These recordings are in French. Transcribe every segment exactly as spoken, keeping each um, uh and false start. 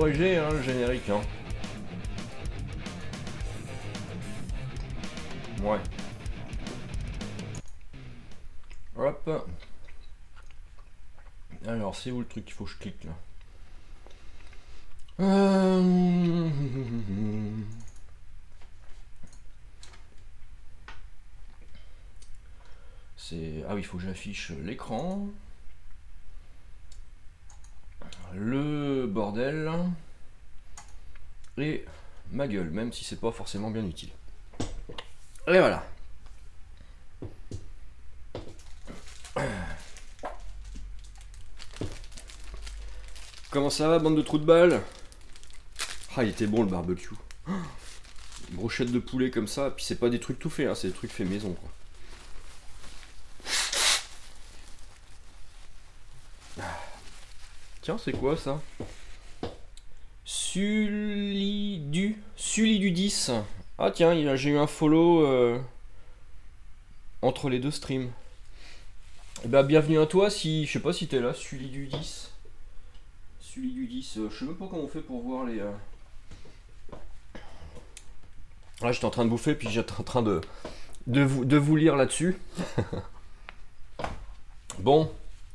léger, hein, le générique. Hein. Ouais. Hop. Alors, c'est où le truc qu'il faut que je clique là? euh... C'est... Ah oui, il faut que j'affiche l'écran. Le bordel. Et ma gueule, même si c'est pas forcément bien utile. Et voilà. Comment ça va, bande de trous de balles? Ah, il était bon le barbecue. Une brochette de poulet comme ça, puis c'est pas des trucs tout faits, hein, c'est des trucs faits maison quoi. Tiens, c'est quoi ça? Sulidu Sulidu dix. Ah tiens, j'ai eu un follow euh, entre les deux streams. Et bah bienvenue à toi, si je sais pas si t'es là, Sulidu dix. Sulidu dix, euh, je sais même pas comment on fait pour voir les... Euh... Là j'étais en train de bouffer, puis j'étais en train de, de, vous, de vous lire là-dessus. Bon.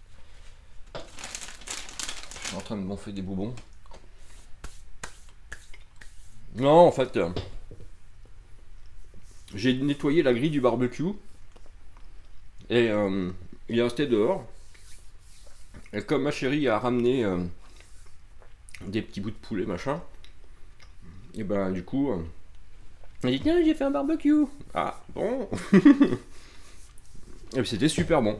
Je suis en train de gonfler des bonbons. Non, en fait, euh, j'ai nettoyé la grille du barbecue. Et euh, il est resté dehors. Et comme ma chérie a ramené euh, des petits bouts de poulet, machin, et ben du coup, euh, elle dit tiens, j'ai fait un barbecue. Ah bon. Et c'était super bon.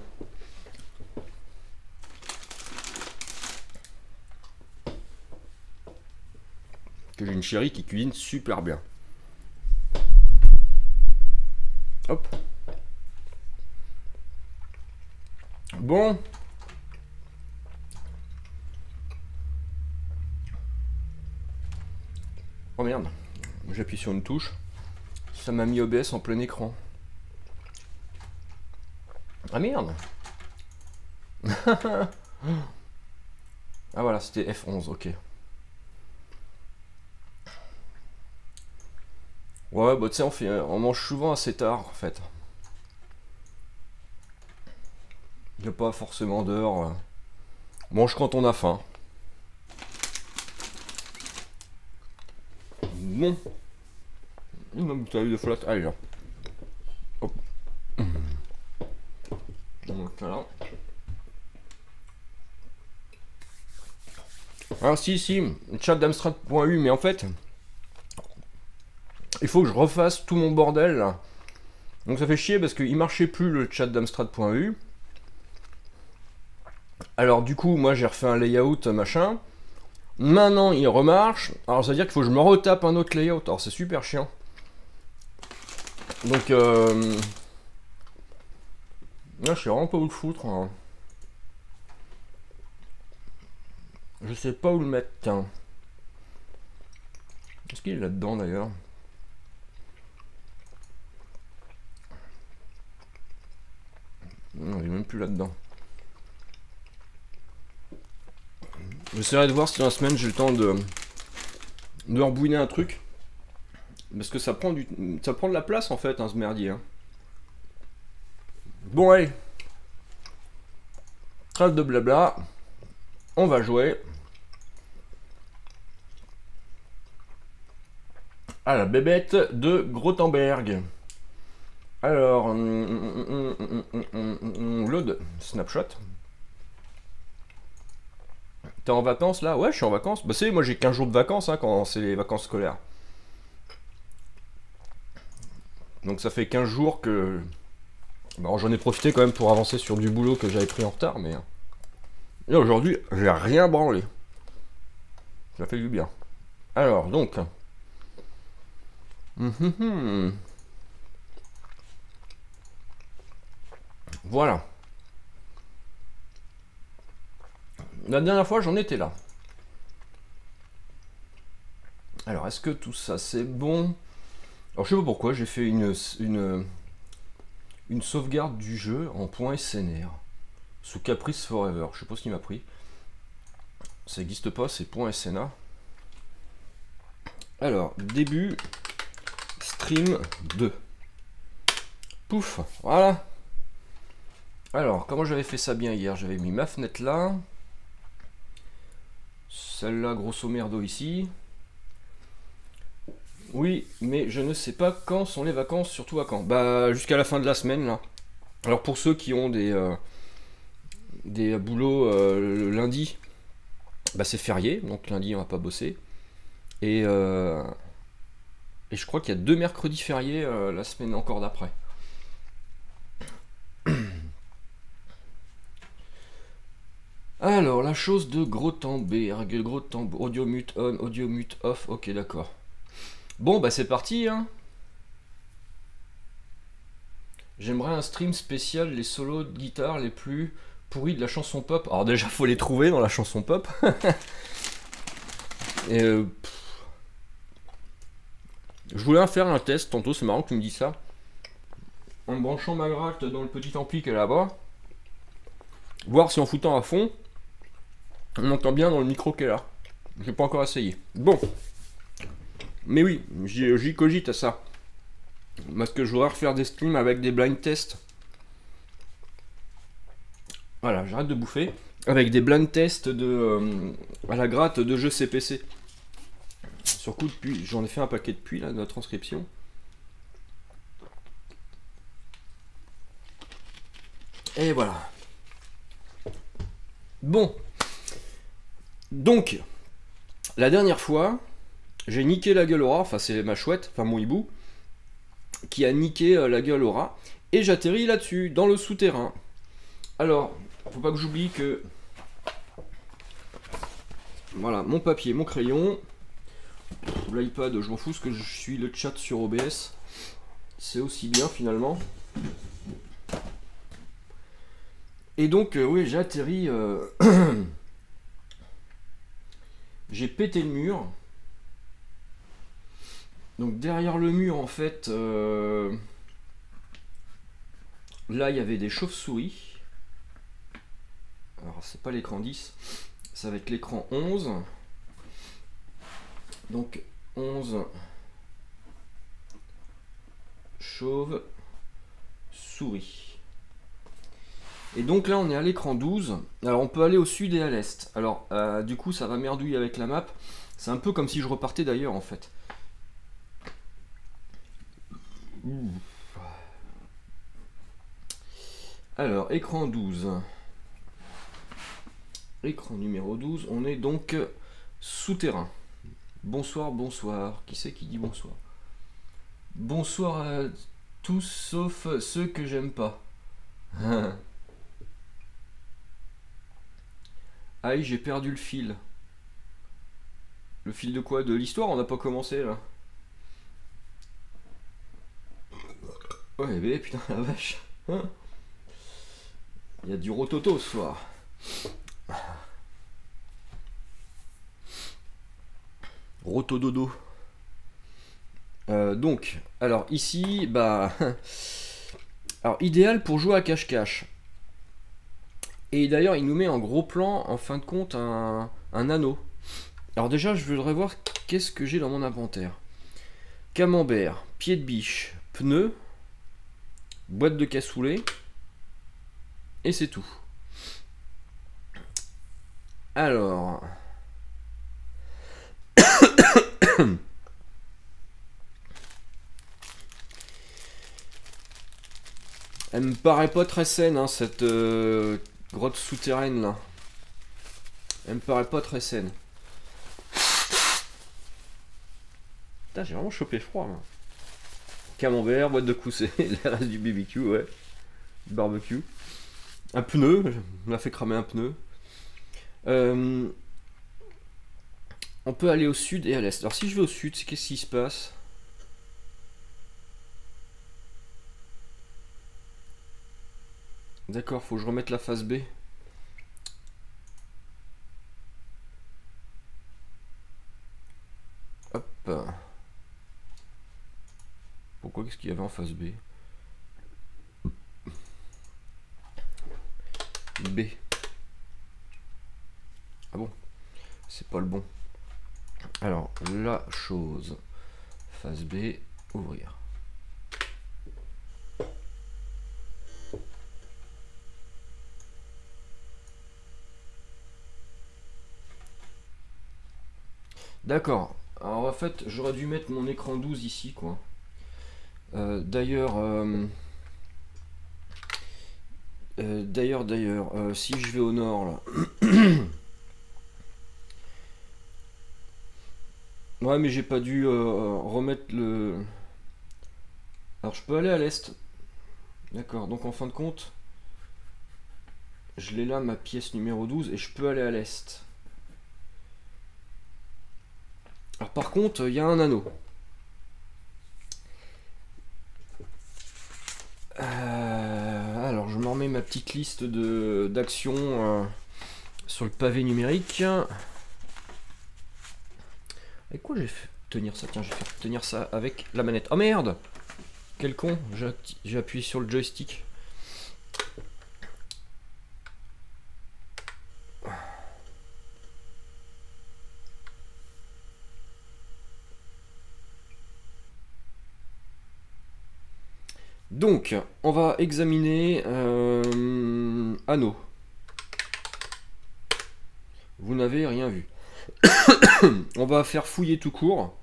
Que j'ai une chérie qui cuisine super bien. Hop. Bon. Oh merde. J'appuie sur une touche. Ça m'a mis O B S en plein écran. Ah merde. Ah voilà, c'était F onze, ok. Ouais, bah tu sais, on, fait, on mange souvent assez tard en fait. Il n'y a pas forcément d'heure. On mange quand on a faim. Bon. Une bouteille de flotte. Allez là. Hop. Donc voilà. Ah si si, chat d'Amstrad point U, mais en fait, il faut que je refasse tout mon bordel là. Donc ça fait chier parce qu'il marchait plus le chat d'Amstrad point U. Alors du coup, moi j'ai refait un layout machin. Maintenant il remarche. Alors ça veut dire qu'il faut que je me retape un autre layout. Alors c'est super chiant. Donc euh... là je sais vraiment pas où le foutre. Hein. Je sais pas où le mettre. Tiens. Est-ce qu'il est là-dedans d'ailleurs? Non, il est même plus là-dedans. J'essaierai de voir si dans la semaine j'ai le temps de, de rebouiner un truc. Parce que ça prend, du, ça prend de la place en fait, hein, ce merdier. Hein. Bon, allez. Trêve de blabla. On va jouer. À la bébête de Grottenberg. Alors, hum, hum, hum, hum, load snapshot. T'es en vacances là? Ouais, je suis en vacances. Bah, c'est moi j'ai quinze jours de vacances hein, quand c'est les vacances scolaires. Donc ça fait quinze jours que. Bon, j'en ai profité quand même pour avancer sur du boulot que j'avais pris en retard, mais. Et aujourd'hui, j'ai rien branlé. Ça fait du bien. Alors, donc. Hum, hum, hum. Voilà. La dernière fois, j'en étais là. Alors, est-ce que tout ça, c'est bon? Alors, je sais pas pourquoi, j'ai fait une, une, une sauvegarde du jeu en .snr. Sous Caprice Forever. Je sais pas ce qui m'a pris. Ça n'existe pas, c'est .sna. Alors, début, stream deux. Pouf, voilà. Alors, comment j'avais fait ça bien hier? J'avais mis ma fenêtre là. Celle-là, grosso merdo, ici. Oui, mais je ne sais pas quand sont les vacances, surtout à quand. Bah, jusqu'à la fin de la semaine, là. Alors, pour ceux qui ont des, euh, des boulots euh, le lundi, bah, c'est férié, donc lundi, on va pas bosser. Et, euh, et je crois qu'il y a deux mercredis fériés euh, la semaine encore d'après. Alors, la chose de Grottenberg, Grottenberg, audio mute on, audio mute off, ok d'accord. Bon bah c'est parti hein. J'aimerais un stream spécial les solos de guitare les plus pourris de la chanson pop. Alors déjà faut les trouver dans la chanson pop. Et euh, je voulais faire un test tantôt, c'est marrant que tu me dis ça. En branchant ma gratte dans le petit ampli qu'elle est là-bas. Voir si en foutant à fond, on entend bien dans le micro qu'elle a. J'ai pas encore essayé. Bon. Mais oui, j'y cogite à ça. Parce que je voudrais refaire des streams avec des blind tests. Voilà, j'arrête de bouffer. Avec des blind tests de, euh, à la gratte de jeux C P C. Sur coup depuis, j'en ai fait un paquet depuis là, de la transcription. Et voilà. Bon. Donc, la dernière fois, j'ai niqué la gueule au rat, enfin c'est ma chouette, enfin mon hibou, qui a niqué euh, la gueule au rat, et j'atterris là-dessus, dans le souterrain. Alors, faut pas que j'oublie que... Voilà, mon papier, mon crayon, l'iPad, je m'en fous, parce que je suis le chat sur O B S, c'est aussi bien finalement. Et donc, euh, oui, j'ai atterri... Euh... j'ai pété le mur. Donc derrière le mur, en fait, euh, là, il y avait des chauves-souris. Alors, c'est pas l'écran dix, ça va être l'écran onze. Donc, onze chauves-souris. Et donc là, on est à l'écran douze. Alors, on peut aller au sud et à l'est. Alors, euh, du coup, ça va merdouiller avec la map. C'est un peu comme si je repartais d'ailleurs, en fait. Alors, écran douze. Écran numéro douze, on est donc souterrain. Bonsoir, bonsoir. Qui c'est qui dit bonsoir? Bonsoir à tous sauf ceux que j'aime pas. Aïe, j'ai perdu le fil. Le fil de quoi? De l'histoire? On n'a pas commencé là. Ouais, mais putain, la vache. Hein, il y a du rototo ce soir. Rotododo. Euh, donc, alors ici, bah. Alors, idéal pour jouer à cache-cache. Et d'ailleurs, il nous met en gros plan, en fin de compte, un, un anneau. Alors, déjà, je voudrais voir qu'est-ce que j'ai dans mon inventaire. Camembert, pied de biche, pneus, boîte de cassoulet. Et c'est tout. Alors. Elle me paraît pas très saine, hein, cette euh, grotte souterraine là. Elle me paraît pas très saine. Putain, j'ai vraiment chopé froid là. Camembert, boîte de coussé, les restes du B B Q, ouais. Du barbecue. Un pneu, on m'a fait cramer un pneu. Euh, on peut aller au sud et à l'est. Alors si je vais au sud, qu'est-ce qui se passe? D'accord, faut que je remette la phase B. Hop. Pourquoi? Qu'est-ce qu'il y avait en phase B? B. Ah bon? C'est pas le bon. Alors, la chose, face B, ouvrir. D'accord. Alors en fait, j'aurais dû mettre mon écran douze ici, quoi. Euh, d'ailleurs, euh, euh, d'ailleurs, d'ailleurs, euh, si je vais au nord, là... Ouais, mais j'ai pas dû euh, remettre le... Alors, je peux aller à l'est. D'accord, donc en fin de compte, je l'ai là, ma pièce numéro douze, et je peux aller à l'est. Alors par contre, il y a un anneau. Euh, alors, je me remets ma petite liste de d'actions euh, sur le pavé numérique. Avec quoi j'ai fait tenir ça? Tiens, je vais faire tenir ça avec la manette. Oh merde! Quel con! J'ai appuyé sur le joystick. Donc, on va examiner euh, anneau. Vous n'avez rien vu. On va faire fouiller tout court.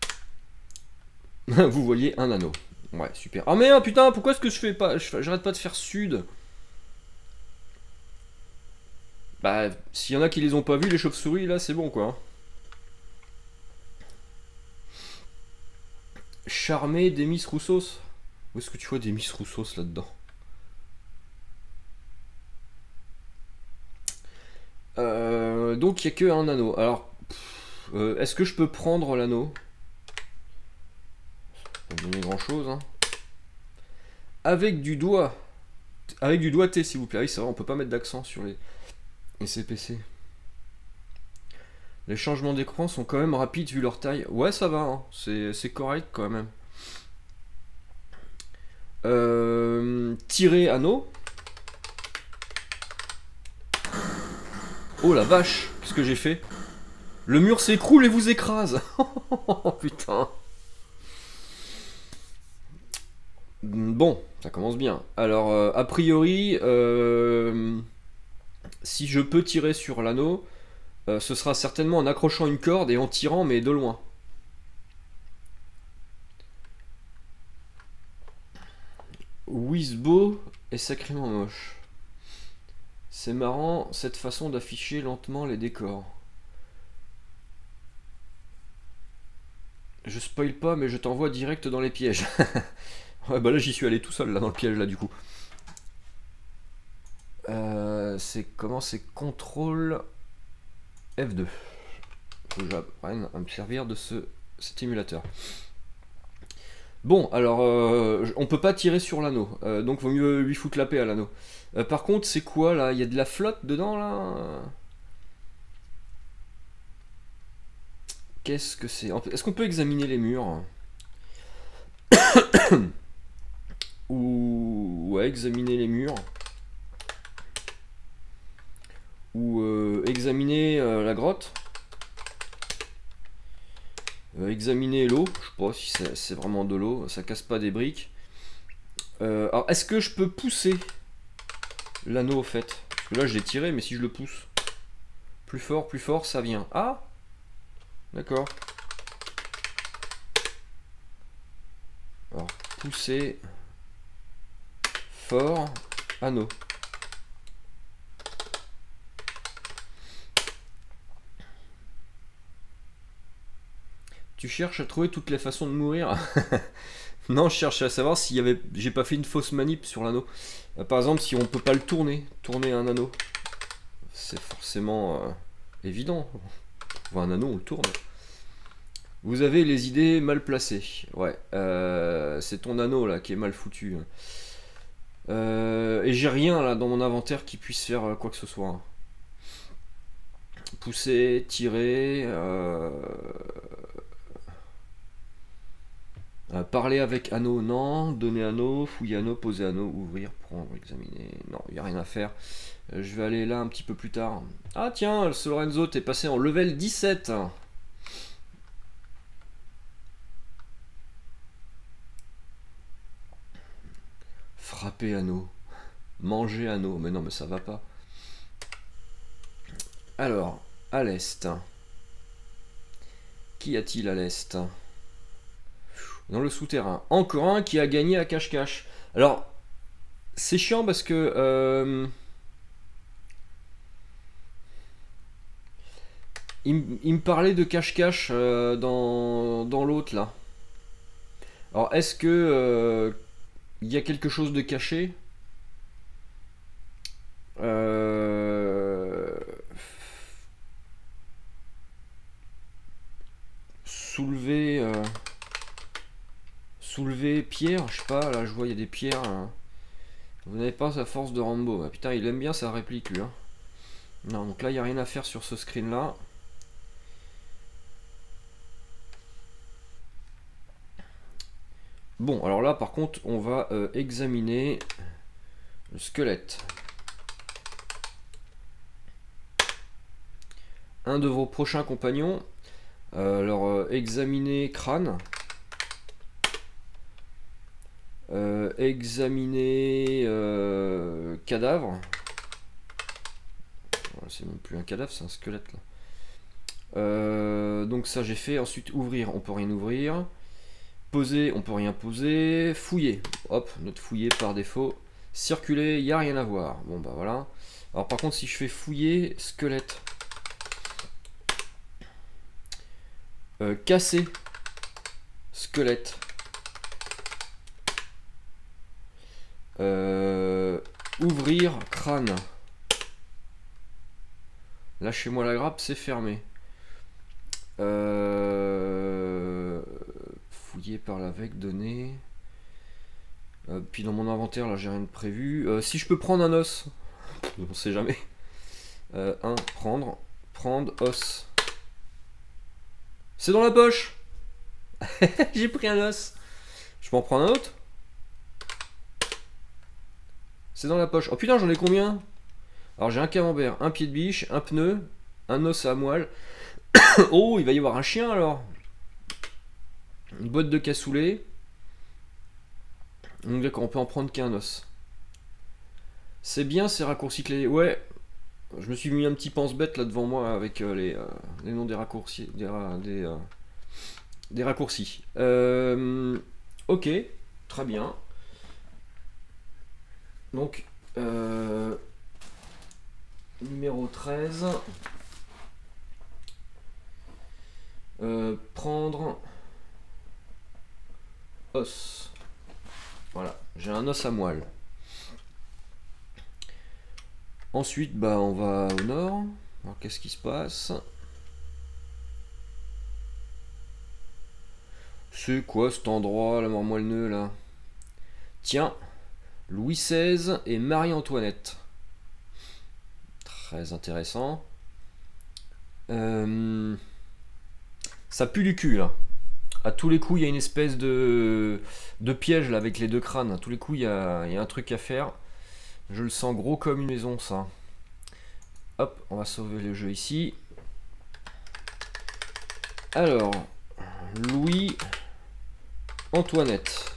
Vous voyez un anneau. Ouais, super. Ah merde, putain, pourquoi est-ce que je fais pas... J'arrête pas de faire sud. Bah, s'il y en a qui les ont pas vus, les chauves-souris, là, c'est bon, quoi. Charmé Demis Roussos. Où est-ce que tu vois Demis Roussos là-dedans? euh, Donc, il n'y a que un anneau. Alors, euh, est-ce que je peux prendre l'anneau? Ça va donner grand-chose, hein. Avec du doigt. Avec du doigté, s'il vous plaît. Ah oui, c'est vrai, on peut pas mettre d'accent sur les, les C P C. Les changements d'écran sont quand même rapides vu leur taille. Ouais, ça va, hein. C'est correct quand même. Euh, tirer anneau. Oh la vache, qu'est-ce que j'ai fait? Le mur s'écroule et vous écrase. Oh putain. Bon, ça commence bien. Alors, euh, a priori, euh, si je peux tirer sur l'anneau, euh, ce sera certainement en accrochant une corde et en tirant, mais de loin. Wizbo est sacrément moche. C'est marrant cette façon d'afficher lentement les décors. Je spoil pas, mais je t'envoie direct dans les pièges. Ouais, bah là j'y suis allé tout seul là dans le piège là du coup. Euh, c'est comment? C'est contrôle F deux. Faut que j'apprenne à me servir de ce cet émulateur. Bon, alors euh, on peut pas tirer sur l'anneau, euh, donc vaut mieux lui foutre la paix à l'anneau. Euh, par contre, c'est quoi là? Il y a de la flotte dedans là? Qu'est-ce que c'est? Est-ce qu'on peut examiner les murs? Ou ouais, examiner les murs. Ou euh, examiner euh, la grotte. Euh, examiner l'eau. Je sais pas si c'est vraiment de l'eau. Ça casse pas des briques. Euh, alors, est-ce que je peux pousser l'anneau au fait? Parce que là, je l'ai tiré, mais si je le pousse plus fort, plus fort, ça vient. Ah! D'accord. Alors, pousser fort, anneau. Tu cherches à trouver toutes les façons de mourir? Non, je cherche à savoir s'il y avait... J'ai pas fait une fausse manip sur l'anneau. Euh, par exemple, si on peut pas le tourner, tourner un anneau. C'est forcément euh, évident. On voit un anneau, on le tourne. Vous avez les idées mal placées. Ouais, euh, c'est ton anneau là qui est mal foutu. Euh, et j'ai rien là dans mon inventaire qui puisse faire quoi que ce soit. Pousser, tirer... Euh... Euh, parler avec anneau, non. Donner anneau, fouiller anneau, poser anneau, ouvrir, prendre, examiner. Non, il n'y a rien à faire. Euh, je vais aller là un petit peu plus tard. Ah tiens, ce Lorenzo, t'es passé en level dix-sept. Frapper anneau. Manger anneau. Mais non, mais ça va pas. Alors, à l'est. Qu'y a-t-il à l'est? Dans le souterrain. Encore un qui a gagné à cache-cache. Alors, c'est chiant parce que... Euh, il, il me parlait de cache-cache euh, dans, dans l'autre, là. Alors, est-ce que... Euh, il y a quelque chose de caché? Euh... Soulever... Euh... Soulever pierre, je sais pas, là je vois il y a des pierres. Hein. Vous n'avez pas sa force de Rambo. Ah, putain, il aime bien sa réplique lui. Hein. Non, donc là il n'y a rien à faire sur ce screen là. Bon, alors là par contre on va euh, examiner le squelette. Un de vos prochains compagnons. Euh, alors euh, examiner crâne. Euh, examiner euh, cadavre. C'est même plus un cadavre, c'est un squelette là. Euh, donc ça j'ai fait. Ensuite ouvrir, on peut rien ouvrir. Poser, on peut rien poser. Fouiller, hop, notre fouiller par défaut. Circuler, il n'y a rien à voir. Bon bah voilà. Alors par contre si je fais fouiller, squelette. Euh, casser, squelette. Euh, ouvrir crâne. Lâchez-moi la grappe, c'est fermé. Euh, fouiller par l'avec, donner. Euh, puis dans mon inventaire, là, j'ai rien de prévu. Euh, si je peux prendre un os, on sait jamais. Euh, un, prendre, prendre os. C'est dans la poche. J'ai pris un os. Je peux en prendre un autre? C'est dans la poche. Oh putain, j'en ai combien? Alors j'ai un camembert, un pied de biche, un pneu, un os à moelle. Oh, il va y avoir un chien alors. Une boîte de cassoulet. Donc d'accord, on peut en prendre qu'un os. C'est bien ces raccourcis clés. Ouais, je me suis mis un petit pense-bête là devant moi avec euh, les, euh, les noms des raccourcis. Des, des, euh, des raccourcis. Euh, ok, très bien. Donc, euh, numéro treize. Euh, prendre os. Voilà, j'ai un os à moelle. Ensuite, bah, on va au nord. Alors, qu'est-ce qui se passe? C'est quoi cet endroit, la mort moelle-neu, là? Tiens, Louis seize et Marie-Antoinette. Très intéressant. Euh, ça pue du cul, là. À tous les coups, il y a une espèce de, de piège, là, avec les deux crânes. À tous les coups, il y a, il y a un truc à faire. Je le sens gros comme une maison, ça. Hop, on va sauver le jeu ici. Alors, Louis Antoinette.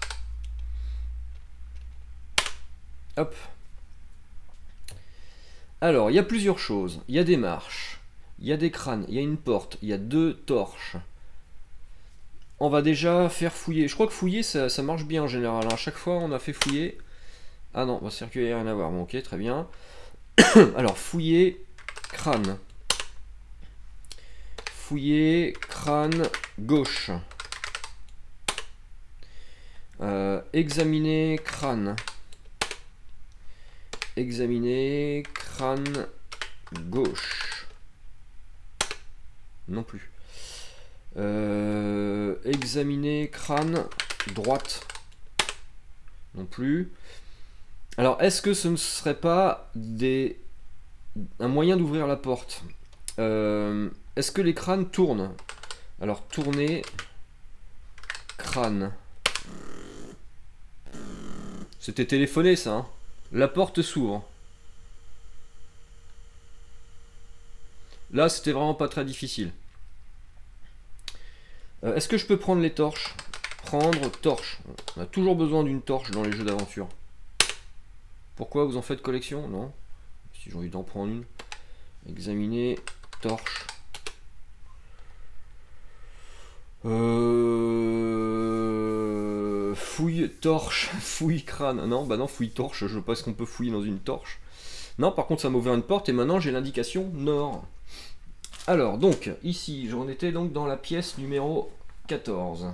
Hop. Alors, il y a plusieurs choses. Il y a des marches, il y a des crânes, il y a une porte, il y a deux torches. On va déjà faire fouiller. Je crois que fouiller, ça, ça marche bien en général. À chaque fois, on a fait fouiller. Ah non, va circuler, rien à voir. Bon, ok, très bien. Alors, fouiller, crâne. Fouiller, crâne gauche. Euh, examiner, crâne. Examiner, crâne gauche. Non plus. Euh, examiner, crâne droite. Non plus. Alors, est-ce que ce ne serait pas des... un moyen d'ouvrir la porte? euh, Est-ce que les crânes tournent? Alors, tourner, crâne. C'était téléphoné, ça. Hein. La porte s'ouvre. Là, c'était vraiment pas très difficile. Euh, Est-ce que je peux prendre les torches? Prendre torche. On a toujours besoin d'une torche dans les jeux d'aventure. Pourquoi vous en faites collection? Non. Si j'ai envie d'en prendre une. Examiner, torche. Euh... Fouille, torche, fouille, crâne. Non, bah non, fouille, torche. Je sais pas ce qu'on peut fouiller dans une torche. Non, par contre, ça m'a ouvert une porte et maintenant j'ai l'indication nord. Alors, donc, ici, j'en étais donc dans la pièce numéro quatorze.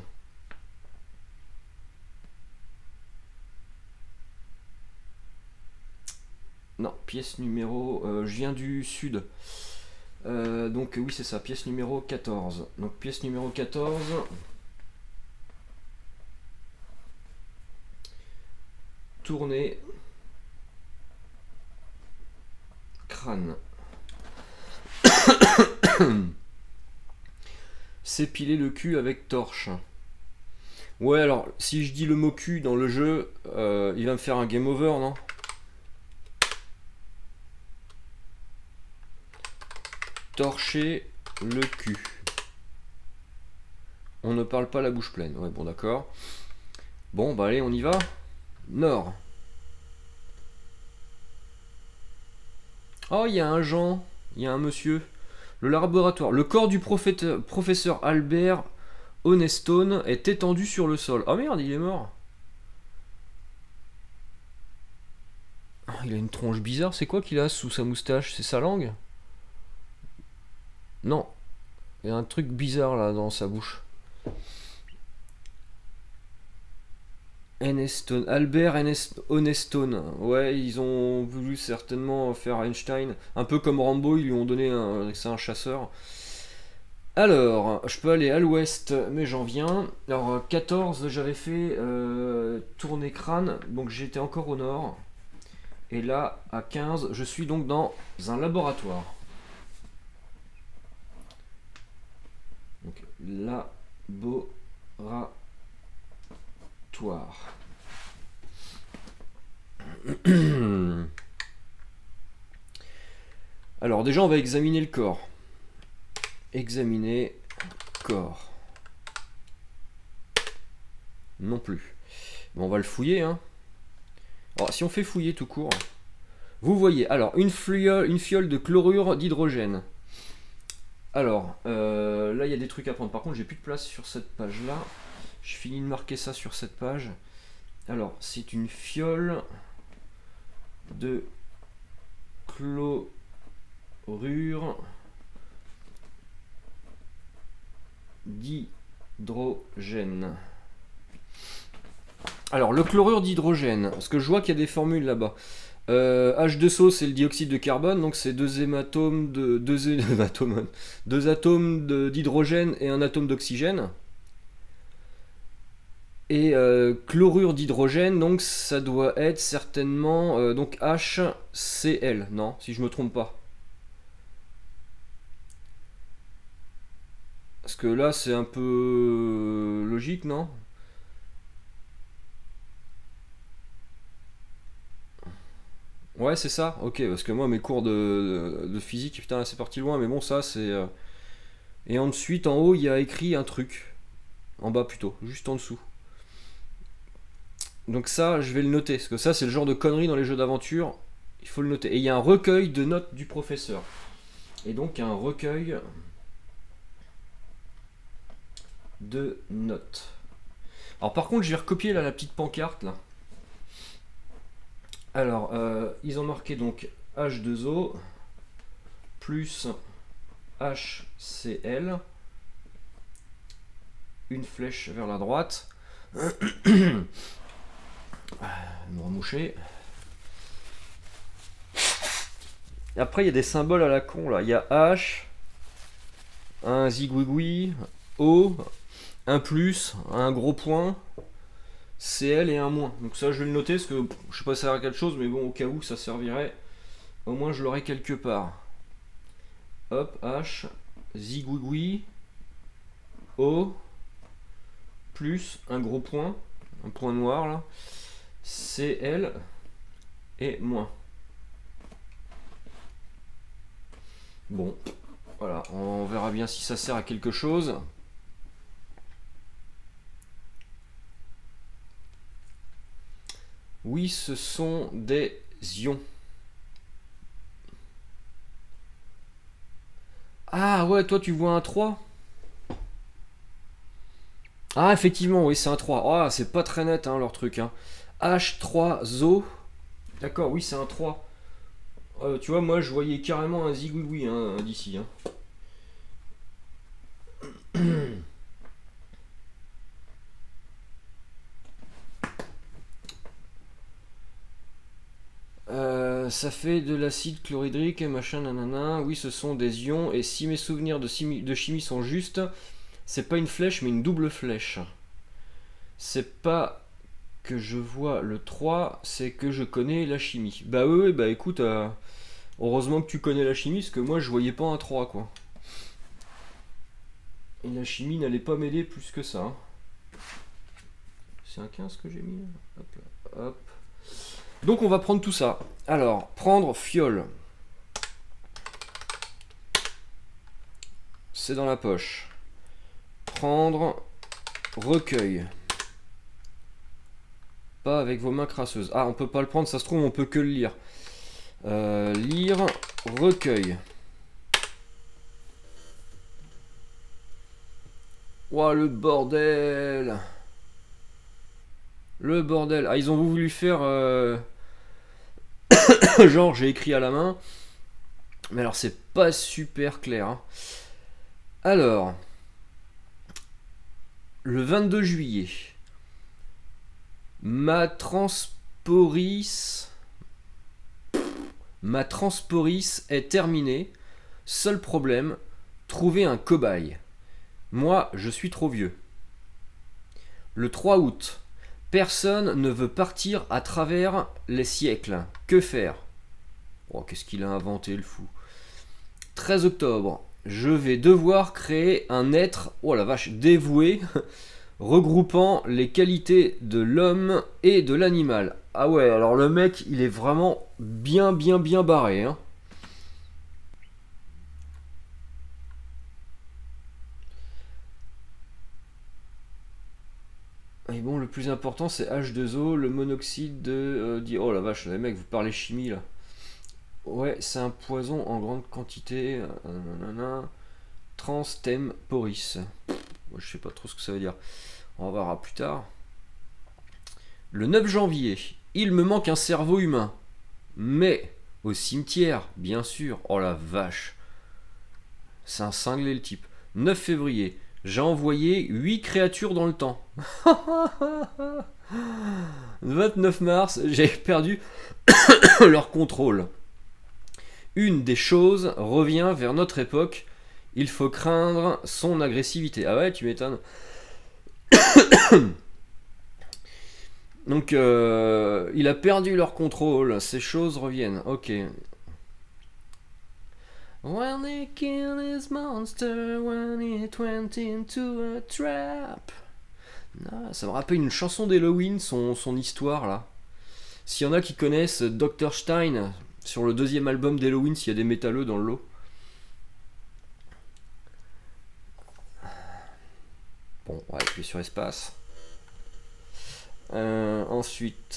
Non, pièce numéro... Euh, je viens du sud. Euh, donc oui, c'est ça, pièce numéro quatorze. Donc pièce numéro quatorze. Tourner. Crâne. S'épiler le cul avec torche. Ouais, alors, si je dis le mot cul dans le jeu, euh, il va me faire un game over, non? Torcher le cul. On ne parle pas la bouche pleine. Ouais, bon, d'accord. Bon, bah allez, on y va. Nord. Oh, il y a un Jean. Il y a un monsieur. Le laboratoire. Le corps du professeur Albert Honestone est étendu sur le sol. Oh merde, il est mort. Oh, il a une tronche bizarre. C'est quoi qu'il a sous sa moustache? C'est sa langue? Non. Il y a un truc bizarre là dans sa bouche. Honestone, Albert Honestone. Ouais, ils ont voulu certainement faire Einstein. Un peu comme Rambo, ils lui ont donné un... C'est un chasseur. Alors, je peux aller à l'ouest, mais j'en viens. Alors, quatorze, j'avais fait euh, tourner crâne, donc j'étais encore au nord. Et là, à quinze, je suis donc dans un laboratoire. Donc, laboratoire. Alors, déjà, on va examiner le corps. Examiner corps. Non plus. Bon, on va le fouiller, hein. Alors, si on fait fouiller tout court, vous voyez, alors, une fiole, une fiole de chlorure d'hydrogène. Alors, euh, là, il y a des trucs à prendre. Par contre, j'ai plus de place sur cette page-là. Je finis de marquer ça sur cette page. Alors, c'est une fiole de chlorure d'hydrogène. Alors, le chlorure d'hydrogène, parce que je vois qu'il y a des formules là-bas. Euh, H deux O, c'est le dioxyde de carbone, donc c'est deux hématomes de deux, hématomes, deux atomes d'hydrogène et un atome d'oxygène. Et euh, chlorure d'hydrogène, donc ça doit être certainement euh, donc HCl, non, si je me trompe pas. Parce que là, c'est un peu logique, non? Ouais, c'est ça, ok, parce que moi, mes cours de, de physique, putain, là, c'est parti loin, mais bon, ça, c'est... Euh... Et ensuite, en haut, il y a écrit un truc. En bas, plutôt, juste en dessous. Donc ça, je vais le noter, parce que ça, c'est le genre de conneries dans les jeux d'aventure, il faut le noter. Et il y a un recueil de notes du professeur. Et donc, un recueil de notes. Alors, par contre, je vais recopier, là, la petite pancarte, là. Alors, euh, ils ont marqué donc H deux O plus HCl, une flèche vers la droite. Me remoucher. Et après, il y a des symboles à la con là. Il y a H, un zigouigoui, O, un plus, un gros point. C L et un moins. Donc ça je vais le noter parce que je sais pas si ça sert à quelque chose, mais bon, au cas où ça servirait, au moins je l'aurai quelque part. Hop, H, zigouigoui, O, plus un gros point, un point noir là, C L et moins. Bon, voilà, on verra bien si ça sert à quelque chose. Oui, ce sont des ions. Ah ouais, toi tu vois un trois. Ah effectivement, oui c'est un trois. Ah c'est pas très net hein, leur truc. Hein. H trois O. D'accord, oui c'est un trois. Euh, tu vois, moi je voyais carrément un zigouigoui hein, d'ici. Hein. Euh, ça fait de l'acide chlorhydrique, machin, nanana. Oui, ce sont des ions. Et si mes souvenirs de chimie, de chimie sont justes, c'est pas une flèche, mais une double flèche. C'est pas que je vois le trois, c'est que je connais la chimie. Bah oui, oui bah écoute, euh, heureusement que tu connais la chimie, parce que moi je voyais pas un trois, quoi. Et la chimie n'allait pas m'aider plus que ça. Hein. C'est un quinze que j'ai mis là. Hop, hop. Donc on va prendre tout ça. Alors, prendre fiole. C'est dans la poche. Prendre recueil. Pas avec vos mains crasseuses. Ah, on peut pas le prendre, ça se trouve, on peut que le lire. Euh, lire recueil. Ouah, le bordel. Le bordel. Ah, ils ont voulu faire... Euh... genre, j'ai écrit à la main. Mais alors, c'est pas super clair. Hein. Alors... Le vingt-deux juillet... Ma transporis... Ma transporis est terminée. Seul problème, trouver un cobaye. Moi, je suis trop vieux. Le trois août... Personne ne veut partir à travers les siècles. Que faire? Oh, qu'est-ce qu'il a inventé, le fou. treize octobre. Je vais devoir créer un être, oh la vache, dévoué, regroupant les qualités de l'homme et de l'animal. Ah ouais, alors le mec, il est vraiment bien, bien, bien barré. Hein. Et bon, le plus important, c'est H deux O, le monoxyde de... Euh, oh la vache, les mecs, vous parlez chimie, là. Ouais, c'est un poison en grande quantité. Nanana. Transtemporis. Moi, je sais pas trop ce que ça veut dire. On va voir plus tard. Le neuf janvier, il me manque un cerveau humain. Mais au cimetière, bien sûr. Oh la vache. C'est un cinglé le type. neuf février, j'ai envoyé huit créatures dans le temps. vingt-neuf mars, j'ai perdu leur contrôle. Une des choses revient vers notre époque. Il faut craindre son agressivité. Ah ouais, tu m'étonnes. Donc, euh, il a perdu leur contrôle. Ces choses reviennent. Ok. When he killed his monster, when it went into a trap. Ah, ça me rappelle une chanson d'Halloween, son, son histoire là. S'il y en a qui connaissent docteur Stein, sur le deuxième album d'Halloween, s'il y a des métalleux dans le lot. Bon, on va appuyer sur espace. Euh, ensuite,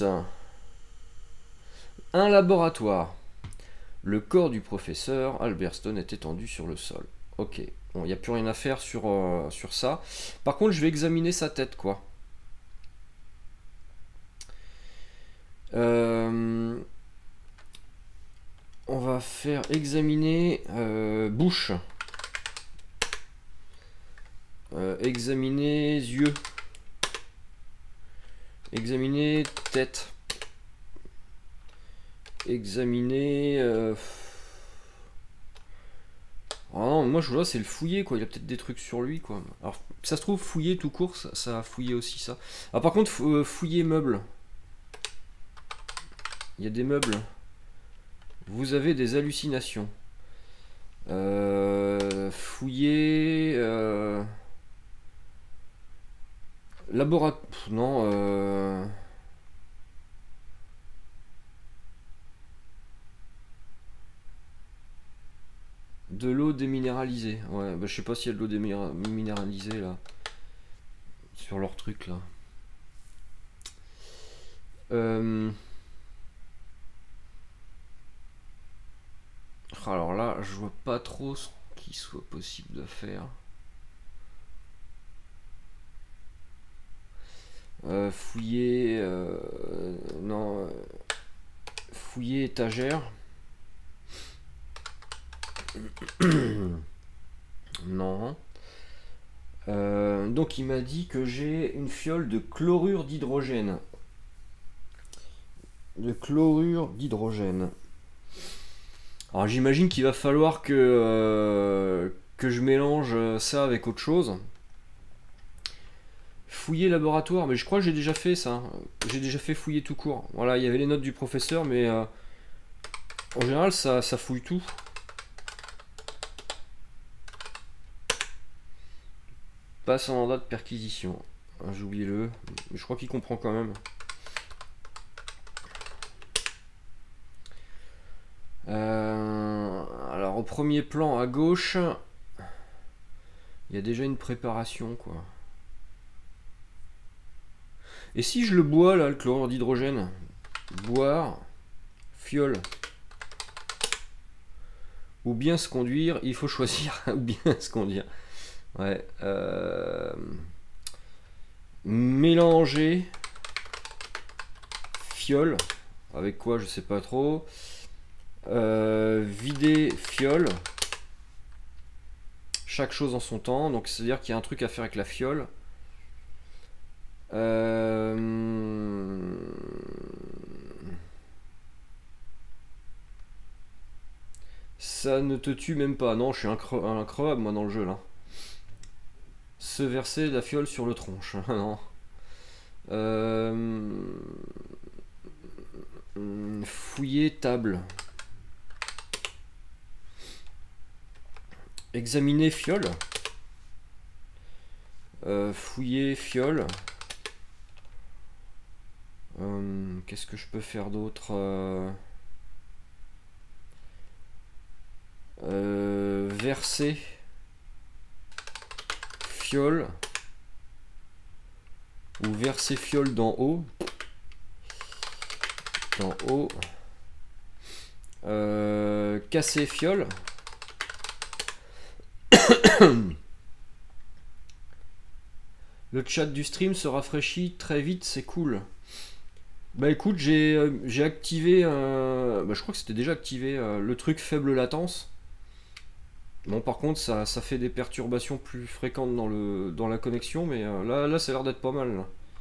un laboratoire. Le corps du professeur Albert Stone est étendu sur le sol. Ok, bon, il n'y a plus rien à faire sur, euh, sur ça. Par contre, je vais examiner sa tête, quoi. Euh, on va faire examiner euh, bouche. Euh, examiner yeux. Examiner tête. Examiner... Euh... Oh non, moi je vois c'est le fouiller quoi, il a peut-être des trucs sur lui quoi. Alors ça se trouve fouiller tout court, ça, ça a fouillé aussi ça. Ah par contre euh, fouiller meubles. Il y a des meubles. Vous avez des hallucinations. Euh, fouiller... Euh... Laboratoire... Non... Euh... De l'eau déminéralisée. Ouais, bah, je sais pas s'il y a de l'eau déminéralisée là. Sur leur truc là. Euh... Alors là, je vois pas trop ce qu'il soit possible de faire. Euh, fouiller... Euh, non... Euh, fouiller étagère. Non. Euh, donc il m'a dit que j'ai une fiole de chlorure d'hydrogène. De chlorure d'hydrogène. Alors j'imagine qu'il va falloir que, euh, que je mélange ça avec autre chose. Fouiller laboratoire, mais je crois que j'ai déjà fait ça. J'ai déjà fait fouiller tout court. Voilà, il y avait les notes du professeur, mais euh, en général ça, ça fouille tout. Passe en mandat de perquisition. Ah, j'ai oublié le. Mais je crois qu'il comprend quand même. Euh, alors au premier plan à gauche, il y a déjà une préparation quoi. Et si je le bois là, le chlorure d'hydrogène, boire, fiole, ou bien se conduire, il faut choisir, ou bien se conduire. Ouais. Euh, mélanger, fiole, avec quoi je sais pas trop. Euh, vider, fiole. Chaque chose en son temps, donc c'est à dire qu'il y a un truc à faire avec la fiole. Euh... Ça ne te tue même pas. Non, je suis incre incroyable moi dans le jeu là. Se verser la fiole sur le tronche. Non. Euh... Fouiller table. Examiner fiole. Euh, fouiller fiole. Euh, Qu'est-ce que je peux faire d'autre? euh, euh, Verser fiole. Ou verser fiole d'en haut. D'en haut. Euh, casser fiole. Le chat du stream se rafraîchit très vite, c'est cool. Bah écoute, j'ai euh, j'ai activé, euh, bah, je crois que c'était déjà activé euh, le truc faible latence. Bon par contre ça, ça fait des perturbations plus fréquentes dans, le, dans la connexion, mais euh, là, là ça a l'air d'être pas mal.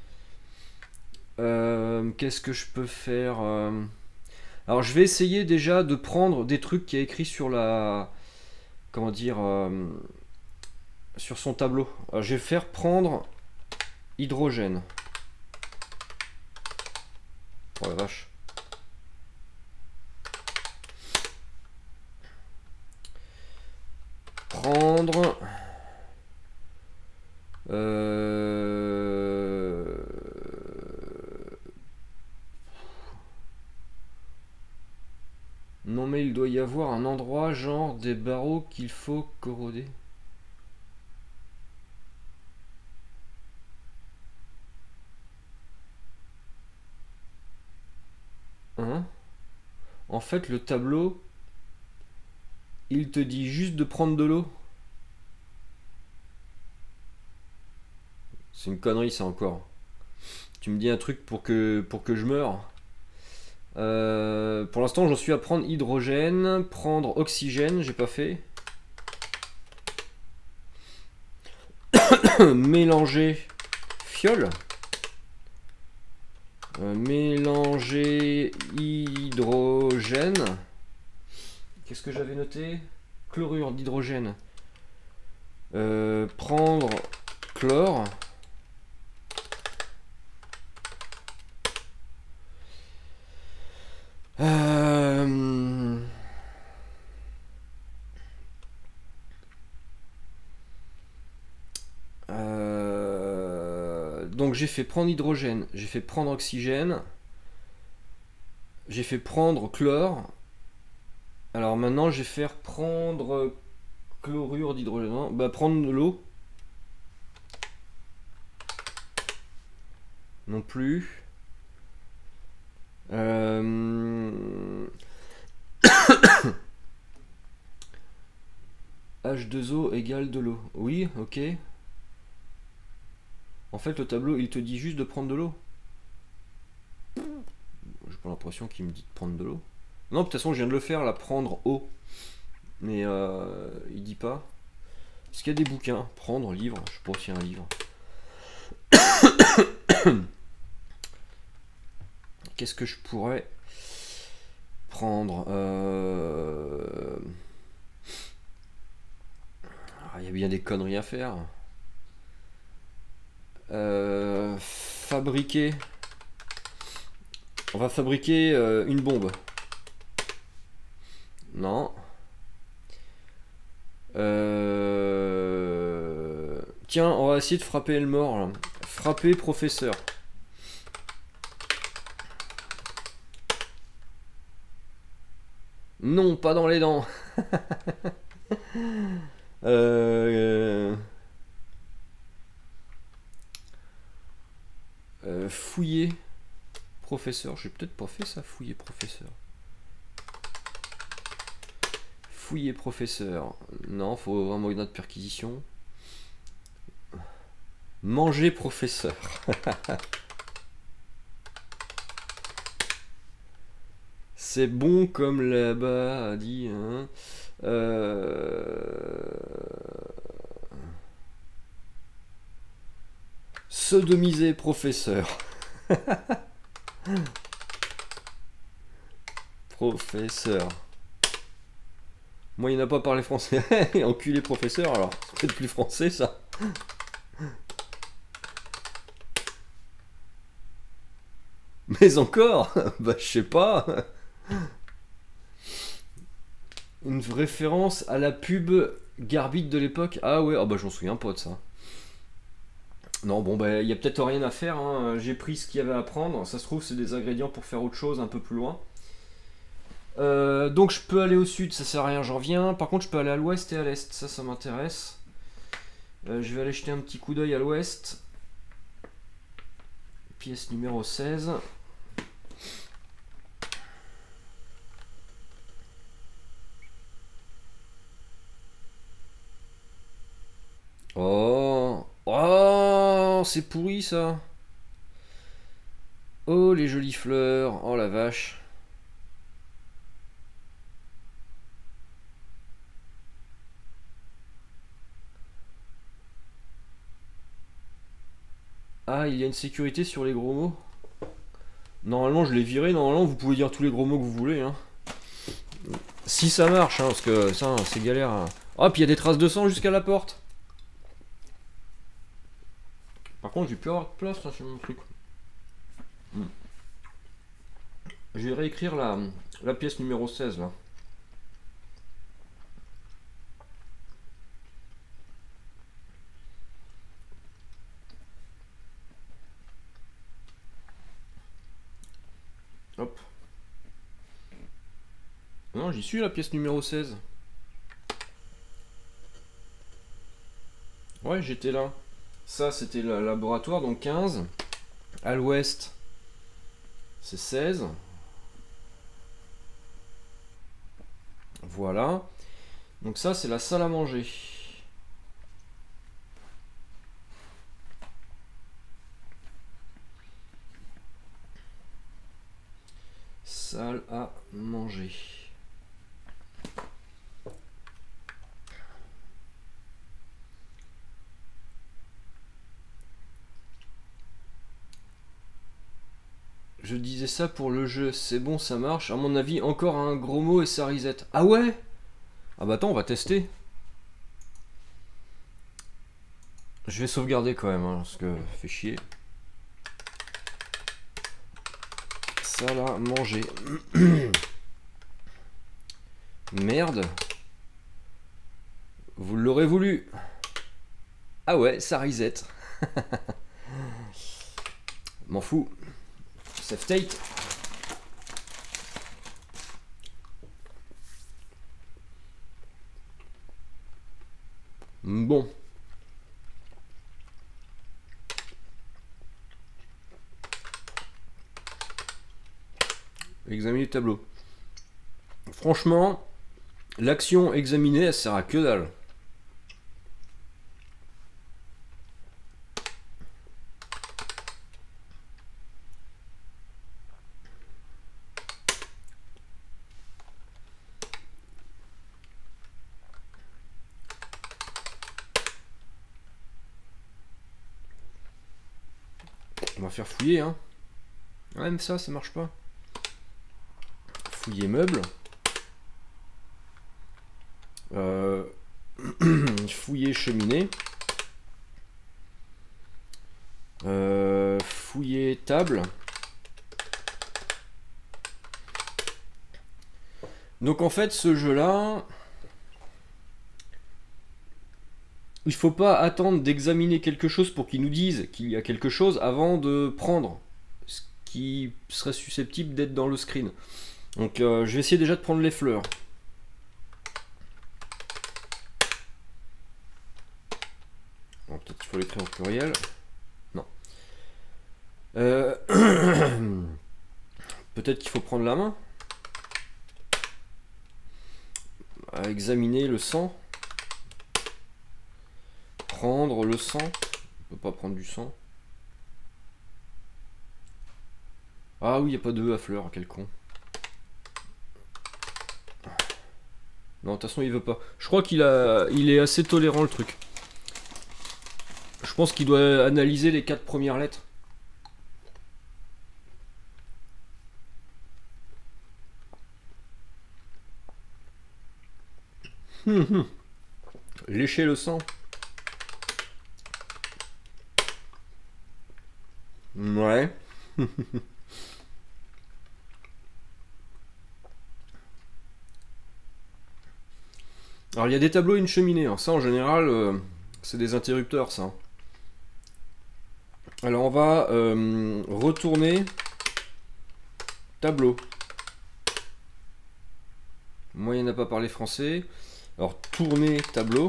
Euh, Qu'est-ce que je peux faire euh... Alors je vais essayer déjà de prendre des trucs qu'il y a écrit sur la... Comment dire euh, sur son tableau. Alors, je vais faire prendre hydrogène. Oh la vache. Prendre... Euh... Non mais il doit y avoir un endroit genre des barreaux qu'il faut corroder. Hein? En fait le tableau, il te dit juste de prendre de l'eau. C'est une connerie ça encore. Tu me dis un truc pour que, pour que je meure. Euh, pour l'instant j'en suis à prendre hydrogène, prendre oxygène, j'ai pas fait. Mélanger fiole. Euh, mélanger hydrogène. Qu'est-ce que j'avais noté? Chlorure d'hydrogène. Euh, prendre chlore. Euh... Euh... Donc j'ai fait prendre hydrogène, j'ai fait prendre oxygène, j'ai fait prendre chlore. Alors maintenant je vais faire prendre chlorure d'hydrogène. Bah prendre de l'eau. Non plus. Euh... H deux O égale de l'eau. Oui, ok. En fait, le tableau, il te dit juste de prendre de l'eau. J'ai pas l'impression qu'il me dit de prendre de l'eau. Non, de toute façon, je viens de le faire, là, prendre eau. Mais euh, il dit pas. Est-ce qu'il y a des bouquins? Prendre, livre, je sais pas s'il y a un livre. Qu'est-ce que je pourrais prendre? euh... ah, il y a bien des conneries à faire. Euh... Fabriquer. On va fabriquer euh, une bombe. Non. Euh... Tiens, on va essayer de frapper le mort. Là. Frapper professeur. Non, pas dans les dents. euh... Euh, fouiller professeur. J'ai peut-être pas fait ça, fouiller professeur. Fouiller professeur. Non, faut vraiment une autre perquisition. Manger professeur. C'est bon comme là-bas a dit. Hein. Euh... Sodomiser professeur. Professeur. Moi, il n'a pas parlé français. Enculé professeur, alors. C'est peut-être plus français, ça. Mais encore. Bah, je sais pas. Une référence à la pub Garbite de l'époque. Ah ouais, oh bah, je m'en souviens pas de ça. Non, bon, bah, il y a peut-être rien à faire. Hein. J'ai pris ce qu'il y avait à prendre. Ça se trouve, c'est des ingrédients pour faire autre chose un peu plus loin. Euh, donc je peux aller au sud, ça sert à rien, j'en reviens. Par contre je peux aller à l'ouest et à l'est, ça ça m'intéresse. euh, Je vais aller jeter un petit coup d'œil à l'ouest. Pièce numéro seize. Oh, oh, c'est pourri ça. Oh les jolies fleurs, oh la vache. Ah, il y a une sécurité sur les gros mots. Normalement, je l'ai viré. Normalement, vous pouvez dire tous les gros mots que vous voulez. Hein. Si ça marche, hein, parce que ça, c'est galère. Hein. Oh, puis il y a des traces de sang jusqu'à la porte. Par contre, j'ai plus avoir de place là sur mon truc. Hmm. Je vais réécrire la, la pièce numéro seize là. Hop. Non, j'y suis la pièce numéro seize. Ouais, j'étais là. Ça, c'était le laboratoire, donc quinze. À l'ouest, c'est seize. Voilà. Donc ça, c'est la salle à manger. Salle à manger. Je disais ça pour le jeu, c'est bon, ça marche. À mon avis, encore un gros mot et ça reset. Ah ouais? Ah bah attends, on va tester. Je vais sauvegarder quand même, hein, parce que fait chier. Salle à manger. Merde. Vous l'aurez voulu. Ah ouais, ça reset. M'en fous. Save state. Bon. Examiner le tableau. Franchement, l'action examinée, elle sert à que dalle. On va faire fouiller, hein. Ouais, mais ça, ça marche pas. Fouiller meubles. Euh... fouiller cheminée. Euh... Fouiller table. Donc en fait, ce jeu-là, il faut pas attendre d'examiner quelque chose pour qu'il nous dise qu'il y a quelque chose avant de prendre ce qui serait susceptible d'être dans le screen. Donc euh, je vais essayer déjà de prendre les fleurs. Peut-être qu'il faut l'écrire au pluriel. Non. Euh... Peut-être qu'il faut prendre la main. À examiner le sang. Prendre le sang. On peut pas prendre du sang. Ah oui, il n'y a pas de E à fleur, quel con. Non, de toute façon, il veut pas. Je crois qu'il a, il est assez tolérant, le truc. Je pense qu'il doit analyser les quatre premières lettres. Hum, hum. Lécher le sang. Ouais. Alors il y a des tableaux et une cheminée. Alors, ça en général, euh, c'est des interrupteurs, ça. Alors on va euh, retourner tableau. Moi, il n'a pas parlé français. Alors tourner tableau.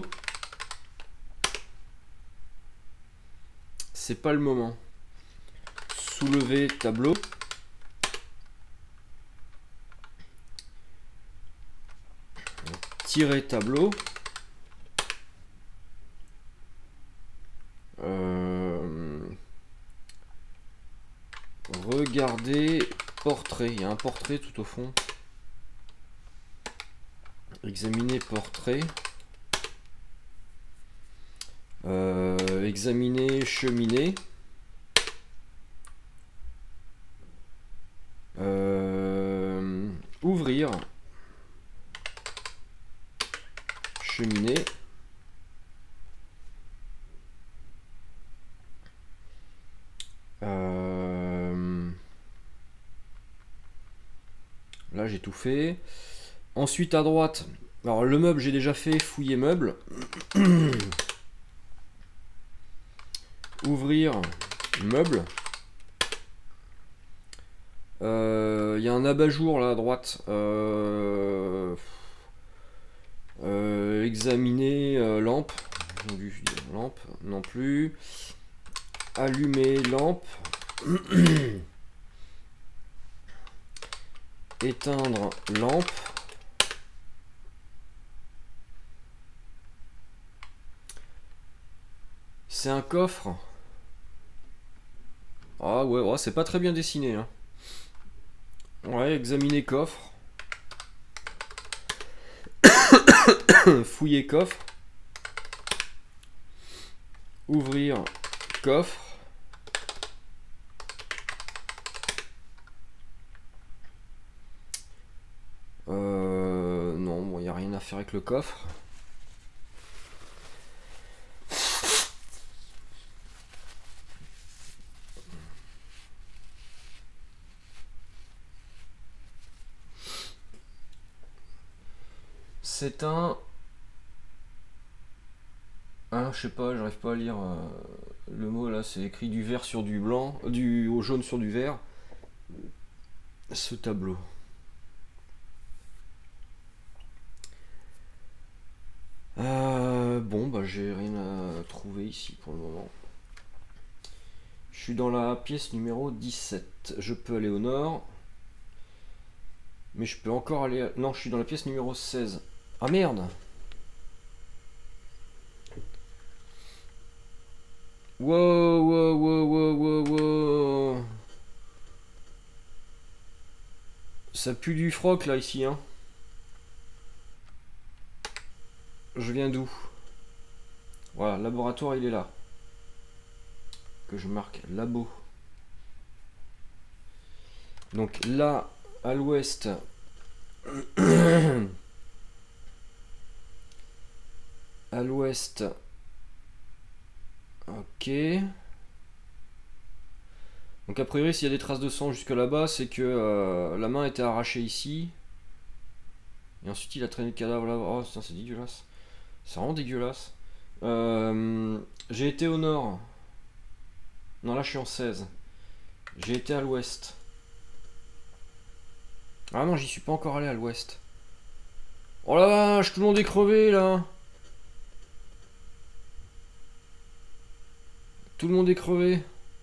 C'est pas le moment. Soulever tableau. Tirer tableau. Euh, regarder portrait. Il y a un portrait tout au fond. Examiner portrait. Euh, examiner cheminée. Euh, ouvrir cheminée. Euh, là j'ai tout fait. Ensuite à droite, alors le meuble j'ai déjà fait, fouiller meuble. Ouvrir meuble. Il euh, y a un abat-jour là à droite. Euh, euh, examiner euh, lampe. Lampe non plus. Allumer lampe. Éteindre lampe. C'est un coffre. Ah ouais, ouais c'est pas très bien dessiné. Hein. Ouais, examiner coffre. Fouiller coffre. Ouvrir coffre. Euh, non, bon, il n'y a rien à faire avec le coffre. C'est un... Ah, je sais pas, j'arrive pas à lire euh, le mot là, c'est écrit du vert sur du blanc, du au jaune sur du vert. Ce tableau. Euh, bon, bah j'ai rien à trouver ici pour le moment. Je suis dans la pièce numéro dix-sept. Je peux aller au nord. Mais je peux encore aller... À... Non, je suis dans la pièce numéro seize. Ah merde! Wow, wow, wow, wow, wow, wow. Ça pue du froc là ici, hein. Je viens d'où? Voilà, laboratoire il est là. Que je marque labo. Donc là, à l'ouest, à l'ouest, ok. Donc a priori, s'il y a des traces de sang jusque là-bas, c'est que euh, la main a été arrachée ici. Et ensuite, il a traîné le cadavre là-bas. Oh, putain, c'est dégueulasse. C'est vraiment dégueulasse. Euh, j'ai été au nord. Non, là, je suis en seize. J'ai été à l'ouest. Ah non, j'y suis pas encore allé à l'ouest. Oh la vache, tout le monde est crevé, là. Tout le monde est crevé.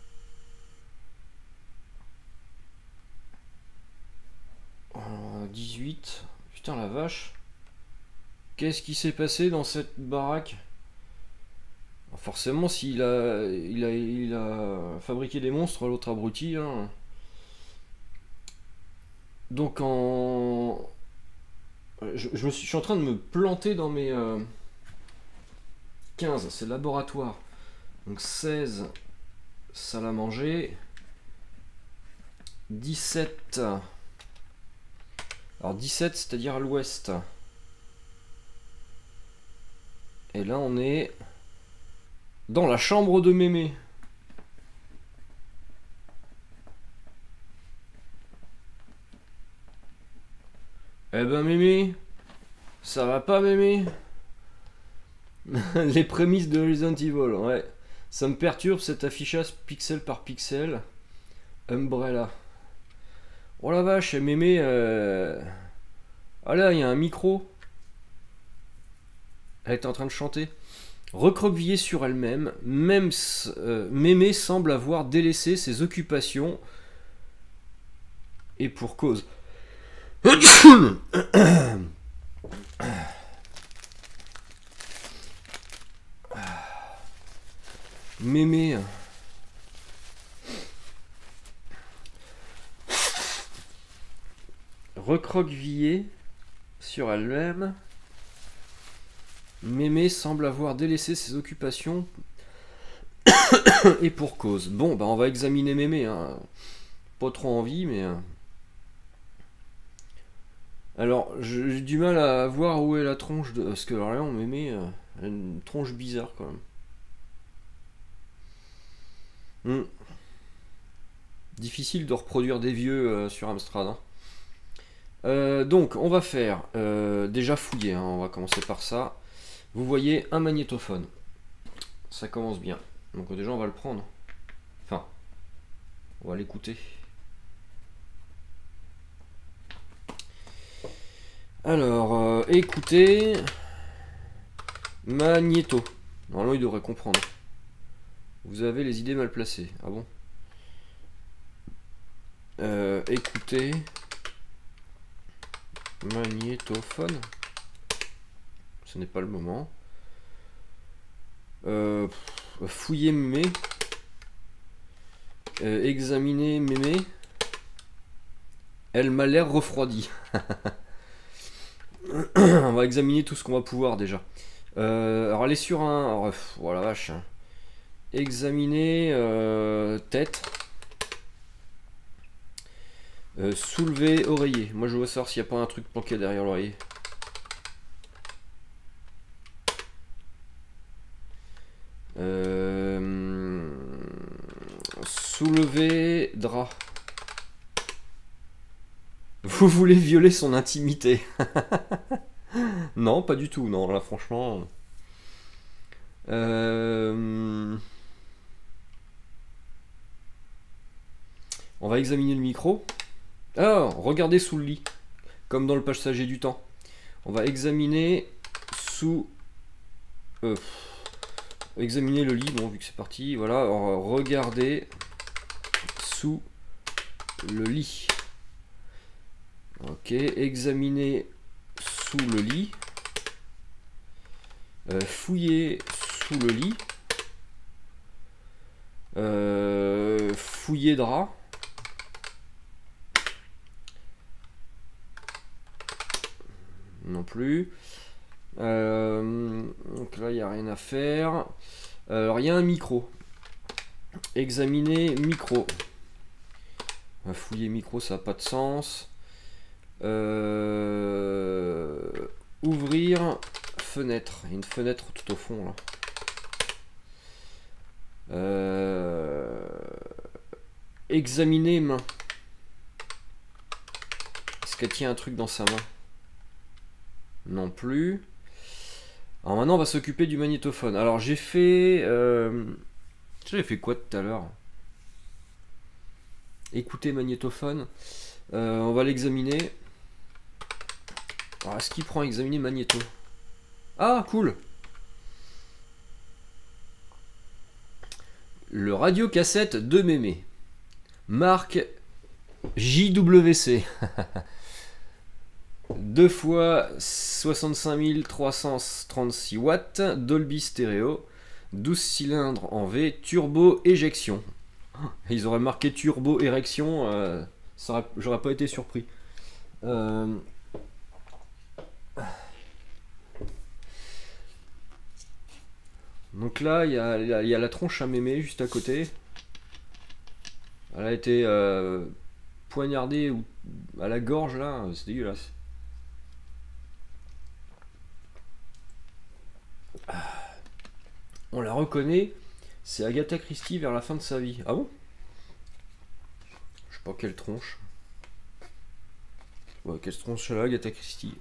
Euh, dix-huit. Putain, la vache. Qu'est-ce qui s'est passé dans cette baraque? Forcément, s'il a, il a, il a fabriqué des monstres, l'autre abruti. Hein. Donc en... Je, je, me suis, je suis en train de me planter dans mes... Euh... quinze, c'est laboratoire. Donc seize, salle à manger. dix-sept. Alors dix-sept, c'est-à-dire à, à l'ouest. Et là, on est... dans la chambre de mémé. Eh ben mémé, ça va pas mémé? Les prémices de Resident Evil, ouais. Ça me perturbe cet affichage pixel par pixel. Umbrella. Oh la vache, mémé... Euh... Ah là, il y a un micro. Elle est en train de chanter. Recroquevillée sur elle-même, même euh, mémé semble avoir délaissé ses occupations. Et pour cause. Mémé. Recroquevillée sur elle-même. Mémé semble avoir délaissé ses occupations. Et pour cause. Bon, bah on va examiner Mémé. Hein. Pas trop envie, mais... Alors, j'ai du mal à voir où est la tronche de... Parce que alors là, on Mémé, euh, elle a une tronche bizarre quand même. Hmm. Difficile de reproduire des vieux euh, sur Amstrad. Hein. Euh, donc, on va faire... Euh, déjà fouiller, hein, on va commencer par ça. Vous voyez un magnétophone. Ça commence bien. Donc déjà, on va le prendre. Enfin, on va l'écouter. Alors, euh, écoutez... Magnéto. Normalement, il devrait comprendre. Vous avez les idées mal placées. Ah bon? euh, Écoutez... Magnétophone. Ce n'est pas le moment. Euh, fouiller mémé. Euh, examiner mémé. Elle m'a l'air refroidie. On va examiner tout ce qu'on va pouvoir déjà. Euh, alors aller sur un... Alors, pff, oh la vache. Examiner euh, tête. Euh, soulever oreiller. Moi je veux savoir s'il n'y a pas un truc planqué derrière l'oreiller. Euh, soulever drap. Vous voulez violer son intimité? Non, pas du tout. Non, là franchement. Euh... On va examiner le micro. Alors, regardez sous le lit, comme dans le passager du temps. On va examiner sous... Euh, examiner le lit, bon, vu que c'est parti. Voilà, alors, regardez sous le lit. Ok, examiner sous le lit. Euh, fouiller sous le lit. Euh, fouiller drap. Non plus. Euh, donc là, il n'y a rien à faire. Alors, il y a un micro. Examiner micro. Fouiller micro, ça n'a pas de sens. Euh... Ouvrir fenêtre. Il y a une fenêtre tout au fond là. Euh... Examiner main. Est-ce qu'elle tient un truc dans sa main? Non plus. Alors maintenant on va s'occuper du magnétophone. Alors j'ai fait... Euh... J'avais fait quoi tout à l'heure? Écouter magnétophone. Euh, on va l'examiner. Est-ce qu'il prend à examiner magnéto? Ah, cool. Le radiocassette de Mémé. Marque J W C. deux fois soixante-cinq mille trois cent trente-six watts. Dolby Stereo. douze cylindres en V. Turbo éjection. Ils auraient marqué turbo érection, euh, j'aurais pas été surpris. Euh... Donc là, il y, y a la tronche à mémé juste à côté. Elle a été euh, poignardée à la gorge là, c'est dégueulasse. On la reconnaît. C'est Agatha Christie vers la fin de sa vie. Ah bon? Je sais pas quelle tronche. Ouais, quelle tronche là, Agatha Christie.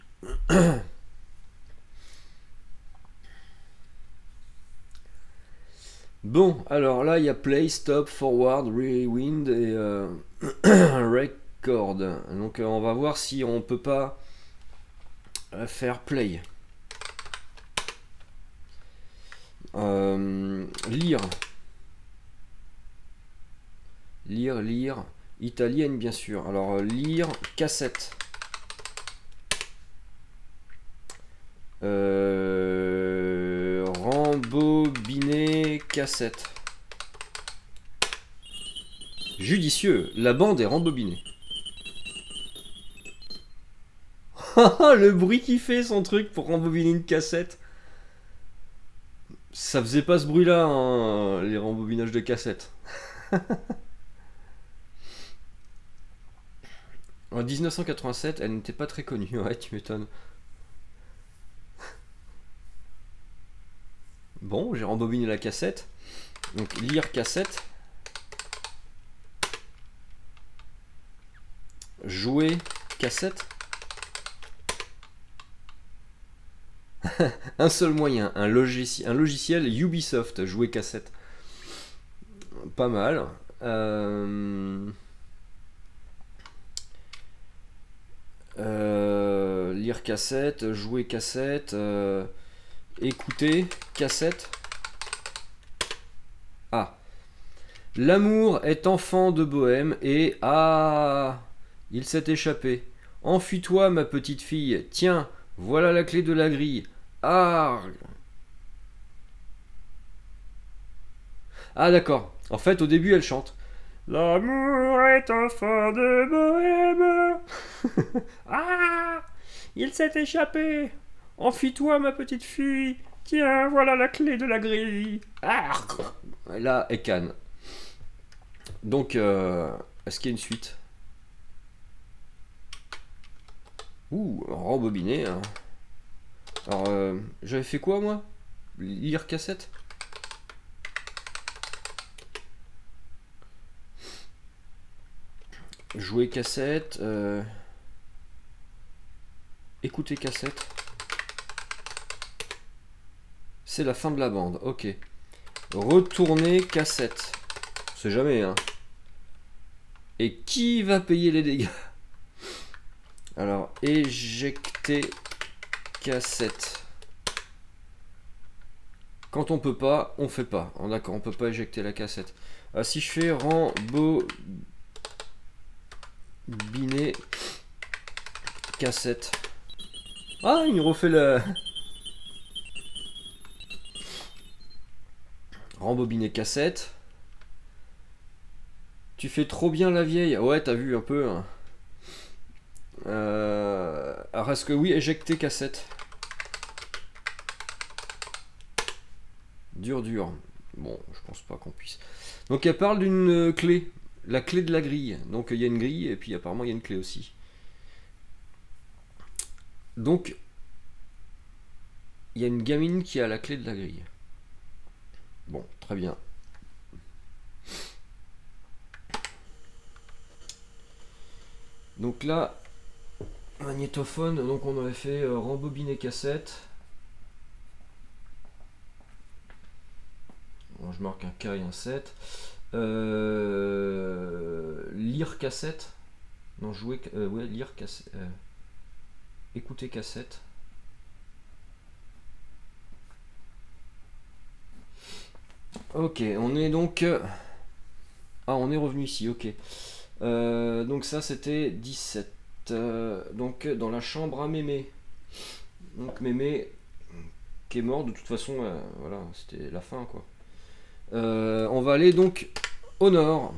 Bon, alors là, il y a play, stop, forward, rewind et euh, record. Donc euh, on va voir si on peut pas euh, faire play. Euh, lire. Lire, lire. Italienne, bien sûr. Alors, euh, lire, cassette. Euh, rembobiner, cassette. Judicieux. La bande est rembobinée. Le bruit qu'il fait, son truc, pour rembobiner une cassette. Ça faisait pas ce bruit là, hein, les rembobinages de cassettes. En mille neuf cent quatre-vingt-sept, elle n'était pas très connue, ouais, tu m'étonnes. Bon, j'ai rembobiné la cassette. Donc lire cassette. Jouer cassette. Un seul moyen, un, logici un logiciel Ubisoft, jouer cassette. Pas mal. Euh... Euh... Lire cassette, jouer cassette, euh... écouter cassette. Ah. L'amour est enfant de bohème et... Ah, il s'est échappé. Enfuis-toi, ma petite fille. Tiens, voilà la clé de la grille. Ah, ah d'accord. En fait, au début, elle chante. L'amour est enfant de bohème. Ah, il s'est échappé. Enfuis-toi, ma petite fille. Tiens, voilà la clé de la grille. Ah, là, elle canne. Donc, euh, est-ce qu'il y a une suite? Ouh, rembobiné. Hein. Alors, euh, j'avais fait quoi, moi? Lire cassette? Jouer cassette. Euh... Écouter cassette. C'est la fin de la bande, ok. Retourner cassette. On sait jamais, hein. Et qui va payer les dégâts? Alors, éjecter cassette. Quand on peut pas, on fait pas. Oh, d'accord, on peut pas éjecter la cassette. Ah, si je fais rembobiner cassette. Ah, il me refait le... Rembobiner cassette. Tu fais trop bien la vieille. Ouais, t'as vu un peu. Hein. Euh... Alors, est-ce que oui, éjecter cassette. Dur, dur. Bon, je pense pas qu'on puisse. Donc, elle parle d'une clé. La clé de la grille. Donc il y a une grille et puis apparemment il y a une clé aussi. Donc il y a une gamine qui a la clé de la grille. Bon, très bien. Donc là, magnétophone, donc on avait fait euh, rembobiner cassette. Bon, je marque un K et un sept. Euh, lire cassette. Non, jouer. Euh, ouais, lire cassette. Euh, écouter cassette. Ok, on est donc. Ah, on est revenu ici, ok. Euh, donc ça c'était dix-sept. Euh, donc dans la chambre à Mémé. Donc Mémé qui est mort de toute façon, euh, voilà, c'était la fin quoi. Euh, on va aller donc au nord.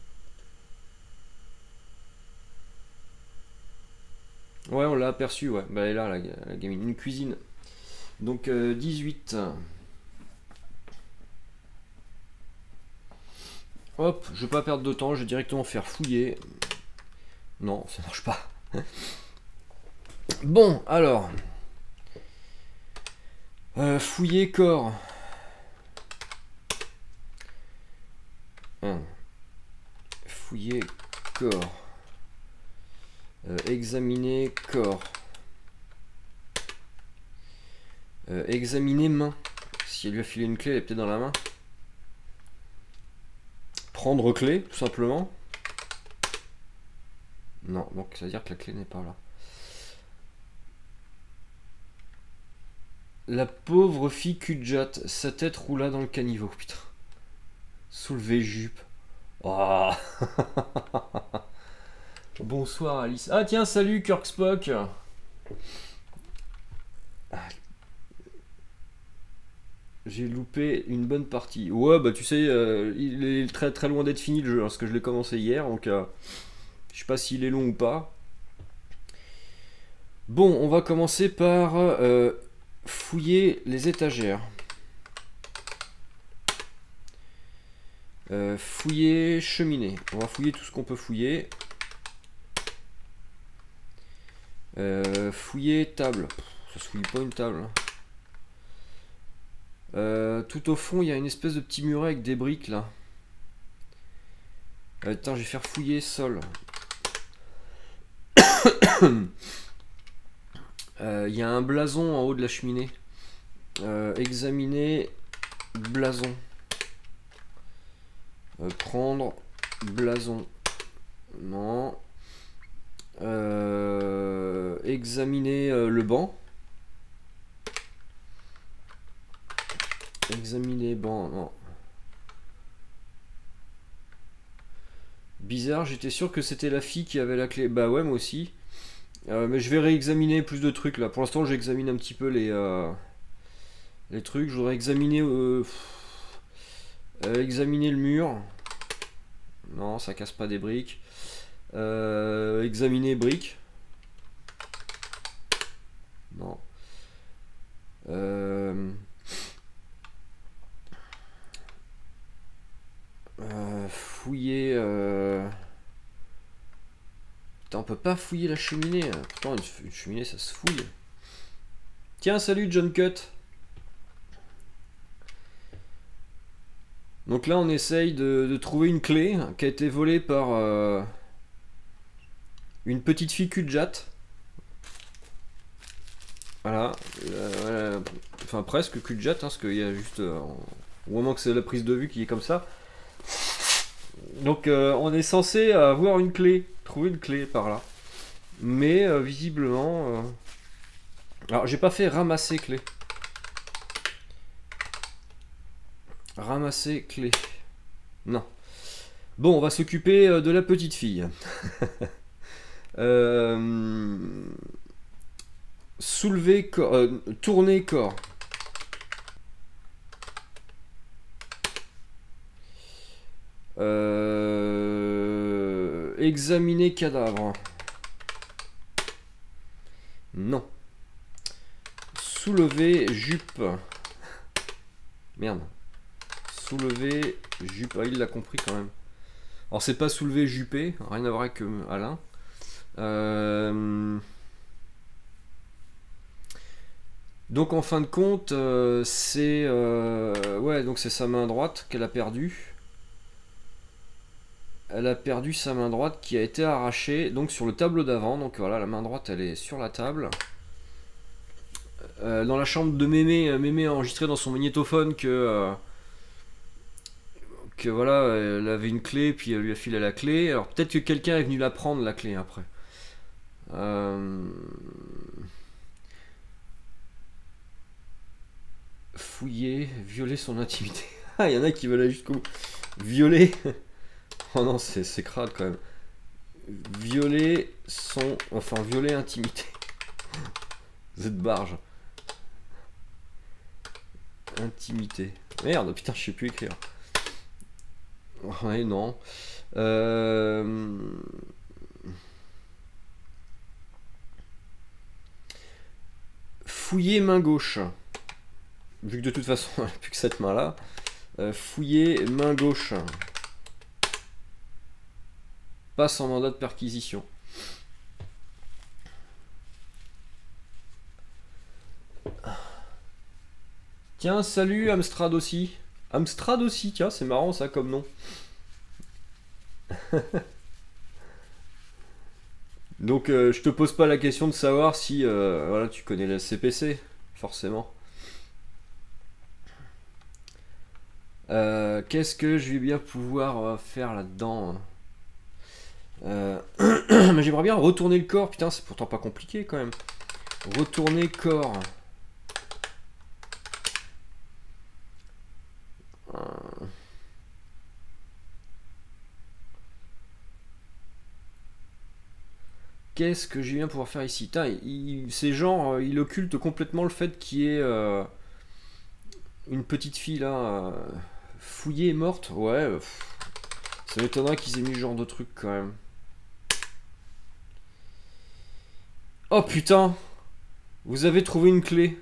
Ouais, on l'a aperçu, ouais. Bah, elle est là, la, la gamine. Une cuisine. Donc euh, dix-huit. Hop, je vais pas perdre de temps, je vais directement faire fouiller. Non, ça marche pas. Bon, alors. Euh, fouiller corps. Hum. Fouiller corps. Euh, examiner corps. Euh, examiner main. Si elle lui a filé une clé, elle est peut-être dans la main. Prendre clé, tout simplement. Non, donc ça veut dire que la clé n'est pas là. La pauvre fille Kudjat, sa tête roula dans le caniveau, putain. Soulever jupe. Oh. Bonsoir Alice. Ah tiens, salut Kirk Spock. J'ai loupé une bonne partie. Ouais, bah tu sais, euh, il est très très loin d'être fini le jeu, parce que je l'ai commencé hier, donc euh, je sais pas s'il est long ou pas. Bon, on va commencer par euh, fouiller les étagères. Euh, fouiller cheminée. On va fouiller tout ce qu'on peut fouiller. Euh, fouiller table. Ça se fouille pas une table. Euh, tout au fond, il y a une espèce de petit muret avec des briques là. Euh, attends, je vais faire fouiller sol. Euh, il y a un blason en haut de la cheminée. Euh, examiner blason. Euh, prendre blason. Non. Euh, examiner euh, le banc. Examiner banc, non. Bizarre, j'étais sûr que c'était la fille qui avait la clé. Bah ouais, moi aussi. Euh, mais je vais réexaminer plus de trucs là. Pour l'instant, j'examine un petit peu les, euh, les trucs. Je voudrais examiner, euh, euh, examiner le mur. Non, ça casse pas des briques. Euh, examiner briques. Non. Euh, euh, fouiller. Euh... Putain, on peut pas fouiller la cheminée. Pourtant, une, une cheminée, ça se fouille. Tiens, salut John Cut. Donc là, on essaye de, de trouver une clé qui a été volée par euh, une petite fille Kudjat. Voilà. Euh, enfin, presque Kudjat, hein, parce qu'il y a juste... Euh, au moment que c'est la prise de vue qui est comme ça. Donc, euh, on est censé avoir une clé. Trouver une clé par là. Mais, euh, visiblement... Euh... Alors, j'ai pas fait ramasser clé. Ramasser clé. Non. Bon, on va s'occuper de la petite fille. euh... Soulever corps. Euh, tourner corps. Euh... Examiner cadavre. Non. Soulever jupe. Merde. Soulever jupe. Ah, il l'a compris quand même. Alors c'est pas soulevé Juppé, rien à voir avec euh, Alain. Euh... Donc en fin de compte, euh, c'est euh, ouais, donc c'est sa main droite qu'elle a perdue. Elle a perdu sa main droite qui a été arrachée donc sur le tableau d'avant. Donc voilà, la main droite elle est sur la table. Euh, dans la chambre de Mémé, Mémé a enregistré dans son magnétophone que euh, que voilà, elle avait une clé, puis elle lui a filé la clé. Alors peut-être que quelqu'un est venu la prendre la clé après. Euh... Fouiller, violer son intimité. Ah, il y en a qui veulent aller jusqu'au bout. Violer. Oh non, c'est crade quand même. Violer son. Enfin, violer intimité. Vous êtes barge. Intimité. Merde, putain, je sais plus écrire. Ouais, non. Euh... Fouiller main gauche. Vu que de toute façon, elle n'a plus que cette main-là. Euh, fouiller main gauche. Passe en mandat de perquisition. Tiens, salut Amstrad aussi. Amstrad aussi, tiens, c'est marrant ça comme nom. Donc euh, je te pose pas la question de savoir si euh, voilà, tu connais la C P C, forcément. Euh, Qu'est-ce que je vais bien pouvoir faire là-dedans? euh... Mais j'aimerais bien retourner le corps, putain, c'est pourtant pas compliqué quand même. Retourner corps. Qu'est-ce que j'ai bien pouvoir faire ici? C'est genre, il occulte complètement le fait qu'il y ait euh, une petite fille là, euh, fouillée et morte. Ouais, pff, ça m'étonnerait qu'ils aient mis ce genre de truc quand même. Oh putain! Vous avez trouvé une clé.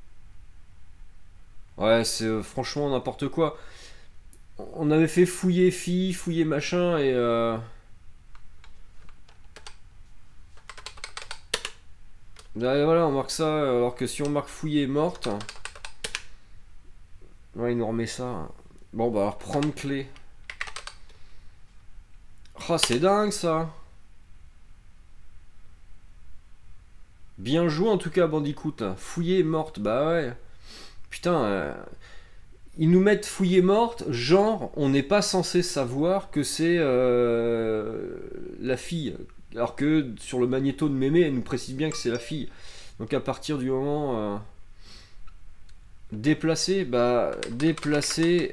Ouais, c'est euh, franchement n'importe quoi. On avait fait fouiller fille, fouiller machin et... Euh... Et voilà, on marque ça, alors que si on marque fouiller morte... Ouais, il nous remet ça. Bon, bah alors prendre clé. Ah, oh, c'est dingue ça. Bien joué en tout cas, Bandicoot. Fouiller morte, bah ouais. Putain, euh, ils nous mettent fouiller morte, genre on n'est pas censé savoir que c'est euh, la fille. Alors que sur le magnéto de Mémé, elle nous précise bien que c'est la fille. Donc à partir du moment... Euh, déplacer, bah déplacer...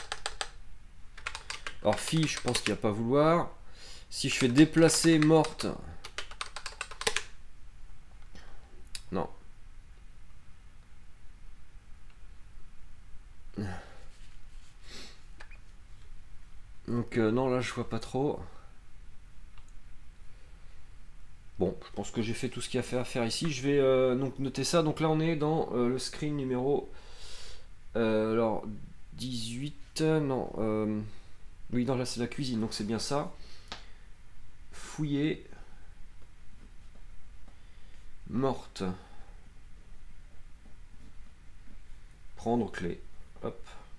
Alors fille, je pense qu'il n'y a pas à vouloir. Si je fais déplacer morte... Non. Donc euh, non, là je vois pas trop. Bon, je pense que j'ai fait tout ce qu'il y a fait à faire ici. Je vais euh, donc noter ça. Donc là on est dans euh, le screen numéro... Euh, alors dix-huit... Non. Euh, oui, non, là c'est la cuisine, donc c'est bien ça. Fouiller. Morte. Prendre clé. Hop.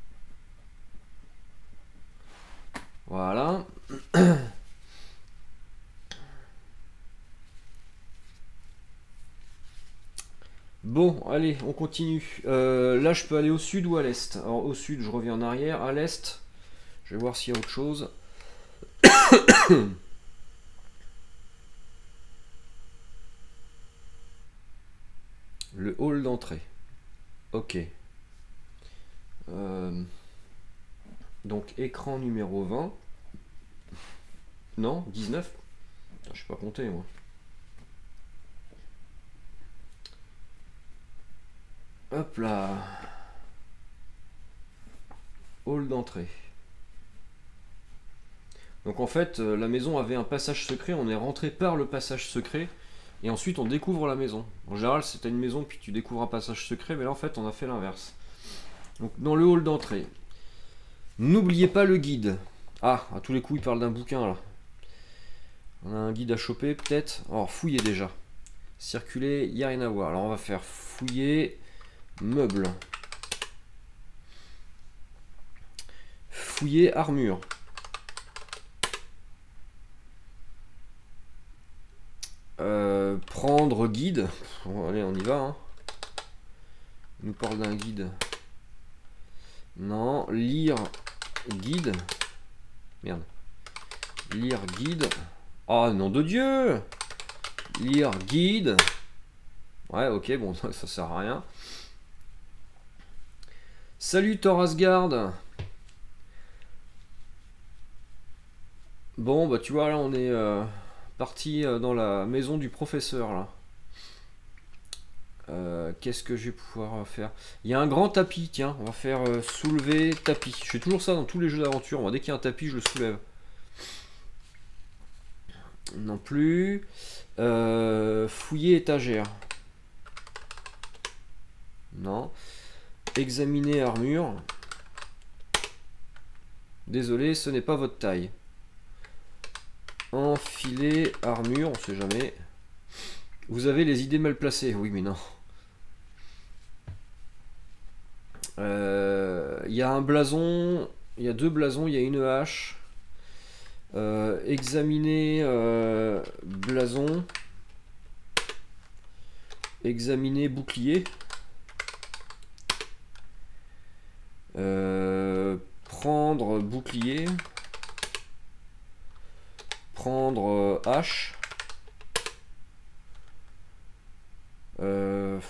Voilà. Bon, allez, on continue. Euh, là, je peux aller au sud ou à l'est. Alors, au sud, je reviens en arrière. À l'est, je vais voir s'il y a autre chose. Le hall d'entrée. Ok. Euh, donc, écran numéro vingt. Non, dix-neuf. Je sais pas compter, moi. Hop là. Hall d'entrée. Donc en fait, la maison avait un passage secret, on est rentré par le passage secret, et ensuite on découvre la maison. En général, c'était une maison, puis tu découvres un passage secret, mais là en fait, on a fait l'inverse. Donc dans le hall d'entrée, n'oubliez pas le guide. Ah, à tous les coups, il parle d'un bouquin, là. On a un guide à choper, peut-être. Alors, fouiller, déjà. Circuler, il n'y a rien à voir. Alors, on va faire fouiller, meubles. Fouiller, armure. Euh, prendre guide. Bon, allez, on y va. Hein. Il nous parle d'un guide. Non, lire guide. Merde. Lire guide. Oh, nom de Dieu! Lire guide. Ouais, ok, bon, ça, ça sert à rien. Salut Thorasgard. Bon, bah tu vois, là, on est euh, parti euh, dans la maison du professeur, là. Euh, Qu'est-ce que je vais pouvoir faire? Il y a un grand tapis, tiens, on va faire euh, soulever tapis. Je fais toujours ça dans tous les jeux d'aventure. Dès qu'il y a un tapis, je le soulève. Non plus. Euh, fouiller étagère. Non. Examiner armure. Désolé, ce n'est pas votre taille. Enfiler armure, on sait jamais. Vous avez les idées mal placées. Oui, mais non. Il euh, y a un blason. Il y a deux blasons. Il y a une hache. Euh, examiner euh, blason. Examiner bouclier. Euh, prendre bouclier. Prendre euh, hache. Euh,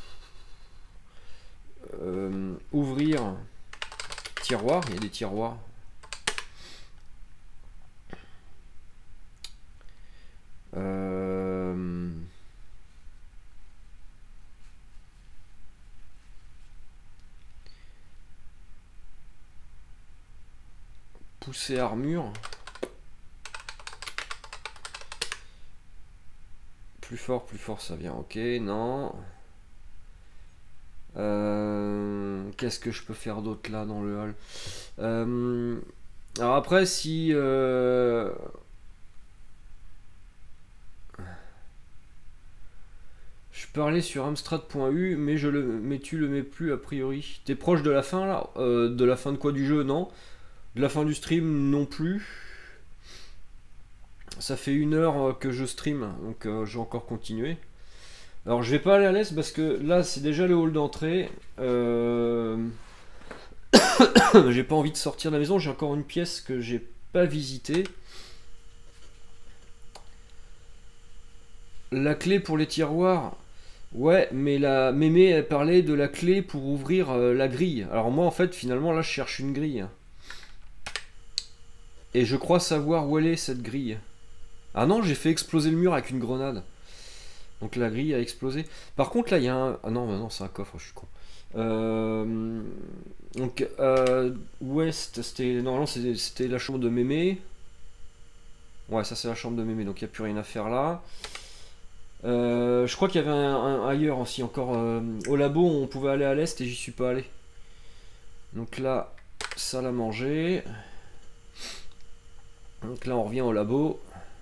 euh, ouvrir tiroir. Il y a des tiroirs. Euh, pousser armure. Plus fort, plus fort, ça vient. Ok, non. Euh, Qu'est-ce que je peux faire d'autre là dans le hall? euh, Alors après, si... Euh, je peux aller sur amstrad point u, mais, je le, mais tu le mets plus a priori. T'es proche de la fin là? euh, De la fin de quoi du jeu? Non. De la fin du stream non plus. Ça fait une heure que je stream, donc euh, je vais encore continuer. Alors je vais pas aller à l'est parce que là c'est déjà le hall d'entrée. Euh... j'ai pas envie de sortir de la maison, j'ai encore une pièce que j'ai pas visitée. La clé pour les tiroirs. Ouais, mais la Mémé elle parlait de la clé pour ouvrir euh, la grille. Alors moi en fait finalement là je cherche une grille. Et je crois savoir où elle est cette grille. Ah non, j'ai fait exploser le mur avec une grenade. Donc la grille a explosé. Par contre là il y a un... Ah non, non c'est un coffre, je suis con. Euh... Donc euh... ouest, c'était... Normalement c'était la chambre de Mémé. Ouais, ça c'est la chambre de Mémé, donc il n'y a plus rien à faire là. Euh... Je crois qu'il y avait un, un ailleurs aussi encore. Euh... Au labo on pouvait aller à l'est et j'y suis pas allé. Donc là, salle à manger. Donc là on revient au labo.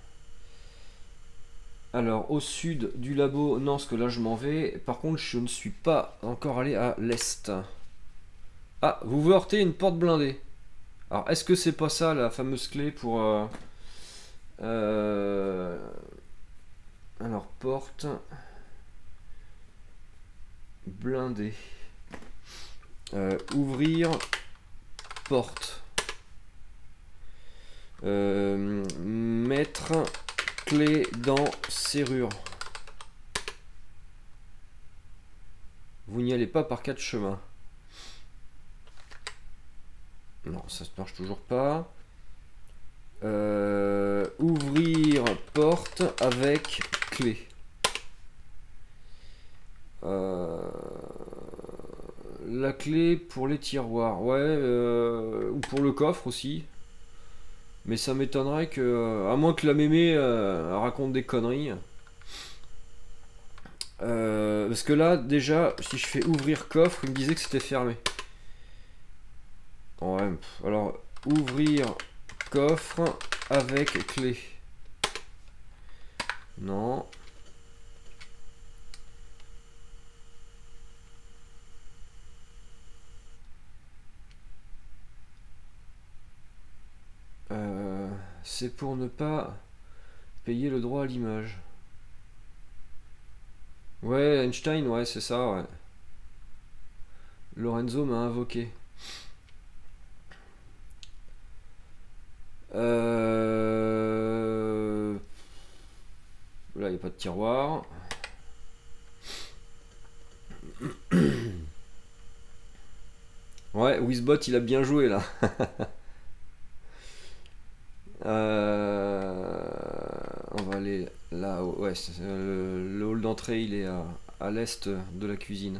Alors au sud du labo, non parce que là je m'en vais. Par contre je ne suis pas encore allé à l'est. Ah, vous vous heurtez une porte blindée. Alors est-ce que c'est pas ça la fameuse clé pour... Euh, euh, alors porte... blindée. Euh, ouvrir porte. Euh, mettre... clé dans serrure. Vous n'y allez pas par quatre chemins. Non, ça se marche toujours pas. Euh, ouvrir porte avec clé. Euh, la clé pour les tiroirs. Ouais, euh, ou pour le coffre aussi. Mais ça m'étonnerait que... À moins que la Mémé euh, raconte des conneries. Euh, parce que là, déjà, si je fais ouvrir coffre, il me disait que c'était fermé. Ouais, alors, ouvrir Coffre avec clé. Non. Euh, c'est pour ne pas payer le droit à l'image. Ouais, Einstein, ouais, c'est ça, ouais. Lorenzo m'a invoqué. Euh... Là, il n'y a pas de tiroir. Ouais, Wizbot, il a bien joué, là. euh... On va aller là. Ouais, le, le hall d'entrée, il est à, à l'est de la cuisine.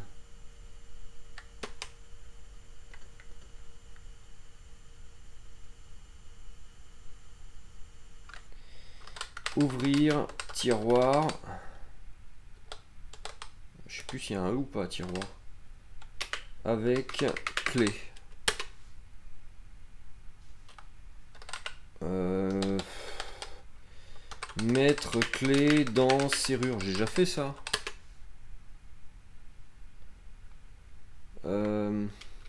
Ouvrir, tiroir. Je sais plus s'il y a un E ou pas, tiroir. Avec clé. Euh, mettre clé dans serrure. J'ai déjà fait ça. Euh,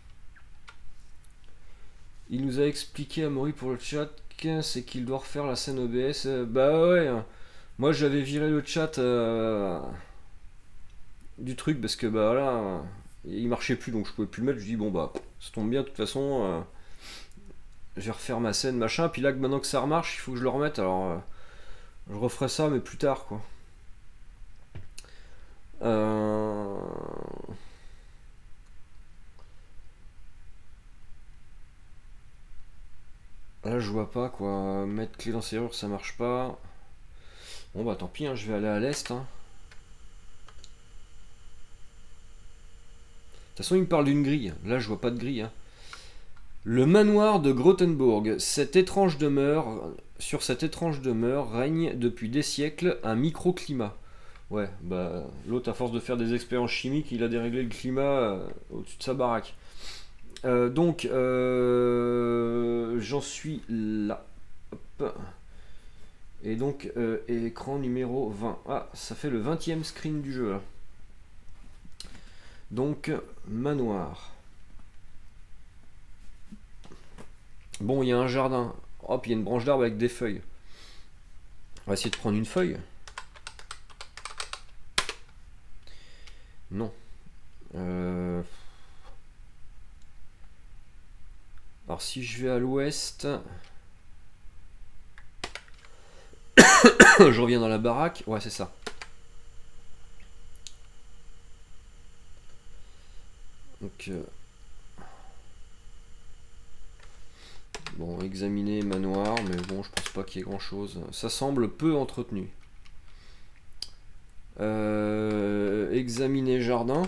il nous a expliqué, Amaury, pour le chat, c'est qu'il doit refaire la scène O B S. Euh, bah ouais. Moi j'avais viré le chat euh, du truc parce que bah là il marchait plus, donc je pouvais plus le mettre. Je dis bon bah ça tombe bien, de toute façon euh, je vais refaire ma scène machin, puis là que maintenant que ça remarche il faut que je le remette, alors euh, je referai ça mais plus tard quoi. euh... Là je vois pas quoi, mettre clé dans serrure ça marche pas. Bon bah tant pis, hein, je vais aller à l'est hein. De toute façon, il me parle d'une grille. Là, je vois pas de grille. Hein. Le manoir de Grothenburg. Cette étrange demeure, sur cette étrange demeure règne depuis des siècles un microclimat. Ouais, bah l'autre, à force de faire des expériences chimiques, il a déréglé le climat euh, au-dessus de sa baraque. Euh, donc, euh, j'en suis là. Hop. Et donc, euh, écran numéro vingt. Ah, ça fait le vingtième screen du jeu là. Donc, manoir. Bon, il y a un jardin. Hop, il y a une branche d'arbre avec des feuilles. On va essayer de prendre une feuille. Non. Euh... Alors, si je vais à l'ouest... je reviens dans la baraque. Ouais, c'est ça. Donc... Euh... Bon, examiner manoir, mais bon, je pense pas qu'il y ait grand chose. Ça semble peu entretenu. Euh, examiner jardin.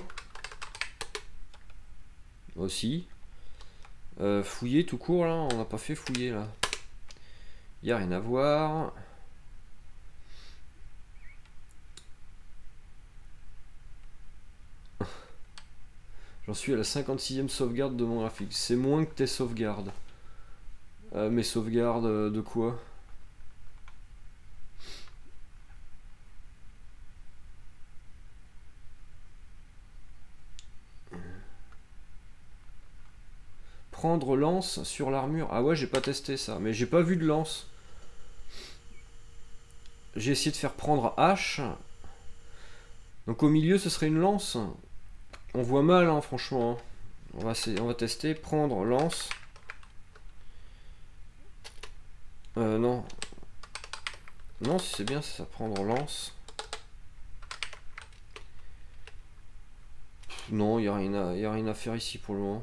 Aussi. Euh, fouiller tout court, là. On n'a pas fait fouiller, là. Il n'y a rien à voir. J'en suis à la cinquante-sixième sauvegarde de mon graphique. C'est moins que tes sauvegardes. Euh, mes sauvegardes euh, de quoi? Prendre lance sur l'armure. Ah ouais, j'ai pas testé ça. Mais j'ai pas vu de lance. J'ai essayé de faire prendre hache. Donc au milieu, ce serait une lance. On voit mal, hein, franchement. On va, on va tester. Prendre lance. Euh, non. Non, si c'est bien, ça, prendre lance. Non, il n'y a, a rien à faire ici pour le moment.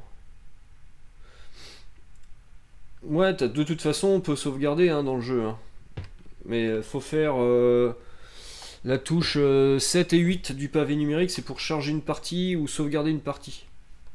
Ouais, de toute façon, on peut sauvegarder hein, dans le jeu. Hein. Mais il faut faire euh, la touche euh, sept et huit du pavé numérique, c'est pour charger une partie ou sauvegarder une partie.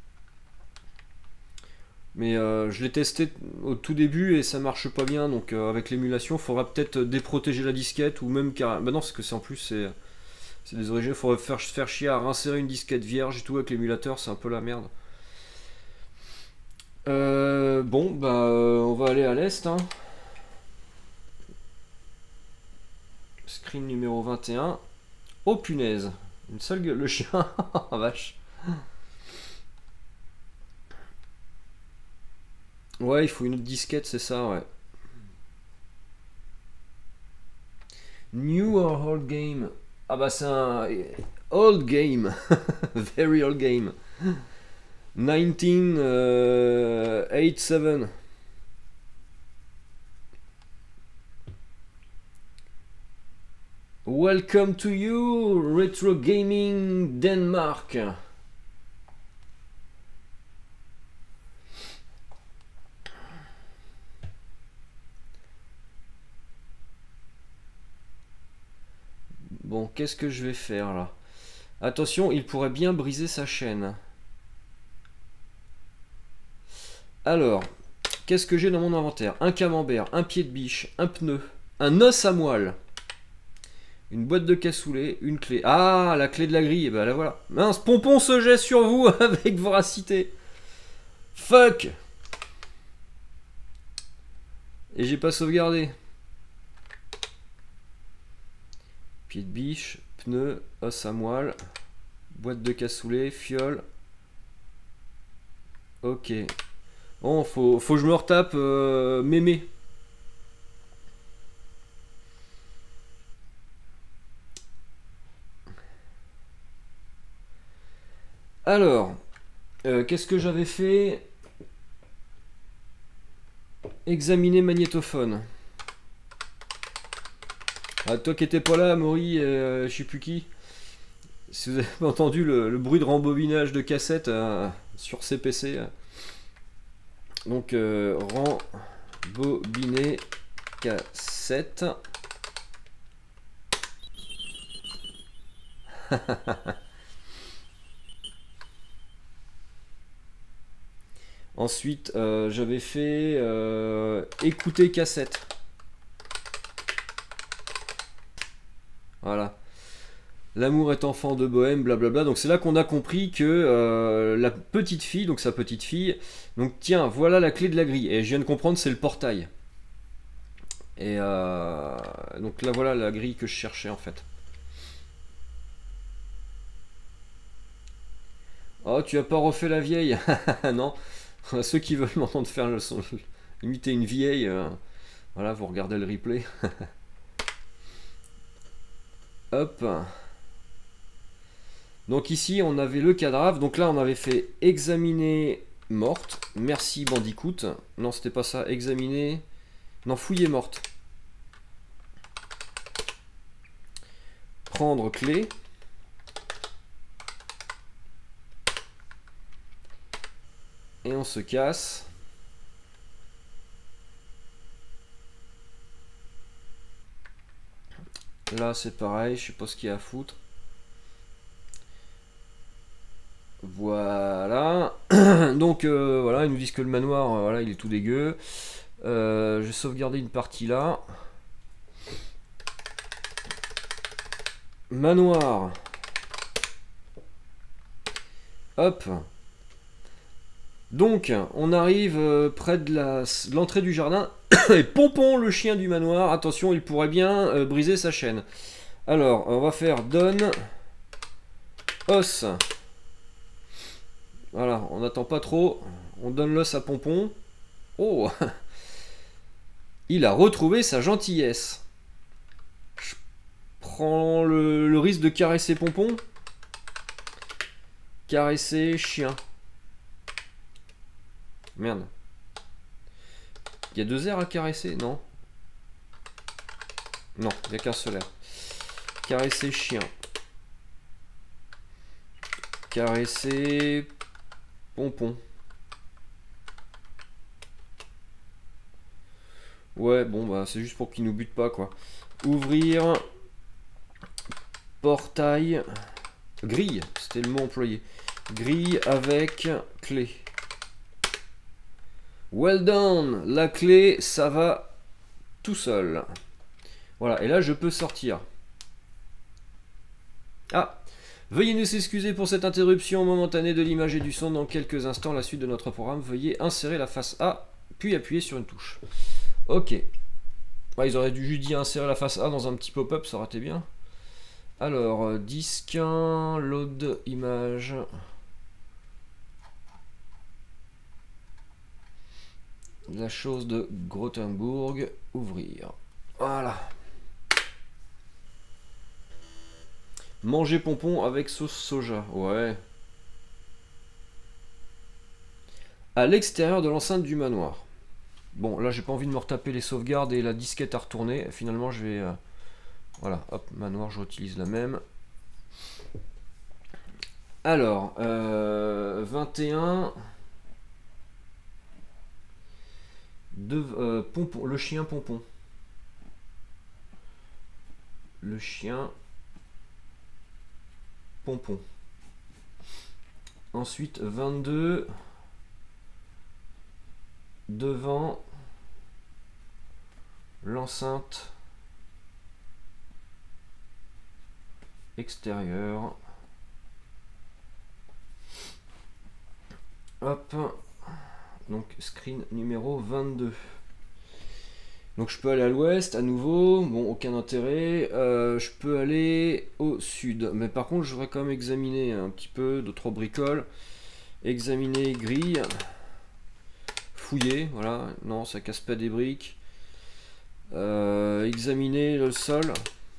Mais euh, je l'ai testé au tout début et ça marche pas bien, donc euh, avec l'émulation, il faudra peut-être déprotéger la disquette ou même carrément. Bah non, parce que c'est en plus, c'est des origines, il faudrait faire, faire chier à réinsérer une disquette vierge et tout avec l'émulateur, c'est un peu la merde. Euh, bon, bah, euh, on va aller à l'est. Hein. Screen numéro vingt et un. Oh punaise. Une seule gueule, le chien. Vache. Ouais, il faut une autre disquette, c'est ça, ouais. New or old game? Ah bah c'est un old game. Very old game. nineteen eighty-seven. Welcome to you, Retro Gaming Denmark. Bon, qu'est-ce que je vais faire là? Attention, il pourrait bien briser sa chaîne. Alors, qu'est-ce que j'ai dans mon inventaire? Un camembert, un pied de biche, un pneu, un os à moelle, une boîte de cassoulet, une clé. Ah, la clé de la grille, et ben la voilà. Mince, Pompon se jette sur vous avec voracité. Fuck. Et j'ai pas sauvegardé. Pied de biche, pneu, os à moelle, boîte de cassoulet, fiole. Ok. Bon, faut, faut que je me retape euh, mémé. Alors, euh, qu'est-ce que j'avais fait? Examiner magnétophone. Ah, toi qui étais pas là, Maury, euh, je sais plus qui. Si vous avez entendu le, le bruit de rembobinage de cassette euh, sur C P C. Euh. Donc, euh, rembobiner cassette. Ensuite, euh, j'avais fait euh, écouter cassette. Voilà. L'amour est enfant de bohème, blablabla. Donc c'est là qu'on a compris que euh, la petite fille, donc sa petite fille, donc tiens, voilà la clé de la grille. Et je viens de comprendre, c'est le portail. Et euh, donc là, voilà la grille que je cherchais en fait. Oh, tu as pas refait la vieille? Non. Ceux qui veulent m'entendre faire le son, imiter une vieille, euh, voilà, vous regardez le replay. Hop. Donc ici, on avait le cadavre. Donc là, on avait fait examiner morte. Merci Bandicoot. Non, c'était pas ça. Examiner. Non, fouiller morte. Prendre clé. Et on se casse. Là c'est pareil, je sais pas ce qu'il y a à foutre. Voilà. Donc euh, voilà, ils nous disent que le manoir, euh, voilà, il est tout dégueu. Euh, je vais sauvegarder une partie là. Manoir. Hop. Donc, on arrive euh, près de l'entrée du jardin. Et Pompon, le chien du manoir, attention, il pourrait bien euh, briser sa chaîne. Alors, on va faire donne os. Voilà, on n'attend pas trop. On donne l'os à Pompon. Oh. Il a retrouvé sa gentillesse. Je prends le, le risque de caresser Pompon. Caresser chien. Merde. Il y a deux airs à caresser? Non. Non, il n'y a qu'un seul air. Caresser chien. Caresser Pompon. Ouais, bon, bah c'est juste pour qu'il nous bute pas, quoi. Ouvrir. Portail. Grille, c'était le mot employé. Grille avec clé. Well done, la clé, ça va tout seul. Voilà, et là je peux sortir. Ah, veuillez nous excuser pour cette interruption momentanée de l'image et du son. Dans quelques instants, la suite de notre programme. Veuillez insérer la face A, puis appuyer sur une touche. Ok. Ouais, ils auraient dû juste dire insérer la face A dans un petit pop-up, ça aurait été bien. Alors, disque, load image. La chose de Gothenburg, ouvrir. Voilà. Manger pompon avec sauce soja, ouais. À l'extérieur de l'enceinte du manoir. Bon, là j'ai pas envie de me retaper les sauvegardes et la disquette à retourner. Finalement je vais... Euh, voilà, hop, manoir, je réutilise la même. Alors, euh, vingt et un... De, euh, pompon, le chien pompon. Le chien pompon. Ensuite, vingt-deux... Devant l'enceinte extérieure. Hop. Donc screen numéro vingt-deux. Donc je peux aller à l'ouest à nouveau. Bon, aucun intérêt. Euh, je peux aller au sud. Mais par contre, je voudrais quand même examiner un petit peu deux trois bricoles. Examiner grille. Fouiller, voilà, non, ça casse pas des briques. Euh, examiner le sol.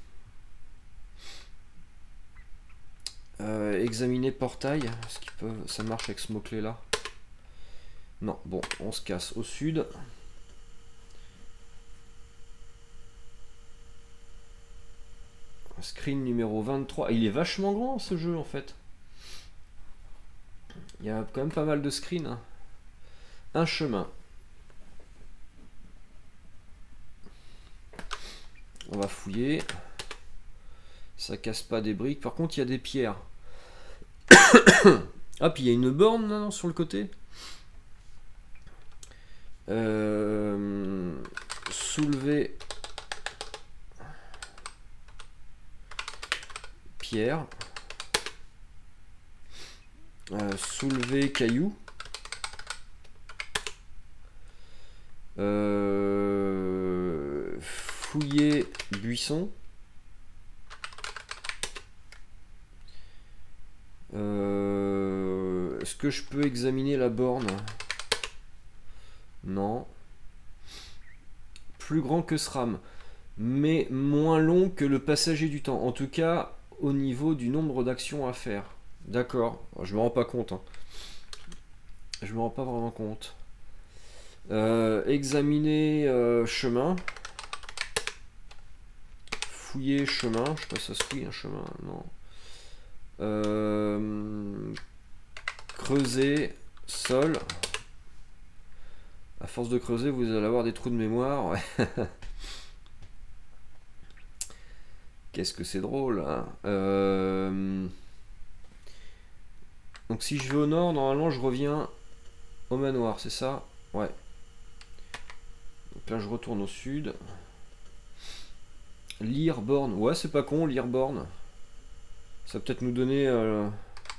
Euh, examiner portail. Est-ce qu'ils peuvent, ça marche avec ce mot-clé là? Non, bon, on se casse au sud. Screen numéro vingt-trois. Il est vachement grand ce jeu en fait. Il y a quand même pas mal de screens. Hein. Un chemin. On va fouiller. Ça casse pas des briques. Par contre, il y a des pierres. Ah, puis il y a une borne là, non, sur le côté. Euh, soulever pierre. Euh, soulever caillou. Euh, fouiller buisson. Euh, Est-ce que je peux examiner la borne? Non. Plus grand que SRAM, mais moins long que le passager du temps. En tout cas, au niveau du nombre d'actions à faire. D'accord. Je me rends pas compte. Hein. Je me rends pas vraiment compte. Euh, examiner euh, chemin. Fouiller chemin. Je sais pas si ça se fouille un chemin. Non. Euh, creuser sol. À force de creuser, vous allez avoir des trous de mémoire. Ouais. Qu'est-ce que c'est drôle. Hein. Euh, donc si je vais au nord, normalement je reviens au manoir, c'est ça? Ouais. Donc là je retourne au sud. Lire borne. Ouais, c'est pas con, lire borne. Ça va peut-être nous donner euh,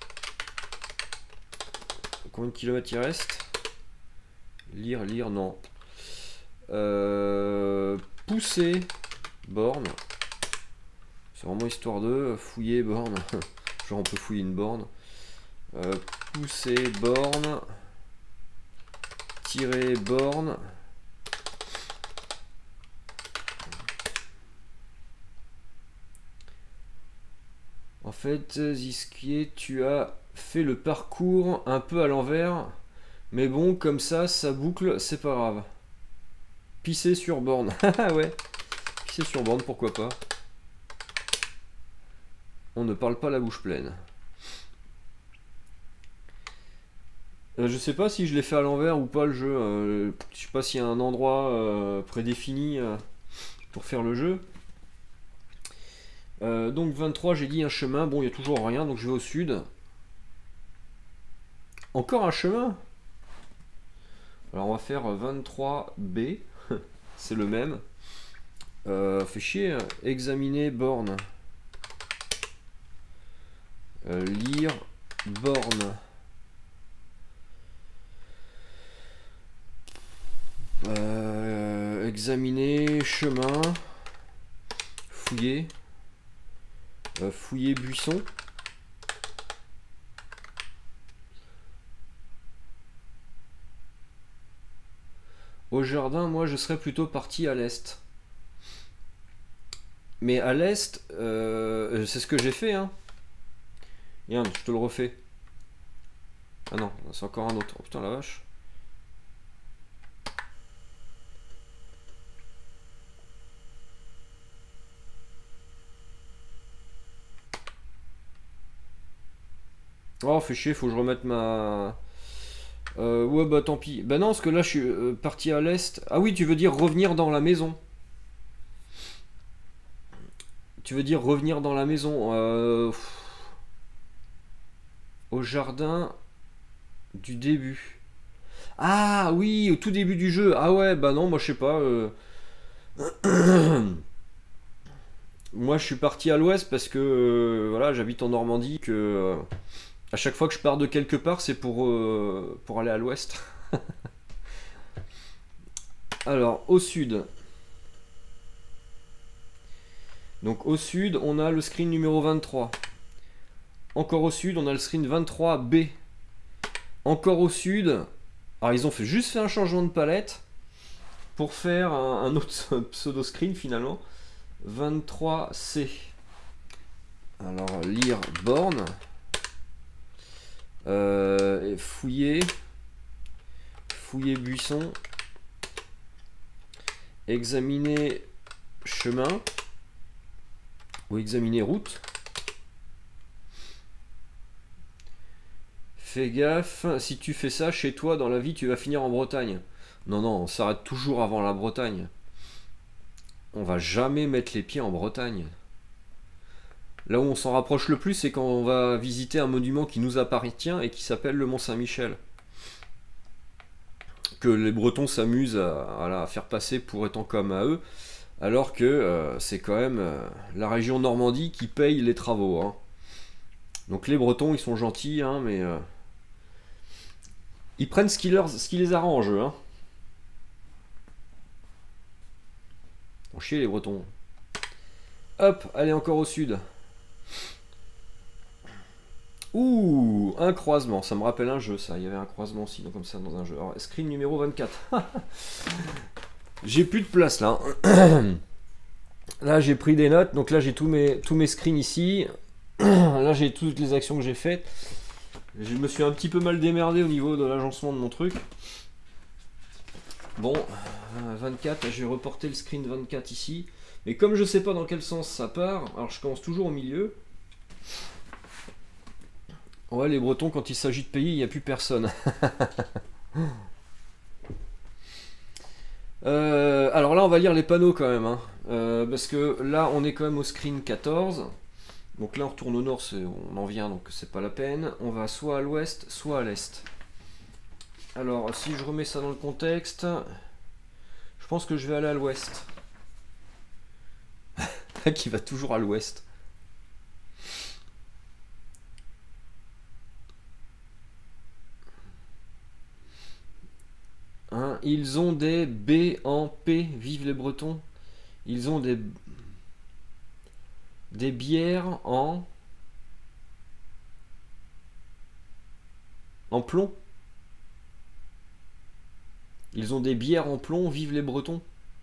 combien de kilomètres il reste. Lire, lire, non. Euh, pousser borne. C'est vraiment histoire de fouiller borne. Genre on peut fouiller une borne. Euh, pousser borne. Tirer borne. En fait, Zisquier, tu as fait le parcours un peu à l'envers. Mais bon, comme ça, ça boucle, c'est pas grave. Pisser sur borne. Ah ouais. Pisser sur borne, pourquoi pas. On ne parle pas la bouche pleine. Euh, je sais pas si je l'ai fait à l'envers ou pas le jeu. Euh, je sais pas s'il y a un endroit euh, prédéfini euh, pour faire le jeu. Euh, donc vingt-trois, j'ai dit un chemin. Bon, il n'y a toujours rien, donc je vais au sud. Encore un chemin. Alors on va faire vingt-trois B. C'est le même. Euh, fait chier. Examiner borne. Euh, lire borne. Euh, examiner, chemin, fouiller, euh, fouiller buisson. Au jardin, moi je serais plutôt parti à l'est. Mais à l'est, euh, c'est ce que j'ai fait, hein. Regarde, je te le refais. Ah non, c'est encore un autre. Oh putain la vache. Oh, fait chier, faut que je remette ma... Euh, ouais, bah tant pis. Bah non, parce que là, je suis euh, parti à l'est. Ah oui, tu veux dire revenir dans la maison. Tu veux dire revenir dans la maison. Euh... Au jardin du début. Ah oui, au tout début du jeu. Ah ouais, bah non, moi je sais pas. euh. Moi je suis parti à l'ouest parce que euh, voilà, j'habite en Normandie, que euh, à chaque fois que je pars de quelque part, c'est pour, euh, pour aller à l'ouest. Alors, au sud. Donc au sud, on a le screen numéro vingt-trois. Encore au sud, on a le screen vingt-trois B. Encore au sud, alors ils ont fait, juste fait un changement de palette pour faire un, un autre pseudo screen finalement. vingt-trois C. Alors lire borne. Euh, fouiller. Fouiller buisson. Examiner chemin. Ou examiner route. Fais gaffe, si tu fais ça chez toi dans la vie, tu vas finir en Bretagne. Non, non, on s'arrête toujours avant la Bretagne. On va jamais mettre les pieds en Bretagne. Là où on s'en rapproche le plus, c'est quand on va visiter un monument qui nous appartient et qui s'appelle le Mont Saint-Michel. Que les Bretons s'amusent à, à, à faire passer pour étant comme à eux, alors que euh, c'est quand même euh, la région Normandie qui paye les travaux. Hein. Donc les Bretons, ils sont gentils, hein, mais... Euh, ils prennent ce qui, leur, ce qui les arrange, hein. On chie les Bretons. Hop, allez encore au sud. Ouh, un croisement. Ça me rappelle un jeu, ça. Il y avait un croisement aussi, comme ça, dans un jeu. Alors, screen numéro vingt-quatre. J'ai plus de place, là. Là, j'ai pris des notes. Donc là, j'ai tous mes, tous mes screens ici. Là, j'ai toutes les actions que j'ai faites. Je me suis un petit peu mal démerdé au niveau de l'agencement de mon truc. Bon, vingt-quatre, je vais reporter le screen vingt-quatre ici. Mais comme je sais pas dans quel sens ça part, alors je commence toujours au milieu. Ouais, les Bretons, quand il s'agit de payer, il n'y a plus personne. euh, alors là, on va lire les panneaux quand même. Hein. Euh, parce que là, on est quand même au screen quatorze. Donc là on retourne au nord, on en vient donc c'est pas la peine. On va soit à l'ouest, soit à l'est. Alors si je remets ça dans le contexte, je pense que je vais aller à l'ouest. Qui va toujours à l'ouest. Hein, ils ont des B en P, vive les Bretons. Ils ont des... Des bières en... En plomb. Ils ont des bières en plomb, vive les Bretons.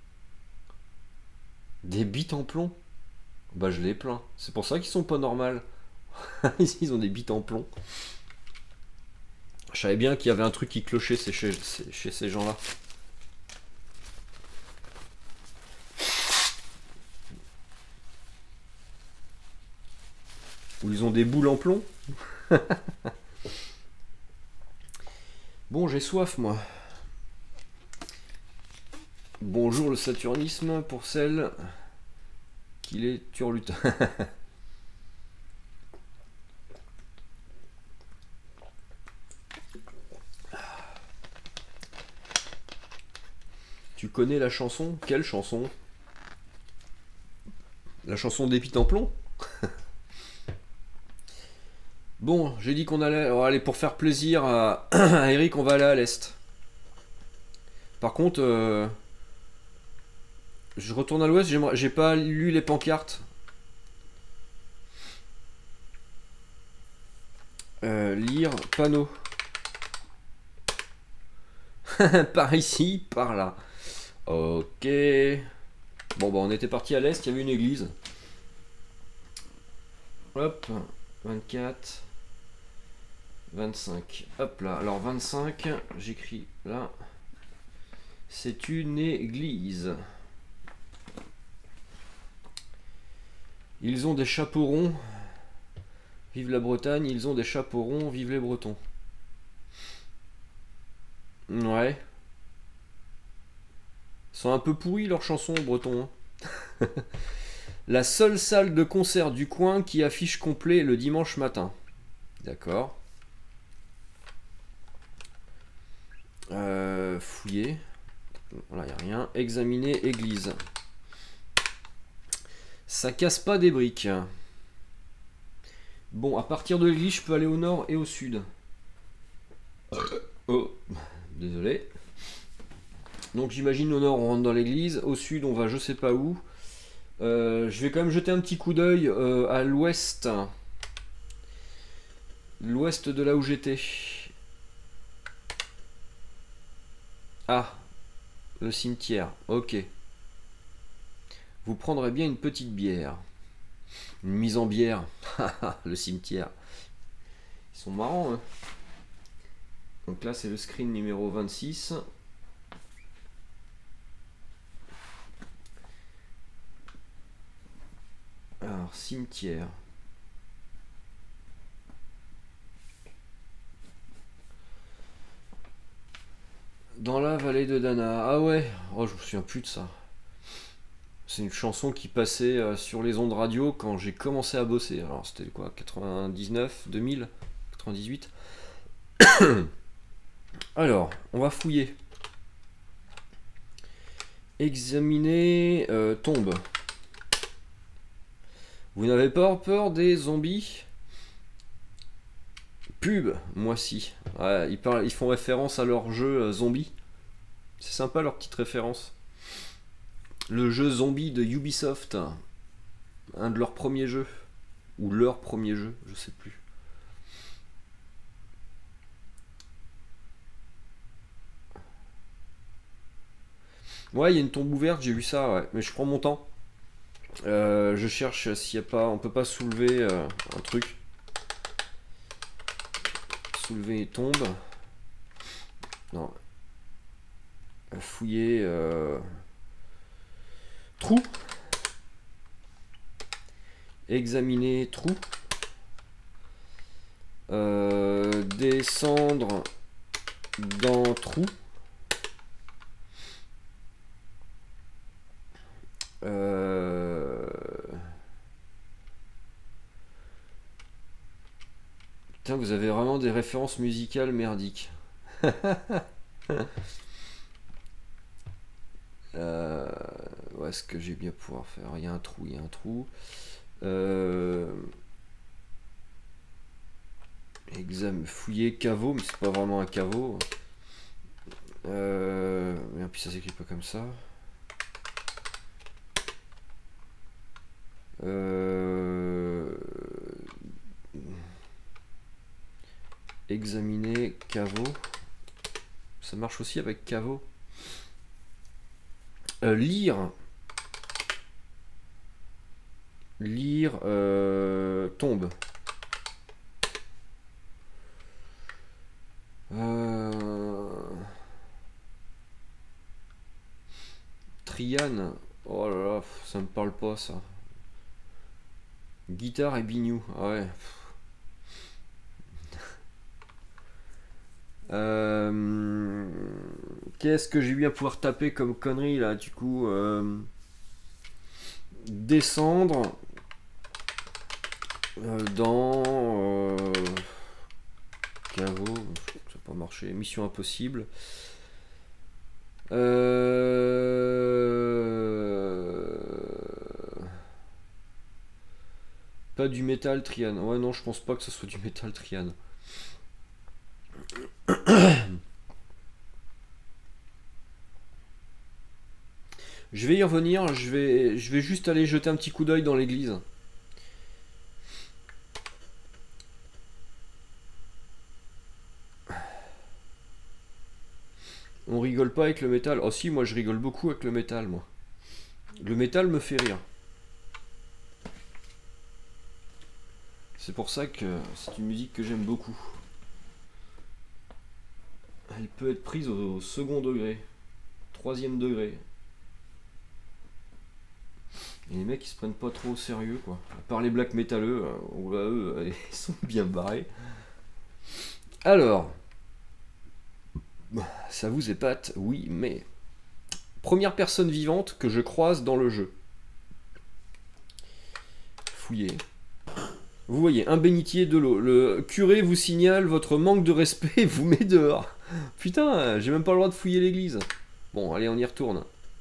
Des bites en plomb. Bah je les plains. C'est pour ça qu'ils sont pas normales. Ils ont des bites en plomb. Je savais bien qu'il y avait un truc qui clochait chez, chez ces gens-là. Ou ils ont des boules en plomb. Bon, j'ai soif, moi. Bonjour le saturnisme pour celle qui les turlute. Tu connais la chanson? Quelle chanson? La chanson des pites en plomb. Bon, j'ai dit qu'on allait... Alors, allez, pour faire plaisir à, à Eric, on va aller à l'est. Par contre, euh, Je retourne à l'ouest, j'ai pas lu les pancartes. Euh, lire, panneau. Par ici, par là. Ok. Bon bah on était parti à l'est, il y avait une église. Hop, vingt-quatre, vingt-cinq. Hop là, alors vingt-cinq, j'écris là. C'est une église. Ils ont des chapeaux ronds. Vive la Bretagne, ils ont des chapeaux ronds, vive les Bretons. Ouais. Ils sont un peu pourris leurs chansons bretons. Hein. La seule salle de concert du coin qui affiche complet le dimanche matin. D'accord. Euh, fouiller. Là, il n'y a rien. Examiner église. Ça casse pas des briques. Bon, à partir de l'église, je peux aller au nord et au sud. Oh, désolé. Donc j'imagine au nord on rentre dans l'église, au sud on va je sais pas où. Euh, je vais quand même jeter un petit coup d'œil euh, à l'ouest. L'ouest de là où j'étais. Ah, le cimetière, ok. Vous prendrez bien une petite bière. Une mise en bière. Le cimetière. Ils sont marrants, hein. Donc là c'est le screen numéro vingt-six. Alors, cimetière. Dans la vallée de Dana. Ah ouais, oh, je me souviens plus de ça. C'est une chanson qui passait euh, sur les ondes radio quand j'ai commencé à bosser. Alors c'était quoi, quatre-vingt-dix-neuf, deux mille, quatre-vingt-dix-huit. Alors, on va fouiller. Examiner, euh, tombe. Vous n'avez pas peur des zombies? Pub, moi si. Ouais, ils, parlent, ils font référence à leur jeu euh, zombie. C'est sympa leur petite référence. Le jeu zombie de Ubisoft. Un de leurs premiers jeux. Ou leur premier jeu, je sais plus. Ouais, il y a une tombe ouverte, j'ai vu ça, ouais. Mais je prends mon temps. Euh, je cherche s'il n'y a pas. On peut pas soulever euh, un truc. Soulever une tombe. Non. Fouiller. Euh... Trou. Examiner trou. Euh, descendre dans trou. Euh... Putain, vous avez vraiment des références musicales merdiques. euh... Où est-ce que j'ai bien pouvoir faire? Il y a un trou, il y a un trou. Euh... Exam... Fouiller caveau, mais c'est pas vraiment un caveau. Euh... Et puis ça s'écrit pas comme ça. Euh... Examiner caveau. Ça marche aussi avec caveau. Euh, lire. Lire euh, tombe. Euh... Triane. Oh là là, ça me parle pas ça. Guitare et bignou. Ah ouais. Euh... Qu'est-ce que j'ai bien pouvoir taper comme connerie là du coup euh... Descendre euh, dans euh... caveau, ça n'a pas marché. Mission impossible. Euh... Pas du métal triane. Ouais non, je pense pas que ce soit du métal triane. Je vais y revenir, je vais, je vais juste aller jeter un petit coup d'œil dans l'église. On rigole pas avec le métal. Oh si, moi je rigole beaucoup avec le métal, moi. Le métal me fait rire. C'est pour ça que c'est une musique que j'aime beaucoup. Elle peut être prise au second degré, troisième degré. Et les mecs ils se prennent pas trop au sérieux quoi. À part les black métalleux, où là eux ils sont bien barrés. Alors, ça vous épate, oui, mais première personne vivante que je croise dans le jeu. Fouillez. Vous voyez, un bénitier, de l'eau. Le curé vous signale votre manque de respect et vous met dehors. Putain, j'ai même pas le droit de fouiller l'église. Bon, allez, on y retourne.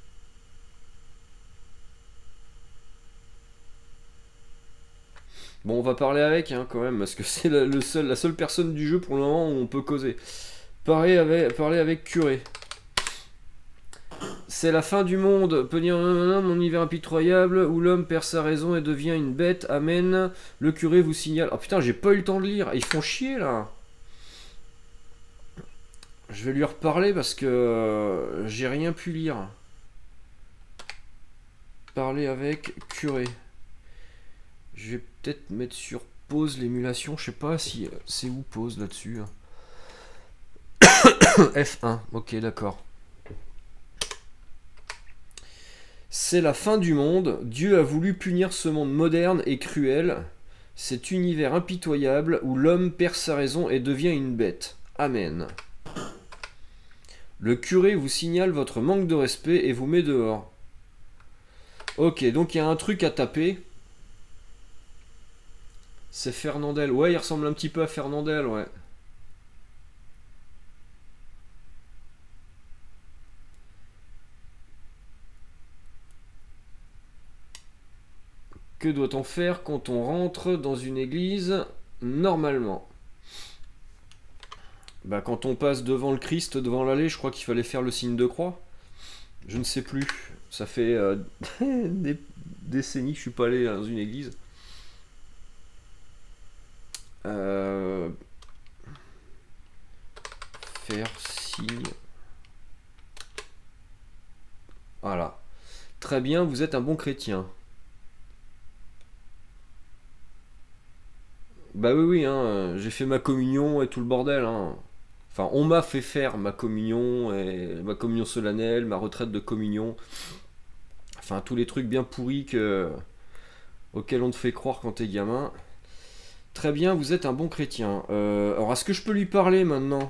Bon, on va parler avec, hein, quand même, parce que c'est la, le seul, la seule personne du jeu pour le moment où on peut causer. Parler avec, parler avec curé. C'est la fin du monde, peut dire mon hiver impitoyable, où l'homme perd sa raison et devient une bête, amen. Le curé vous signale. Oh putain, j'ai pas eu le temps de lire, ils font chier là. Je vais lui reparler parce que euh, j'ai rien pu lire. Parler avec curé. Je vais peut-être mettre sur pause l'émulation, je sais pas si c'est où pause là-dessus. F un, ok d'accord. C'est la fin du monde, Dieu a voulu punir ce monde moderne et cruel, cet univers impitoyable où l'homme perd sa raison et devient une bête. Amen. Le curé vous signale votre manque de respect et vous met dehors. Ok, donc il y a un truc à taper. C'est Fernandel. Ouais, il ressemble un petit peu à Fernandel, ouais. Que doit-on faire quand on rentre dans une église normalement? Bah quand on passe devant le Christ, devant l'allée, je crois qu'il fallait faire le signe de croix. Je ne sais plus. Ça fait euh, des décennies que je suis pas allé dans une église. Euh... Faire signe. Voilà. Très bien, vous êtes un bon chrétien. Bah oui, oui, hein, j'ai fait ma communion et tout le bordel. Hein. Enfin, on m'a fait faire ma communion, et ma communion solennelle, ma retraite de communion. Enfin, tous les trucs bien pourris que, auxquels on te fait croire quand t'es gamin. Très bien, vous êtes un bon chrétien. Euh, alors, est-ce que je peux lui parler maintenant?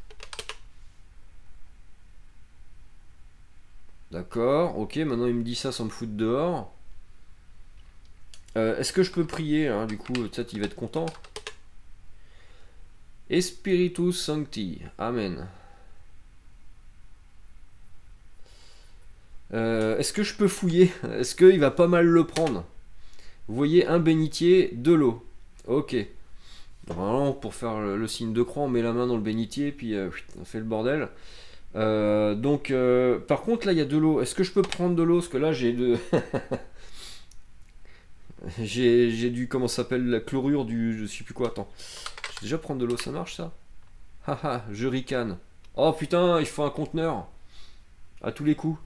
D'accord, ok, maintenant il me dit ça sans me foutre dehors. Euh, est-ce que je peux prier, hein, du coup, peut-être il va être content. Espiritus Sancti, Amen. Euh, est-ce que je peux fouiller? Est-ce qu'il va pas mal le prendre? Vous voyez, un bénitier, de l'eau. Ok. Vraiment, pour faire le, le signe de croix, on met la main dans le bénitier, puis euh, on fait le bordel. Euh, donc, euh, par contre, là, il y a de l'eau. Est-ce que je peux prendre de l'eau? Parce que là, j'ai de... j'ai du, comment ça s'appelle, la chlorure du... je sais plus quoi, attends. Je vais déjà prendre de l'eau, ça marche, ça? Haha, je ricane. Oh, putain, il faut un conteneur. À tous les coups.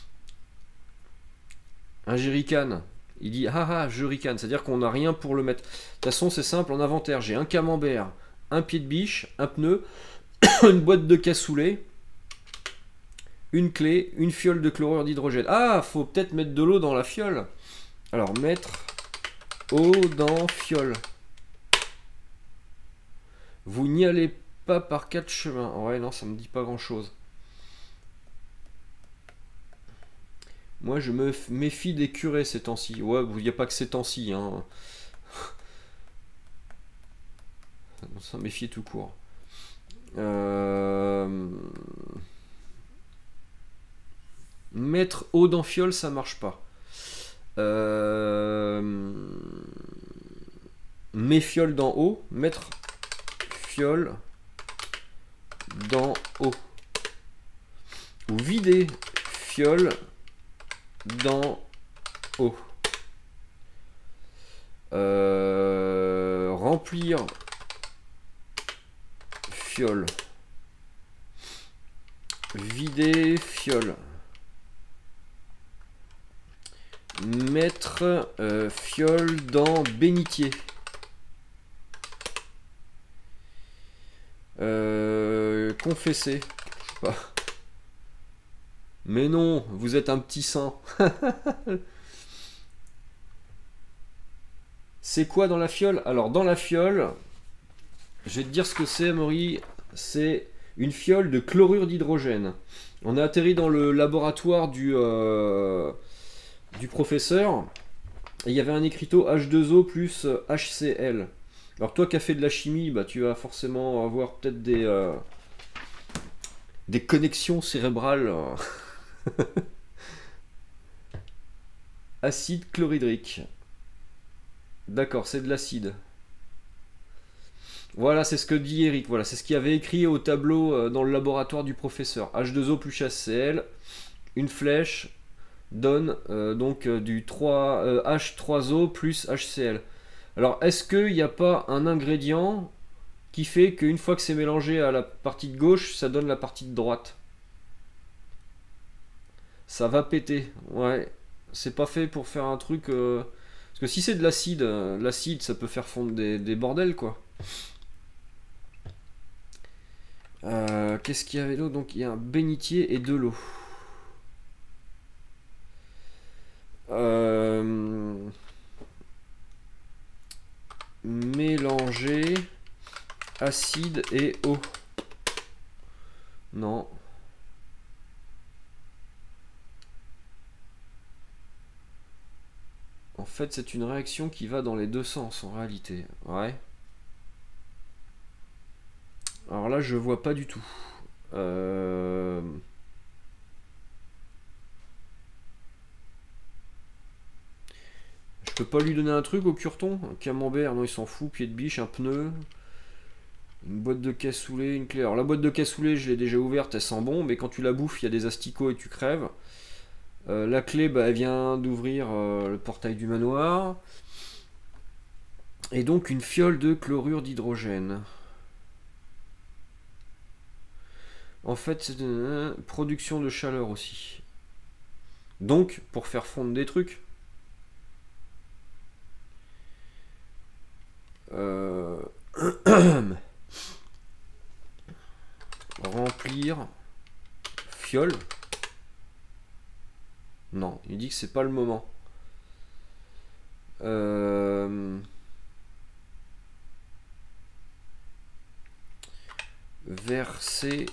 Un jerrycan. Il dit haha, je ricane. C'est-à-dire qu'on n'a rien pour le mettre. De toute façon, c'est simple, en inventaire, j'ai un camembert, un pied de biche, un pneu, une boîte de cassoulet, une clé, une fiole de chlorure d'hydrogène. Ah, faut peut-être mettre de l'eau dans la fiole. Alors, mettre eau dans fiole. Vous n'y allez pas par quatre chemins. Ouais, non, ça me dit pas grand-chose. Moi, je me méfie des curés ces temps-ci. Ouais, il n'y a pas que ces temps-ci. Hein. Ça méfie tout court. Euh... Mettre eau dans fiole, ça marche pas. Euh... Mes fioles dans eau. Mettre fiole dans eau. Ou vider fiole dans eau. Euh, remplir fiole. Vider fiole. Mettre euh, fiole dans bénitier. Euh, confesser. Je sais pas. Mais non, vous êtes un petit saint. C'est quoi dans la fiole? Alors dans la fiole, je vais te dire ce que c'est, Amaury. C'est une fiole de chlorure d'hydrogène. On a atterri dans le laboratoire du, euh, du professeur. Et il y avait un écriteau H deux O plus H C L. Alors toi qui as fait de la chimie, bah, tu vas forcément avoir peut-être des, euh, des connexions cérébrales. Acide chlorhydrique. D'accord, c'est de l'acide. Voilà, c'est ce que dit Eric. Voilà, c'est ce qu'il avait écrit au tableau euh, dans le laboratoire du professeur. H deux O plus H C L. Une flèche donne euh, donc euh, du trois, euh, H trois O plus H C L. Alors, est-ce qu'il n'y a pas un ingrédient qui fait qu'une fois que c'est mélangé à la partie de gauche, ça donne la partie de droite? Ça va péter. Ouais, c'est pas fait pour faire un truc... Euh... Parce que si c'est de l'acide, euh, l'acide, ça peut faire fondre des, des bordels, quoi. Euh, Qu'est-ce qu'il y avait d'autre? Donc, il y a un bénitier et de l'eau. Euh... Mélanger acide et eau. Non. En fait, c'est une réaction qui va dans les deux sens en réalité. Ouais. Alors là, je vois pas du tout. Euh... Je peux pas lui donner un truc au cureton? Un camembert, non, il s'en fout. Pied de biche, un pneu. Une boîte de cassoulet, une clé. Alors la boîte de cassoulet, je l'ai déjà ouverte, elle sent bon, mais quand tu la bouffes, il y a des asticots et tu crèves. Euh, la clé, bah, elle vient d'ouvrir euh, le portail du manoir. Et donc une fiole de chlorure d'hydrogène. En fait, c'est une euh, production de chaleur aussi. Donc, pour faire fondre des trucs. Euh... Remplir fiole. Non, il dit que c'est pas le moment. Euh... Verser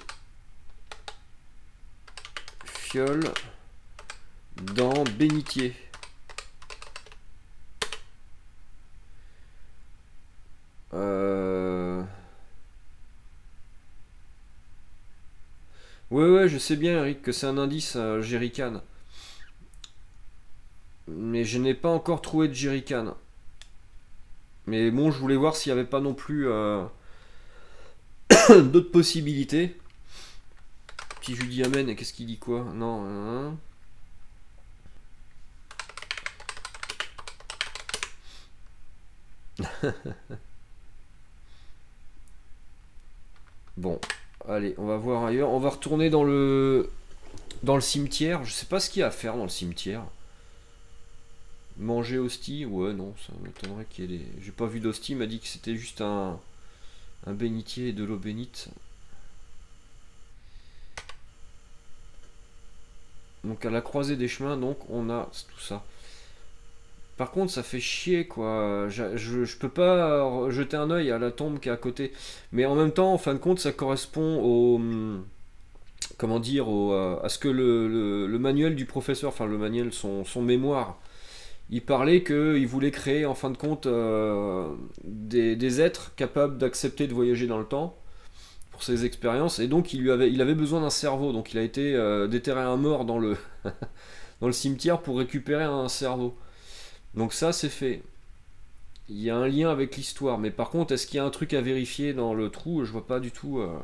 fiole dans bénitier. Euh... Ouais, ouais, je sais bien, Eric, que c'est un indice euh, jerrycan. Mais je n'ai pas encore trouvé de jerrycan. Mais bon, je voulais voir s'il n'y avait pas non plus euh, d'autres possibilités. Puis je lui dis amen, et qu'est-ce qu'il dit quoi? Non, hein. Bon, allez, on va voir ailleurs. On va retourner dans le dans le cimetière. Je sais pas ce qu'il y a à faire dans le cimetière. Manger hostie? Ouais, non, ça m'étonnerait qu'il y ait des... J'ai pas vu d'hostie, il m'a dit que c'était juste un un bénitier et de l'eau bénite. Donc à la croisée des chemins, donc on a tout ça. Par contre, ça fait chier, quoi. Je, je, je peux pas jeter un œil à la tombe qui est à côté. Mais en même temps, en fin de compte, ça correspond au... Comment dire au, à ce que le, le, le manuel du professeur, enfin le manuel, son, son mémoire, il parlait qu'il voulait créer, en fin de compte, euh, des, des êtres capables d'accepter de voyager dans le temps pour ses expériences. Et donc, il, lui avait, il avait besoin d'un cerveau. Donc, il a été euh, déterré un mort dans le, dans le cimetière pour récupérer un cerveau. Donc ça, c'est fait. Il y a un lien avec l'histoire. Mais par contre, est-ce qu'il y a un truc à vérifier dans le trou? Je vois pas du tout... Euh...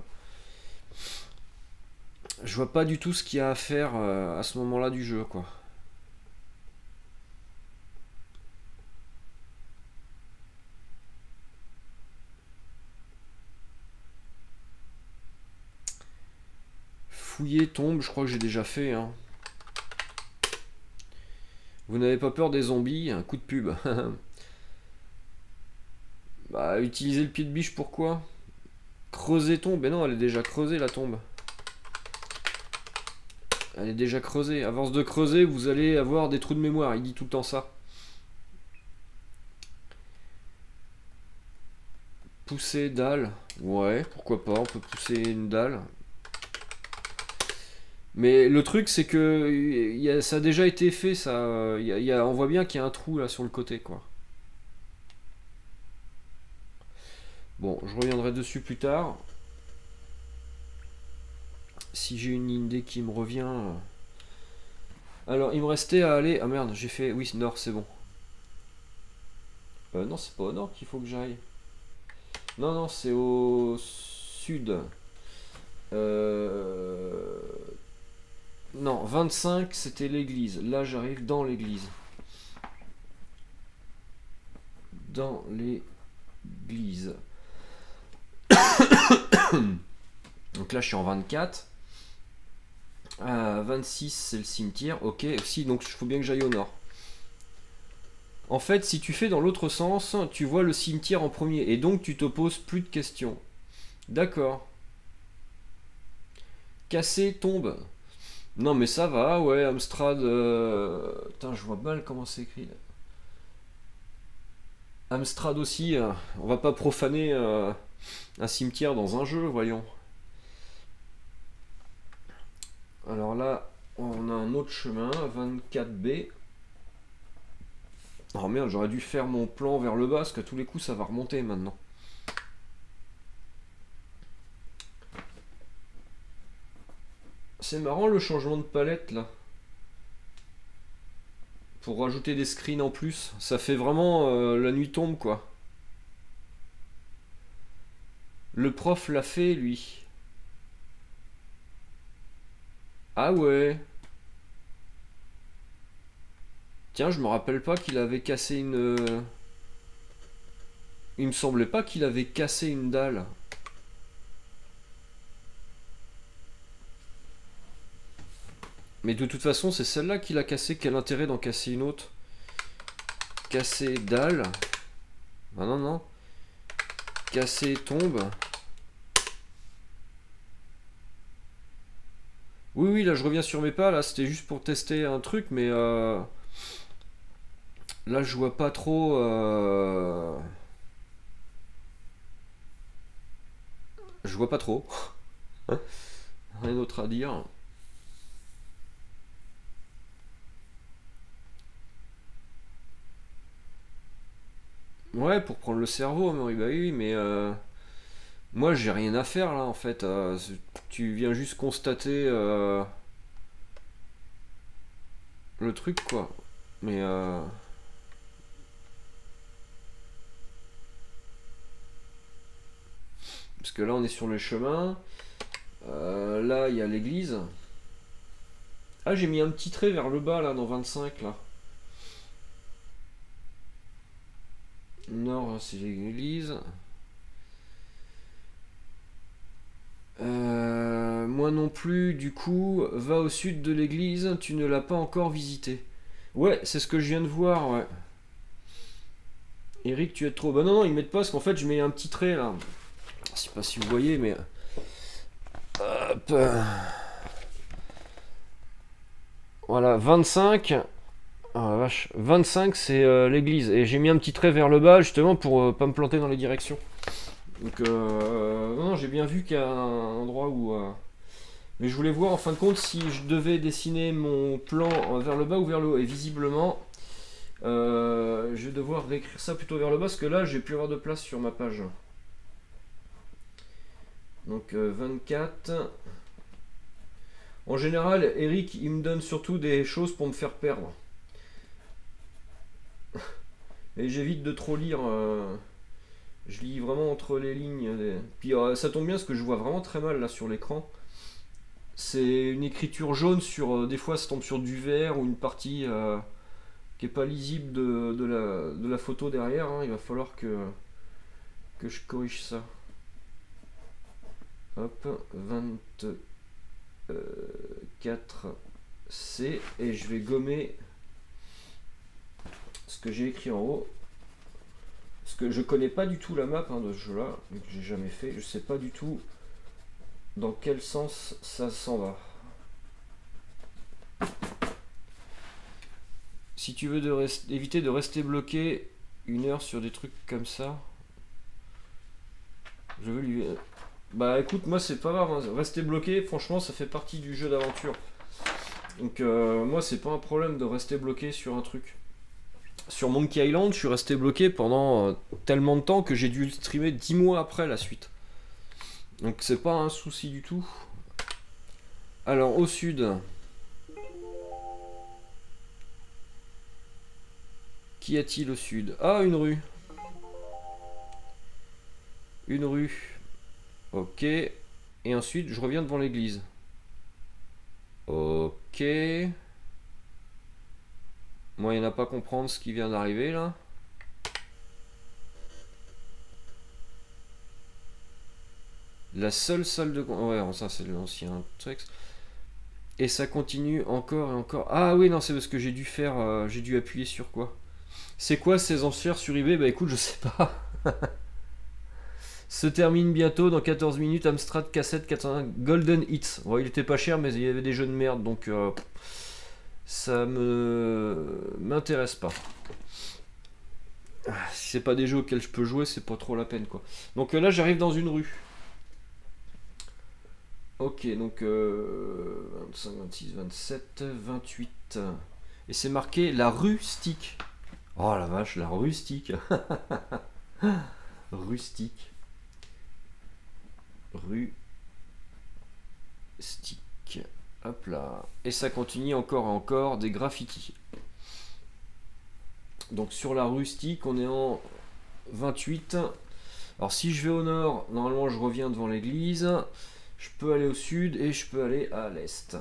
Je vois pas du tout ce qu'il y a à faire euh, à ce moment-là du jeu, quoi. fouiller, tombe, je crois que j'ai déjà fait. Hein. Vous n'avez pas peur des zombies? Un coup de pub. Bah, utiliser le pied de biche, pourquoi? Creuser tombe, mais non, elle est déjà creusée la tombe. Elle est déjà creusée. À force de creuser, vous allez avoir des trous de mémoire. Il dit tout le temps ça. Pousser dalle. Ouais, pourquoi pas, on peut pousser une dalle. Mais le truc, c'est que y a, ça a déjà été fait, ça. Y a, y a, on voit bien qu'il y a un trou là sur le côté, quoi. Bon, je reviendrai dessus plus tard. Si j'ai une idée qui me revient. Alors, il me restait à aller... Ah merde, j'ai fait... Oui, nord, c'est bon. Euh, non, c'est pas au nord qu'il faut que j'aille. Non, non, c'est au sud. Euh... Non, vingt-cinq, c'était l'église. Là, j'arrive dans l'église. Dans l'église. Donc là, je suis en vingt-quatre. Euh, vingt-six, c'est le cimetière. Ok, aussi, donc il faut bien que j'aille au nord. En fait, si tu fais dans l'autre sens, tu vois le cimetière en premier. Et donc, tu te poses plus de questions. D'accord. Casser, tombe. Non, mais ça va, ouais, Amstrad... Euh... Putain, je vois mal comment c'est écrit. Amstrad aussi, euh... on va pas profaner euh... un cimetière dans un jeu, voyons. Alors là, on a un autre chemin, vingt-quatre B. Oh merde, j'aurais dû faire mon plan vers le bas, parce qu'à tous les coups, ça va remonter maintenant. C'est marrant le changement de palette, là. Pour rajouter des screens en plus. Ça fait vraiment euh, la nuit tombe, quoi. Le prof l'a fait, lui. Ah ouais. Tiens, je me rappelle pas qu'il avait cassé une... Il me semblait pas qu'il avait cassé une dalle. Mais de toute façon, c'est celle-là qu'il a cassé. Quel intérêt d'en casser une autre? Casser dalle. Ah non, non. Casser tombe. Oui, oui, là, je reviens sur mes pas. Là, c'était juste pour tester un truc, mais... Euh... Là, je vois pas trop... Euh... Je vois pas trop. Rien d'autre à dire. Ouais, pour prendre le cerveau, mais bah oui, mais euh, moi j'ai rien à faire là en fait. Euh, tu viens juste constater euh, le truc quoi. Mais euh, parce que là on est sur le chemin. Euh, là il y a l'église. Ah, j'ai mis un petit trait vers le bas là dans vingt-cinq là. Nord, c'est l'église. Euh, moi non plus, du coup, va au sud de l'église, tu ne l'as pas encore visité. Ouais, c'est ce que je viens de voir, ouais. Eric, tu es trop... Bah non, non, ils mettent pas, parce qu'en fait, je mets un petit trait, là. Je sais pas si vous voyez, mais... Hop. Voilà, vingt-cinq... Ah la vache, vingt-cinq, c'est euh, l'église. Et j'ai mis un petit trait vers le bas, justement, pour euh, pas me planter dans les directions. Donc, euh, non, j'ai bien vu qu'il y a un endroit où... Euh, mais je voulais voir, en fin de compte, si je devais dessiner mon plan vers le bas ou vers le haut. Et visiblement, euh, je vais devoir réécrire ça plutôt vers le bas, parce que là, j'ai plus avoir de place sur ma page. Donc, euh, vingt-quatre... En général, Eric, il me donne surtout des choses pour me faire perdre. Et j'évite de trop lire... Euh, je lis vraiment entre les lignes. Des... Puis euh, ça tombe bien parce que je vois vraiment très mal là sur l'écran. C'est une écriture jaune sur... Euh, des fois ça tombe sur du vert ou une partie euh, qui est pas lisible de, de, la, de la photo derrière. Hein. Il va falloir que, que je corrige ça. Hop, vingt-quatre. euh, quatre C et je vais gommer ce que j'ai écrit en haut. Parce que je connais pas du tout la map hein, de ce jeu là, vu que j'ai jamais fait, je sais pas du tout dans quel sens ça s'en va. Si tu veux de rest... éviter de rester bloqué une heure sur des trucs comme ça, je veux lui... Bah écoute, moi c'est pas grave, hein. Rester bloqué, franchement ça fait partie du jeu d'aventure. Donc euh, moi c'est pas un problème de rester bloqué sur un truc. Sur Monkey Island, je suis resté bloqué pendant euh, tellement de temps que j'ai dû le streamer dix mois après la suite. Donc c'est pas un souci du tout. Alors au sud... Qu'y a-t-il au sud? Ah, une rue. Une rue. Ok. Et ensuite, je reviens devant l'église. Ok. Moyen n'a pas comprendre ce qui vient d'arriver là. La seule salle de... Ouais, ça c'est l'ancien texte. Et ça continue encore et encore. Ah oui, non, c'est parce que j'ai dû faire... Euh, j'ai dû appuyer sur quoi? C'est quoi ces enchères sur eBay? Bah écoute, je sais pas. Se termine bientôt dans quatorze minutes. Amstrad cassette quatre-vingts Golden Hits. Bon, il était pas cher, mais il y avait des jeux de merde, donc euh, ça me m'intéresse pas. Si c'est pas des jeux auxquels je peux jouer, c'est pas trop la peine quoi. Donc euh, là, j'arrive dans une rue. Ok, donc euh, vingt-cinq, vingt-six, vingt-sept, vingt-huit. Et c'est marqué la rustique. Oh la vache, la rustique. Rustique. Rue stick. Hop là. Et ça continue encore et encore des graffitis. Donc sur la rustique, on est en vingt-huit. Alors si je vais au nord, normalement je reviens devant l'église. Je peux aller au sud et je peux aller à l'est.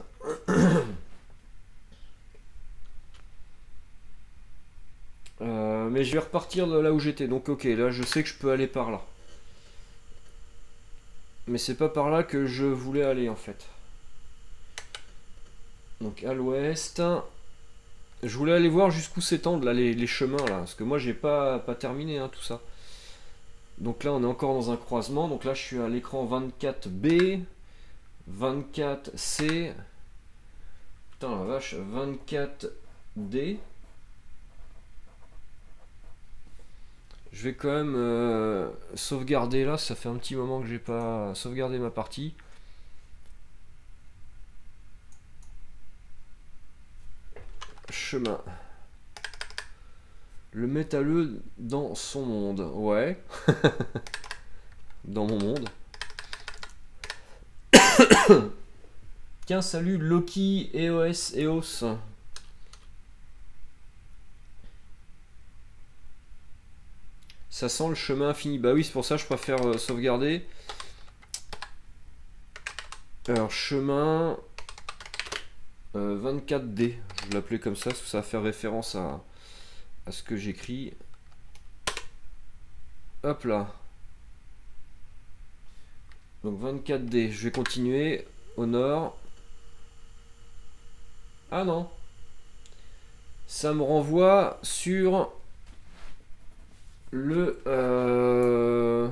euh, mais je vais repartir de là où j'étais. Donc ok, là je sais que je peux aller par là. Mais c'est pas par là que je voulais aller en fait. Donc à l'ouest. Je voulais aller voir jusqu'où s'étendent là les, les chemins là. Parce que moi j'ai pas, pas terminé hein, tout ça. Donc là on est encore dans un croisement. Donc là je suis à l'écran vingt-quatre B. vingt-quatre C. Putain la vache. vingt-quatre D. Je vais quand même euh, sauvegarder là. Ça fait un petit moment que j'ai pas sauvegardé ma partie. Chemin. Le métalleux dans son monde. Ouais. Dans mon monde. Tiens, salut Loki, E O S, E O S. Ça sent le chemin infini. Bah oui, c'est pour ça que je préfère euh, sauvegarder. Alors, chemin euh, vingt-quatre D. Je vais l'appeler comme ça, parce que ça va faire référence à, à ce que j'écris. Hop là. Donc vingt-quatre D. Je vais continuer au nord. Ah non. Ça me renvoie sur le... Euh...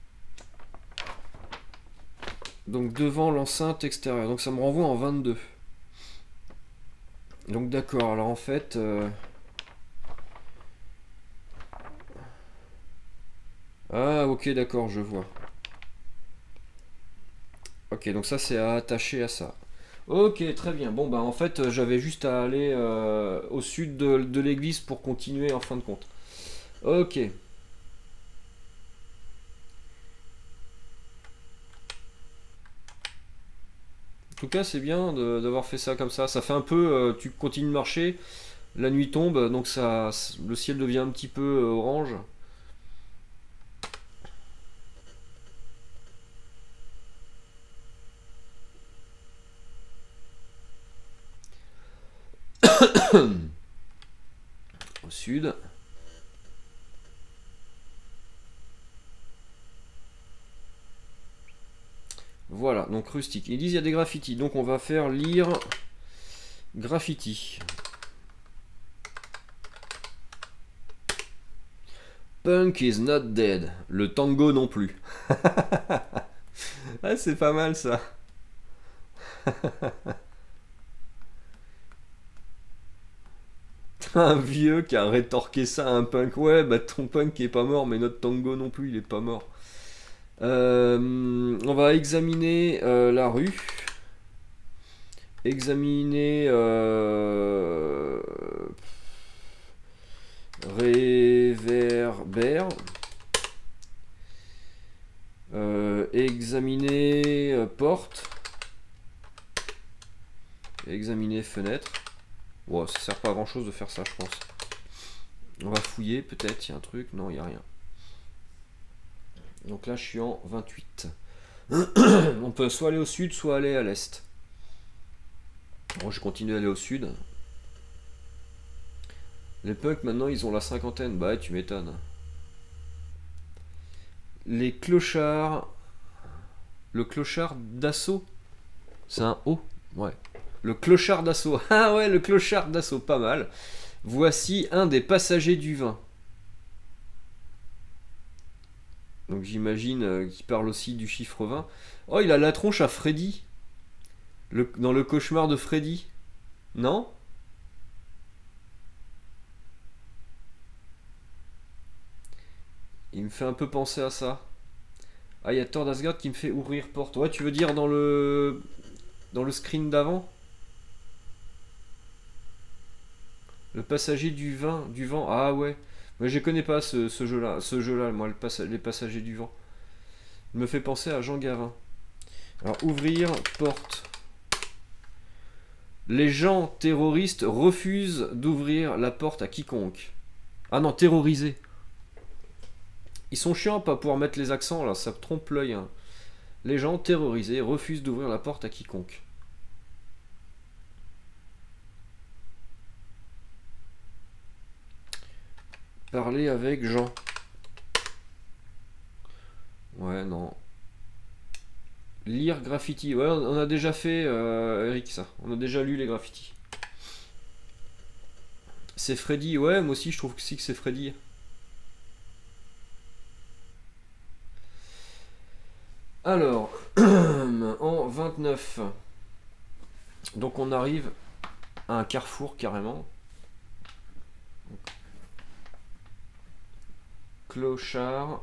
Donc devant l'enceinte extérieure. Donc ça me renvoie en vingt-deux. Donc d'accord. Alors en fait... Euh... Ah ok d'accord, je vois. Ok, donc ça c'est à attacher à ça. Ok, très bien. Bon bah en fait j'avais juste à aller euh, au sud de, de l'église pour continuer en fin de compte. Ok. En tout cas c'est bien d'avoir fait ça comme ça. Ça fait un peu, euh, tu continues de marcher, la nuit tombe, donc ça, le ciel devient un petit peu euh, orange. Au sud. voilà, donc rustique. Ils disent il y a des graffitis, donc on va faire lire graffiti. Punk is not dead. Le tango non plus. Ah, c'est pas mal ça. Un vieux qui a rétorqué ça à un punk. Ouais, bah ton punk est pas mort, mais notre tango non plus, il est pas mort. Euh, on va examiner euh, la rue. Examiner euh, réverbère. Euh, examiner euh, porte. Examiner fenêtre. Bon, ça sert pas à grand chose de faire ça, je pense. On va fouiller, peut-être, il y a un truc. Non, il n'y a rien. Donc là, je suis en vingt-huit. On peut soit aller au sud, soit aller à l'est. Bon, je continue à aller au sud. Les punks, maintenant, ils ont la cinquantaine. Bah, ouais, tu m'étonnes. Les clochards. Le clochard d'assaut. C'est un O. Ouais. Le clochard d'assaut. Ah ouais, le clochard d'assaut, pas mal. Voici un des passagers du vin. Donc j'imagine euh, qu'il parle aussi du chiffre vingt. Oh, il a la tronche à Freddy. Le, dans le cauchemar de Freddy. Non? Il me fait un peu penser à ça. Ah, il y a Thor d'Asgard qui me fait ouvrir porte. Ouais, tu veux dire dans le... Dans le screen d'avant? Le passager du vin, du vent. Ah ouais. Moi je connais pas ce, ce jeu-là. Ce jeu-là, moi, le passa les passagers du vent. Il me fait penser à Jean Gavin. Alors, ouvrir porte. Les gens terroristes refusent d'ouvrir la porte à quiconque. Ah non, terrorisés. Ils sont chiants à pas pouvoir mettre les accents là, ça trompe l'œil. Hein. Les gens terrorisés refusent d'ouvrir la porte à quiconque. Parler avec Jean. Ouais, non. Lire graffiti. Ouais, on a déjà fait, euh, Eric, ça. On a déjà lu les graffitis. C'est Freddy. Ouais, moi aussi, je trouve que si que c'est Freddy. Alors, en vingt-neuf. Donc, on arrive à un carrefour, carrément. Clochard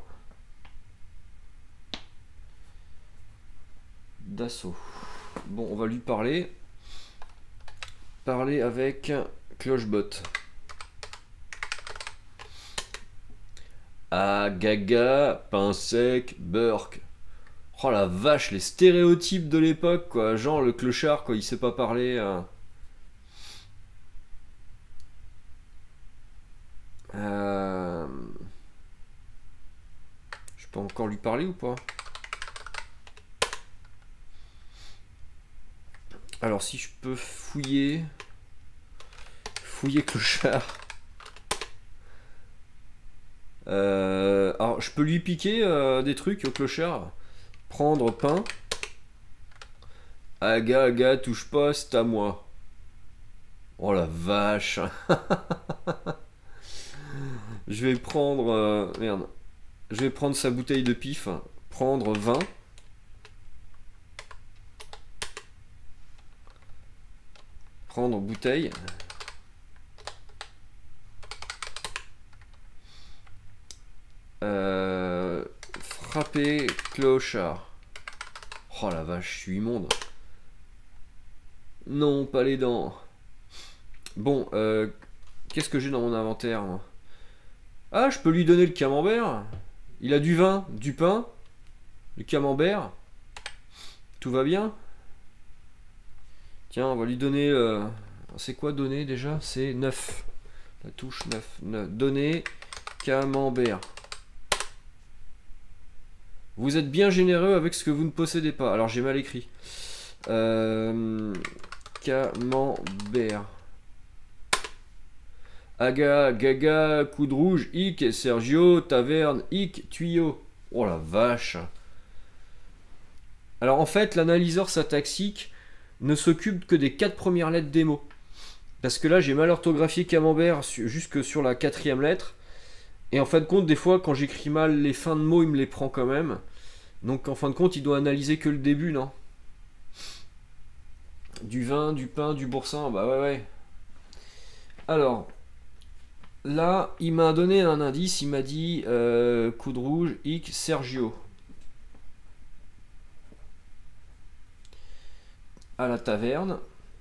d'assaut. Bon, on va lui parler. Parler avec Clochebot. Ah, gaga, pain sec, Burke. Oh la vache, les stéréotypes de l'époque, quoi. Genre le clochard, quoi, il sait pas parler. Euh... Euh... Je peux encore lui parler ou pas? Alors si je peux fouiller... Fouiller clochard. Euh... Alors je peux lui piquer euh, des trucs au clochard. Prendre pain. Aga, aga, touche pas, c'est à moi. Oh la vache. Je vais prendre... Euh, merde. Je vais prendre sa bouteille de pif. Prendre vingt. Prendre bouteille. Euh, frapper clochard. Oh la vache, je suis immonde. Non, pas les dents. Bon, euh, qu'est-ce que j'ai dans mon inventaire, moi? Ah, je peux lui donner le camembert. Il a du vin, du pain, du camembert. Tout va bien. Tiens, on va lui donner... Euh, c'est quoi donner déjà? C'est neuf. La touche neuf. neuf. Donner camembert. Vous êtes bien généreux avec ce que vous ne possédez pas. Alors j'ai mal écrit. Euh, camembert. Aga, gaga, coup de rouge, hic, Sergio, taverne, hic, tuyau. Oh la vache. Alors en fait, l'analyseur syntaxique ne s'occupe que des quatre premières lettres des mots. Parce que là, j'ai mal orthographié camembert jusque sur la quatrième lettre. Et en fin de compte, des fois, quand j'écris mal les fins de mots, il me les prend quand même. Donc en fin de compte, il doit analyser que le début, non? Du vin, du pain, du boursin, bah ouais, ouais. Alors, là, il m'a donné un indice, il m'a dit euh, coup de rouge, hic, Sergio. À la taverne.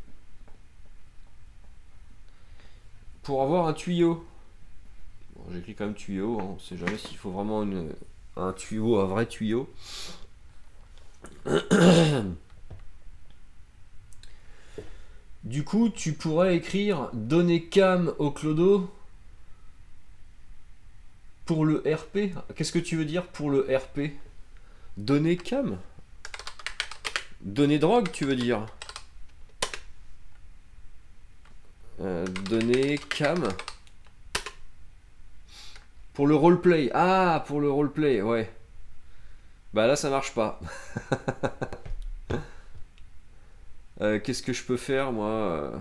Pour avoir un tuyau. Bon, j'écris quand même tuyau, hein. On sait jamais s'il faut vraiment une, un tuyau, un vrai tuyau. Du coup, tu pourrais écrire donner cam au clodo pour le R P. Qu'est-ce que tu veux dire pour le R P? Donner cam? Donner drogue, tu veux dire? euh, Donner cam pour le roleplay. Ah, pour le roleplay, ouais. Bah là, ça marche pas. euh, Qu'est-ce que je peux faire, moi euh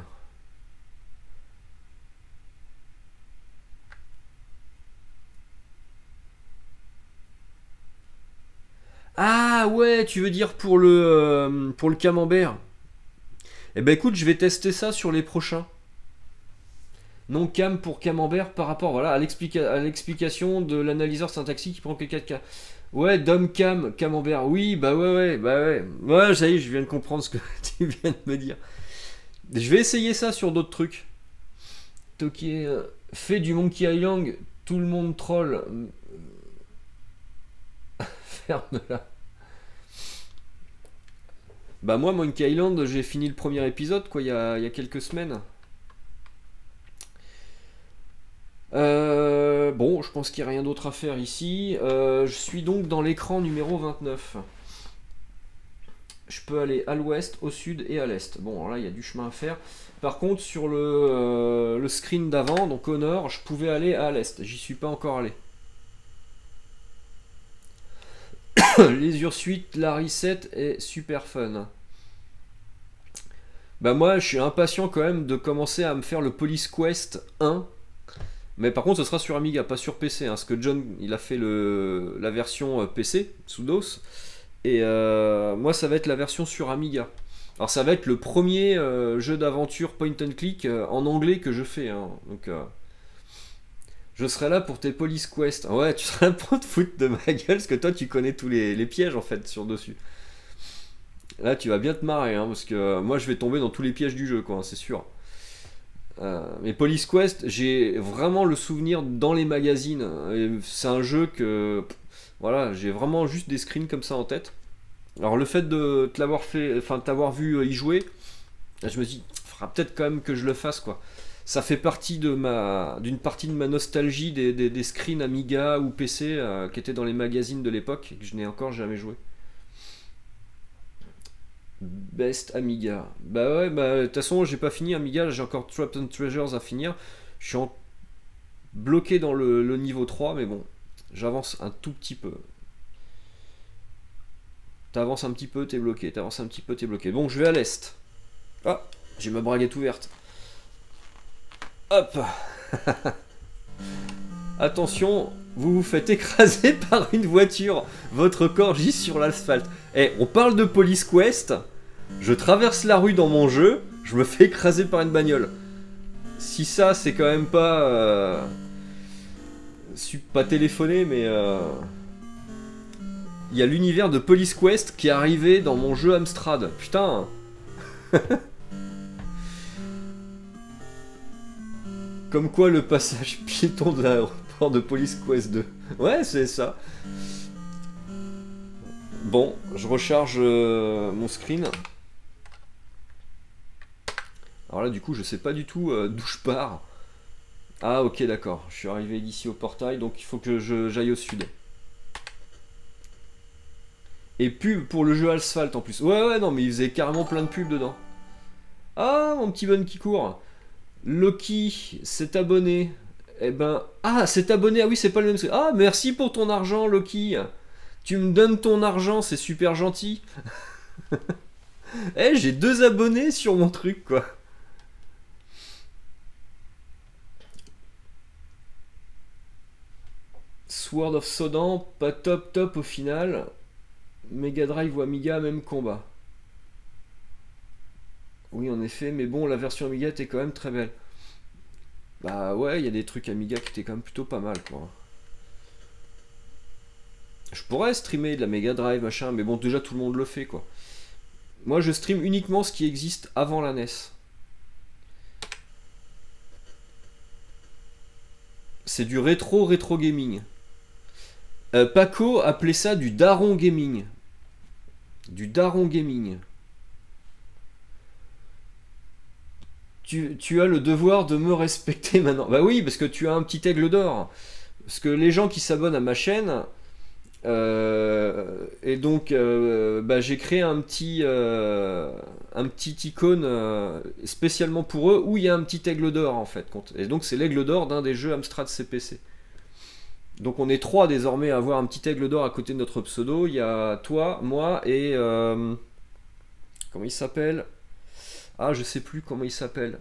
Ah ouais, tu veux dire pour le, euh, pour le camembert. Eh ben écoute, je vais tester ça sur les prochains. Non cam pour camembert par rapport voilà, à l'explication de l'analyseur syntaxique qui prend que quatre cas. Ouais, dom cam, camembert. Oui, bah ouais, ouais, bah ouais. Ouais, ça y est, je viens de comprendre ce que tu viens de me dire. Je vais essayer ça sur d'autres trucs. Toki euh, fait du Monkey Island, tout le monde troll. Ferme-la. Bah moi, Monkey Island, j'ai fini le premier épisode, quoi, il y a, il y a quelques semaines. Euh, bon, je pense qu'il n'y a rien d'autre à faire ici. Euh, je suis donc dans l'écran numéro vingt-neuf. Je peux aller à l'ouest, au sud et à l'est. Bon, alors là, il y a du chemin à faire. Par contre, sur le, euh, le screen d'avant, donc au nord, je pouvais aller à l'est. J'y suis pas encore allé. Les Ursuites, la reset est super fun. Bah moi, je suis impatient quand même de commencer à me faire le Police Quest un. Mais par contre, ce sera sur Amiga, pas sur P C. Hein, parce que John, il a fait le, la version P C, sous DOS. Et euh, moi, ça va être la version sur Amiga. Alors, ça va être le premier euh, jeu d'aventure point and click euh, en anglais que je fais. Hein. Donc, euh, je serai là pour tes Police Quest. Ouais, tu seras là pour te foutre de ma gueule, parce que toi, tu connais tous les, les pièges, en fait, sur dessus. Là, tu vas bien te marrer, hein, parce que euh, moi, je vais tomber dans tous les pièges du jeu, quoi, hein, c'est sûr. Euh, mais Police Quest, j'ai vraiment le souvenir dans les magazines. C'est un jeu que, voilà, j'ai vraiment juste des screens comme ça en tête. Alors le fait de te l'avoir fait, enfin t'avoir vu y jouer, je me dis, il faudra peut-être quand même que je le fasse, quoi. Ça fait partie de ma, d'une partie de ma nostalgie des, des, des screens Amiga ou P C euh, qui étaient dans les magazines de l'époque et que je n'ai encore jamais joué. Best Amiga. Bah ouais, bah de toute façon, j'ai pas fini Amiga, j'ai encore Trapped and Treasures à finir. Je suis en... bloqué dans le, le niveau trois, mais bon, j'avance un tout petit peu. T'avances un petit peu, t'es bloqué. T'avances un petit peu, t'es bloqué. Bon, je vais à l'est. Ah, j'ai ma braguette ouverte. Hop. Attention, vous vous faites écraser par une voiture. Votre corps gît sur l'asphalte. Eh, on parle de Police Quest. Je traverse la rue dans mon jeu. Je me fais écraser par une bagnole. Si ça, c'est quand même pas... Euh, pas téléphoné, mais... Euh, il y a l'univers de Police Quest qui est arrivé dans mon jeu Amstrad. Putain. Comme quoi le passage piéton de l'aéroport de Police Quest deux. Ouais, c'est ça. Bon, je recharge euh, mon screen. Alors là, du coup, je sais pas du tout euh, d'où je pars. Ah, ok, d'accord. Je suis arrivé d'ici au portail, donc il faut que j'aille au sud. Et pub pour le jeu Asphalt en plus. Ouais, ouais, non, mais il faisait carrément plein de pubs dedans. Ah, mon petit bon qui court. Loki s'est abonné. Eh ben... Ah, s'est abonné. Ah oui, c'est pas le même... Ah, merci pour ton argent, Loki. Tu me donnes ton argent, c'est super gentil. Eh, j'ai deux abonnés sur mon truc, quoi. Sword of Sodan, pas top top au final. Mega Drive ou Amiga, même combat. Oui, en effet, mais bon, la version Amiga était quand même très belle. Bah ouais, il y a des trucs Amiga qui étaient quand même plutôt pas mal, quoi. Je pourrais streamer de la Mega Drive, machin, mais bon, déjà tout le monde le fait, quoi. Moi, je stream uniquement ce qui existe avant la N E S. C'est du rétro rétro gaming. Euh, Paco appelait ça du daron gaming. Du daron gaming. Tu, tu as le devoir de me respecter maintenant. Bah oui, parce que tu as un petit aigle d'or. Parce que les gens qui s'abonnent à ma chaîne, euh, et donc euh, bah, j'ai créé un petit, euh, un petit icône euh, spécialement pour eux où il y a un petit aigle d'or en fait. Et donc c'est l'aigle d'or d'un des jeux Amstrad C P C. Donc on est trois désormais à avoir un petit aigle d'or à côté de notre pseudo. Il y a toi, moi et... Euh, comment il s'appelle? Ah, je sais plus comment il s'appelle.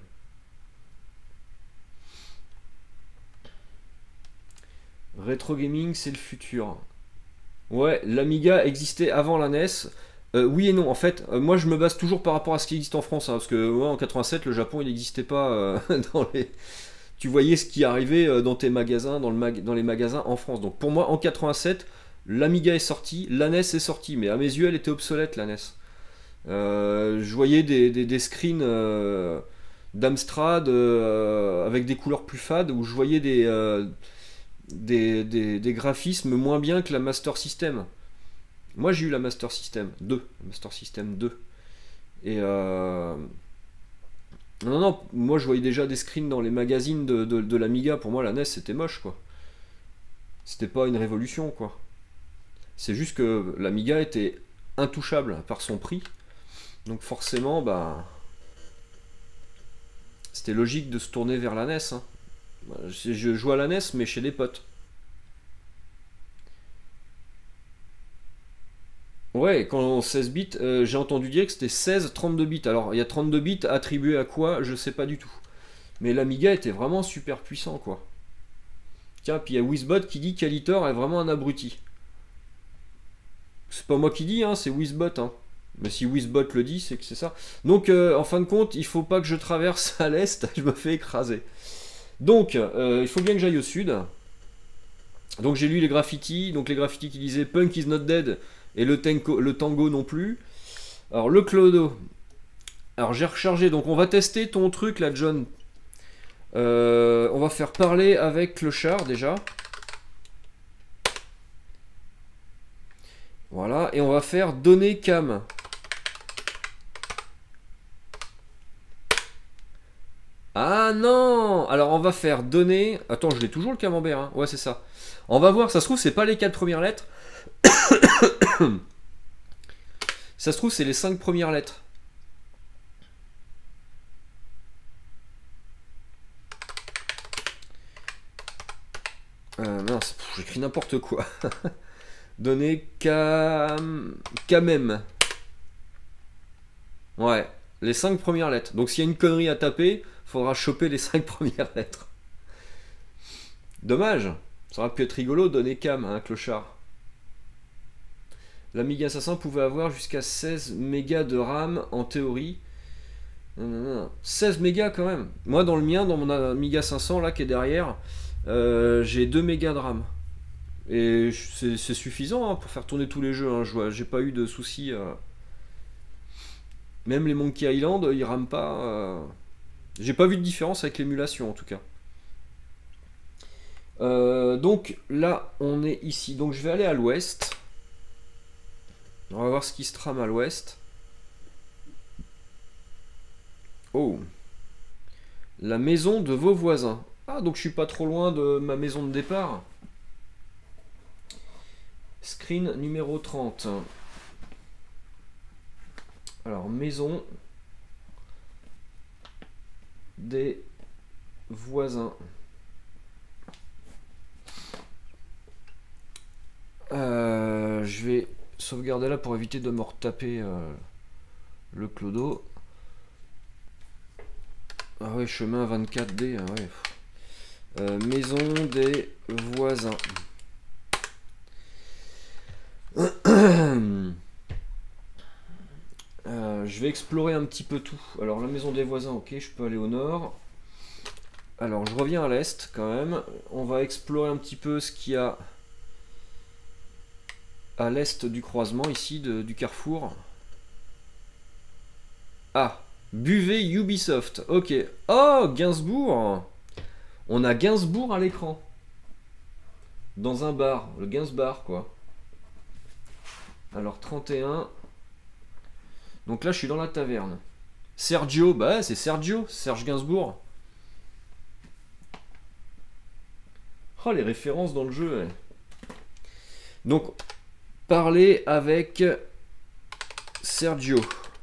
Retro gaming, c'est le futur. Ouais, l'Amiga existait avant la N E S. Euh, oui et non, en fait, euh, moi je me base toujours par rapport à ce qui existe en France, hein, parce que ouais, en quatre-vingt-sept, le Japon il n'existait pas euh, dans les... Tu voyais ce qui arrivait euh, dans tes magasins, dans, le mag... dans les magasins en France. Donc pour moi, en quatre-vingt-sept, l'Amiga est sortie, la N E S est sortie, mais à mes yeux, elle était obsolète, la N E S. Euh, je voyais des, des, des screens euh, d'Amstrad euh, avec des couleurs plus fades, où je voyais des, euh, des, des, des graphismes moins bien que la Master System. Moi j'ai eu la Master System deux, la Master System deux. Et euh... non, non, moi je voyais déjà des screens dans les magazines de, de, de l'Amiga. Pour moi la N E S c'était moche, quoi. C'était pas une révolution, quoi. C'est juste que l'Amiga était intouchable par son prix. Donc forcément, bah, c'était logique de se tourner vers la N E S. Hein. Je joue à la N E S, mais chez des potes. Ouais, quand seize bits, euh, j'ai entendu dire que c'était seize trente-deux bits. Alors, il y a trente-deux bits attribués à quoi? Je sais pas du tout. Mais l'Amiga était vraiment super puissant, quoi. Tiens, puis il y a Wizbot qui dit qu'Alitor est vraiment un abruti. C'est pas moi qui dis, hein, c'est Wizbot, hein. Mais si Wizbot le dit, c'est que c'est ça. Donc, euh, en fin de compte, il faut pas que je traverse à l'est, je me fais écraser. Donc, euh, il faut bien que j'aille au sud. Donc, j'ai lu les graffitis. Donc, les graffitis qui disaient Punk is not dead et le tango, le tango non plus. Alors, le clodo. Alors, j'ai rechargé. Donc, on va tester ton truc là, John. Euh, on va faire parler avec Clochard déjà. Voilà. Et on va faire donner cam. Ah non! Alors on va faire donner... Attends, je l'ai toujours le camembert, hein. Ouais, c'est ça. On va voir, ça se trouve, c'est pas les quatre premières lettres. Ça se trouve, c'est les cinq premières lettres. Euh, mince, j'écris n'importe quoi. Donner cam... Camem. Ouais, les cinq premières lettres. Donc s'il y a une connerie à taper, faudra choper les cinq premières lettres. Dommage. Ça aurait pu être rigolo de donner cam à un clochard. L'Amiga Assassin pouvait avoir jusqu'à seize mégas de RAM en théorie. Non, non, non. seize mégas quand même. Moi dans le mien, dans mon Amiga cinq cents là qui est derrière, euh, j'ai deux mégas de RAM. Et c'est suffisant hein, pour faire tourner tous les jeux. Hein. J'ai pas eu de soucis. Euh... Même les Monkey Island, ils rament pas. Euh... J'ai pas vu de différence avec l'émulation en tout cas. Euh, donc là, on est ici. Donc je vais aller à l'ouest. On va voir ce qui se trame à l'ouest. Oh. La maison de vos voisins. Ah, donc je suis pas trop loin de ma maison de départ. Screen numéro trente. Alors, maison des voisins. Euh, je vais sauvegarder là pour éviter de me retaper euh, le clodo. Ah ouais, chemin vingt-quatre D, ah ouais. Euh, maison des voisins. euh, je vais explorer un petit peu tout. Alors la maison des voisins, ok, je peux aller au nord. Alors je reviens à l'est quand même. On va explorer un petit peu ce qu'il y a à l'est du croisement ici, de, du carrefour. Ah, buvez Ubisoft, ok. Oh, Gainsbourg. On a Gainsbourg à l'écran. Dans un bar, le Gainsbar quoi. Alors trente et un. Donc là je suis dans la taverne. Sergio, bah c'est Sergio, Serge Gainsbourg. Oh les références dans le jeu. Ouais. Donc parler avec Sergio.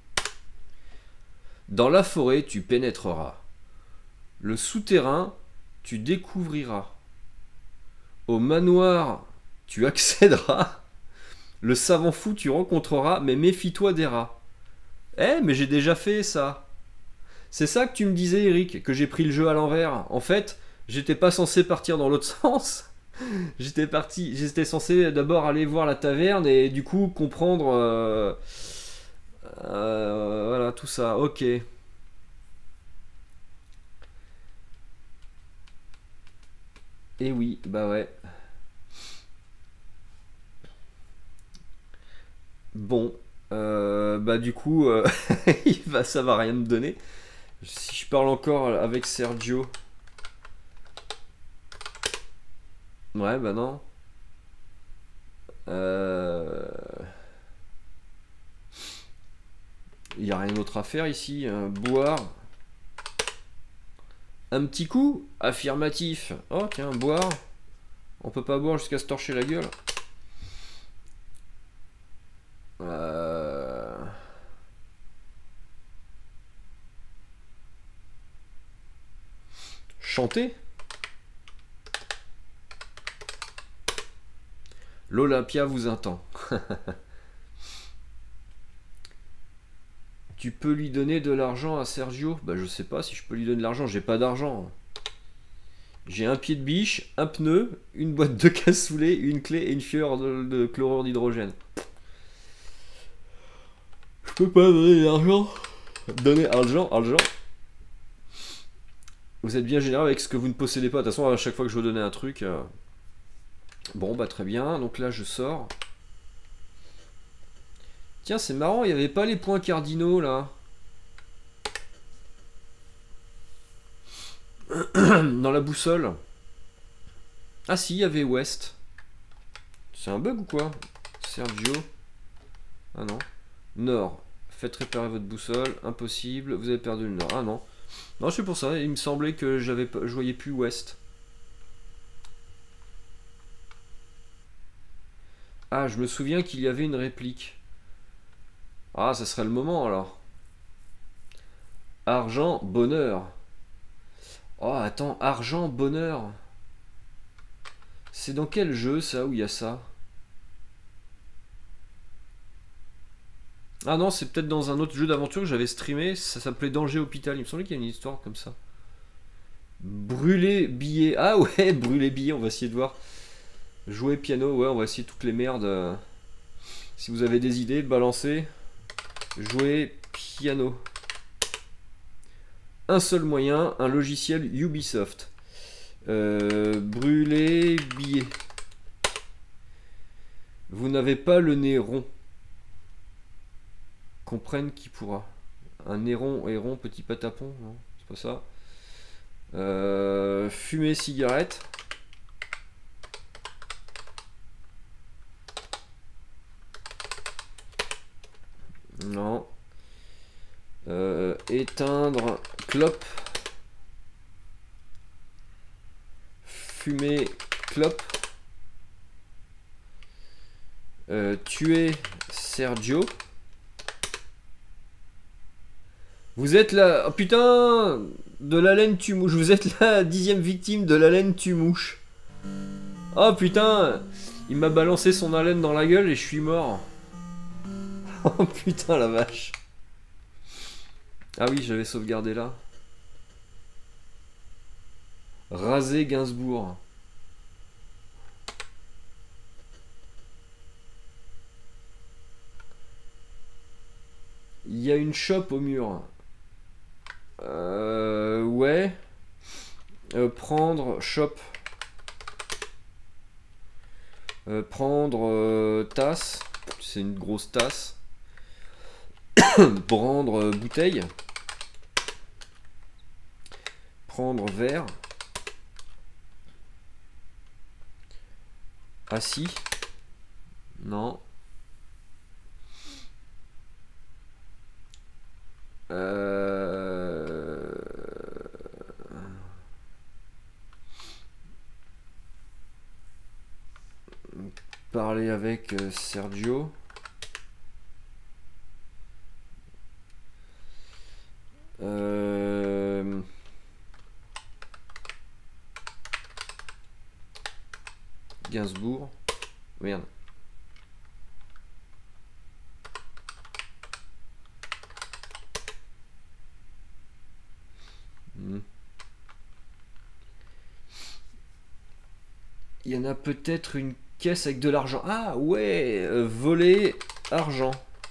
Dans la forêt tu pénétreras. Le souterrain tu découvriras. Au manoir tu accéderas. Le savant fou tu rencontreras, mais méfie-toi des rats. Eh, mais j'ai déjà fait ça. C'est ça que tu me disais, Eric, que j'ai pris le jeu à l'envers. En fait, j'étais pas censé partir dans l'autre sens. J'étais parti, j'étais censé d'abord aller voir la taverne et du coup comprendre... Euh, euh, voilà, tout ça, ok. Et oui, bah ouais. Bon, euh, bah du coup, euh, il va, ça va rien me donner. Si je parle encore avec Sergio. Ouais, bah non. Euh... Il n'y a rien d'autre à faire ici. Hein. Boire. Un petit coup. Affirmatif. Oh tiens, boire. On peut pas boire jusqu'à se torcher la gueule. Euh... Chanter. L'Olympia vous attend. Tu peux lui donner de l'argent à Sergio? Bah je sais pas si je peux lui donner de l'argent, j'ai pas d'argent. J'ai un pied de biche, un pneu, une boîte de cassoulet, une clé et une fiole de, de chlorure d'hydrogène. Je peux pas donner l'argent. Donner argent, argent. Vous êtes bien généreux avec ce que vous ne possédez pas. De toute façon, à chaque fois que je veux donner un truc... Euh... Bon, bah très bien. Donc là, je sors. Tiens, c'est marrant, il n'y avait pas les points cardinaux, là. Dans la boussole. Ah si, il y avait ouest. C'est un bug ou quoi? Sergio. Ah non. Nord. Faites réparer votre boussole. Impossible. Vous avez perdu le nord. Ah non. Non, c'est pour ça. Il me semblait que j'avais, je voyais plus ouest. Ah, je me souviens qu'il y avait une réplique. Ah, ça serait le moment alors. Argent, bonheur. Oh, attends, argent, bonheur. C'est dans quel jeu ça où il y a ça? Ah non, c'est peut-être dans un autre jeu d'aventure que j'avais streamé. Ça s'appelait Danger Hôpital. Il me semblait qu'il y a une histoire comme ça. Brûler billet. Ah ouais, brûler billet. On va essayer de voir. Jouer piano. Ouais, on va essayer toutes les merdes. Si vous avez des idées, balancez. Jouer piano. Un seul moyen, un logiciel Ubisoft. Euh, brûler billet. Vous n'avez pas le nez rond. Comprenne qui pourra. Un nez rond et rond, petit patapon. Non, c'est pas ça. Euh, fumer cigarette. Non. Euh, éteindre clope. Fumer clope. Euh, tuer Sergio. Vous êtes là. Oh putain. De la laine tu mouches. Vous êtes la dixième victime de la laine tu mouches. Oh putain. Il m'a balancé son haleine dans la gueule et je suis mort. Oh putain la vache. Ah oui, j'avais sauvegardé là. Raser Gainsbourg. Il y a une shop au mur. Euh, ouais. Euh, prendre shop. Euh, prendre euh, tasse. C'est une grosse tasse. Prendre euh, bouteille. Prendre verre. Assis. Non. Euh... Parler avec euh, Sergio. Euh... Gainsbourg. Merde. Hmm. Il y en a peut-être une caisse avec de l'argent. Ah ouais, euh, voler argent.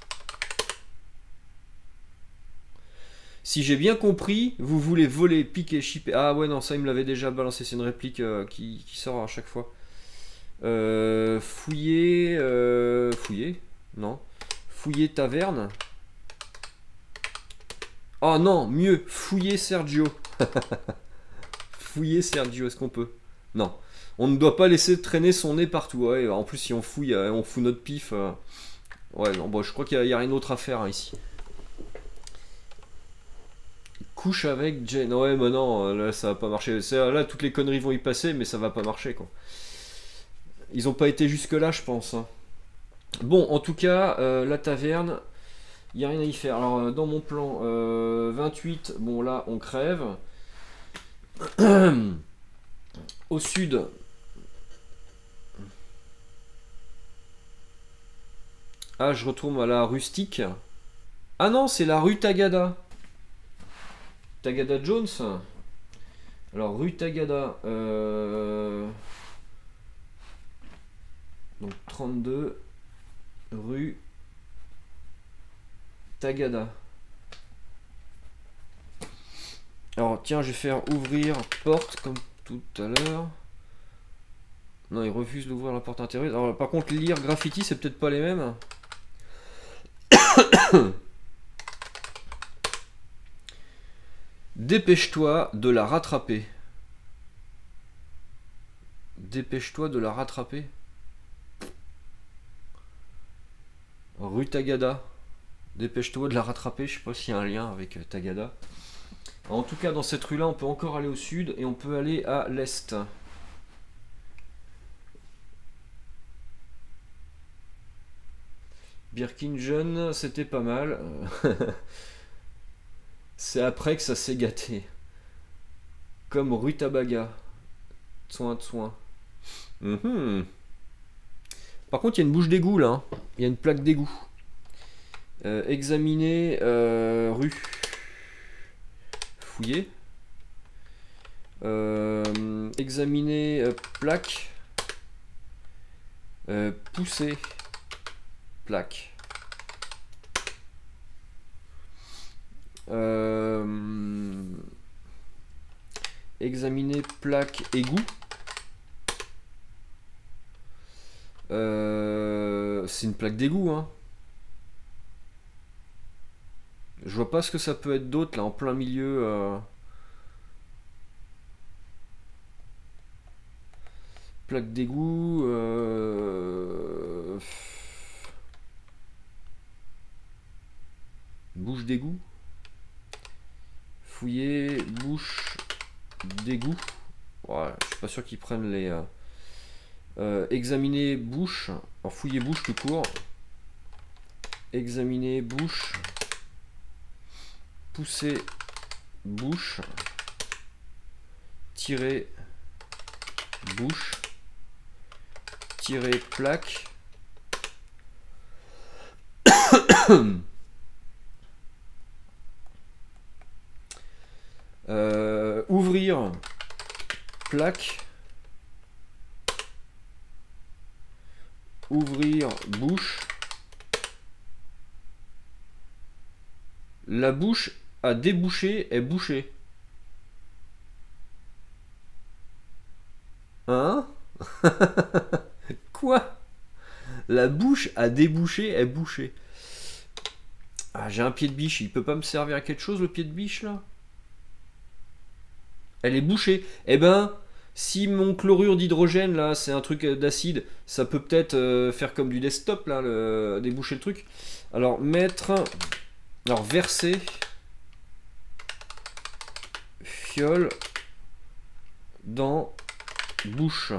Si j'ai bien compris, vous voulez voler, piquer, chipper. Ah ouais, non, ça il me l'avait déjà balancé. C'est une réplique euh, qui, qui sort à chaque fois. Euh, fouiller. Euh, fouiller Non. Fouiller taverne. Oh non, mieux. Fouiller Sergio. Fouiller Sergio, est-ce qu'on peut? Non. On ne doit pas laisser traîner son nez partout. Ouais, en plus, si on fouille, on fout notre pif. Euh... Ouais, non, bon, je crois qu'il n'y a, a rien d'autre à faire hein, ici. Couche avec Jane. Ouais, mais non, là, ça va pas marcher. Là, toutes les conneries vont y passer, mais ça va pas marcher, quoi. Ils ont pas été jusque-là, je pense. Hein. Bon, en tout cas, euh, la taverne, il n'y a rien à y faire. Alors, euh, dans mon plan, euh, vingt-huit, bon, là, on crève. Au sud... Ah, je retourne à la rustique. Ah non, c'est la rue Tagada. Tagada Jones. Alors, rue Tagada. Euh... Donc, trente-deux. Rue Tagada. Alors, tiens, je vais faire ouvrir porte comme tout à l'heure. Non, il refuse d'ouvrir la porte intérieure. Alors, par contre, lire graffiti, c'est peut-être pas les mêmes. Dépêche-toi de la rattraper. Dépêche-toi de la rattraper. Rue Tagada. Dépêche-toi de la rattraper. Je sais pas s'il y a un lien avec Tagada. En tout cas, dans cette rue-là, on peut encore aller au sud et on peut aller à l'est. Birkingen, c'était pas mal. C'est après que ça s'est gâté. Comme rue Tabaga. Soin de soin. Mm-hmm. Par contre, il y a une bouche d'égout là. Hein. Il y a une plaque d'égout. Euh, examiner euh, rue. Fouiller. Euh, examiner euh, plaque. Euh, pousser. Plaque. Euh, examiner plaque égout. Euh, c'est une plaque d'égout, hein. Je vois pas ce que ça peut être d'autre là en plein milieu. Euh... Plaque d'égout. Euh... Bouche d'égout. Fouiller, bouche d'égout. Ouais, je suis pas sûr qu'ils prennent les. Euh... Euh, examiner bouche. Alors fouiller bouche tout court. Examiner bouche. Pousser bouche. Tirer bouche. Tirer plaque. euh, ouvrir plaque. Ouvrir bouche. La bouche a débouché est bouchée. Hein? Quoi? La bouche a débouché est bouchée. Ah, j'ai un pied de biche, il peut pas me servir à quelque chose le pied de biche là? Elle est bouchée. Eh ben, si mon chlorure d'hydrogène là, c'est un truc d'acide, ça peut peut-être euh, faire comme du desktop là, le, déboucher le truc. Alors mettre, alors verser, fiole dans bouche.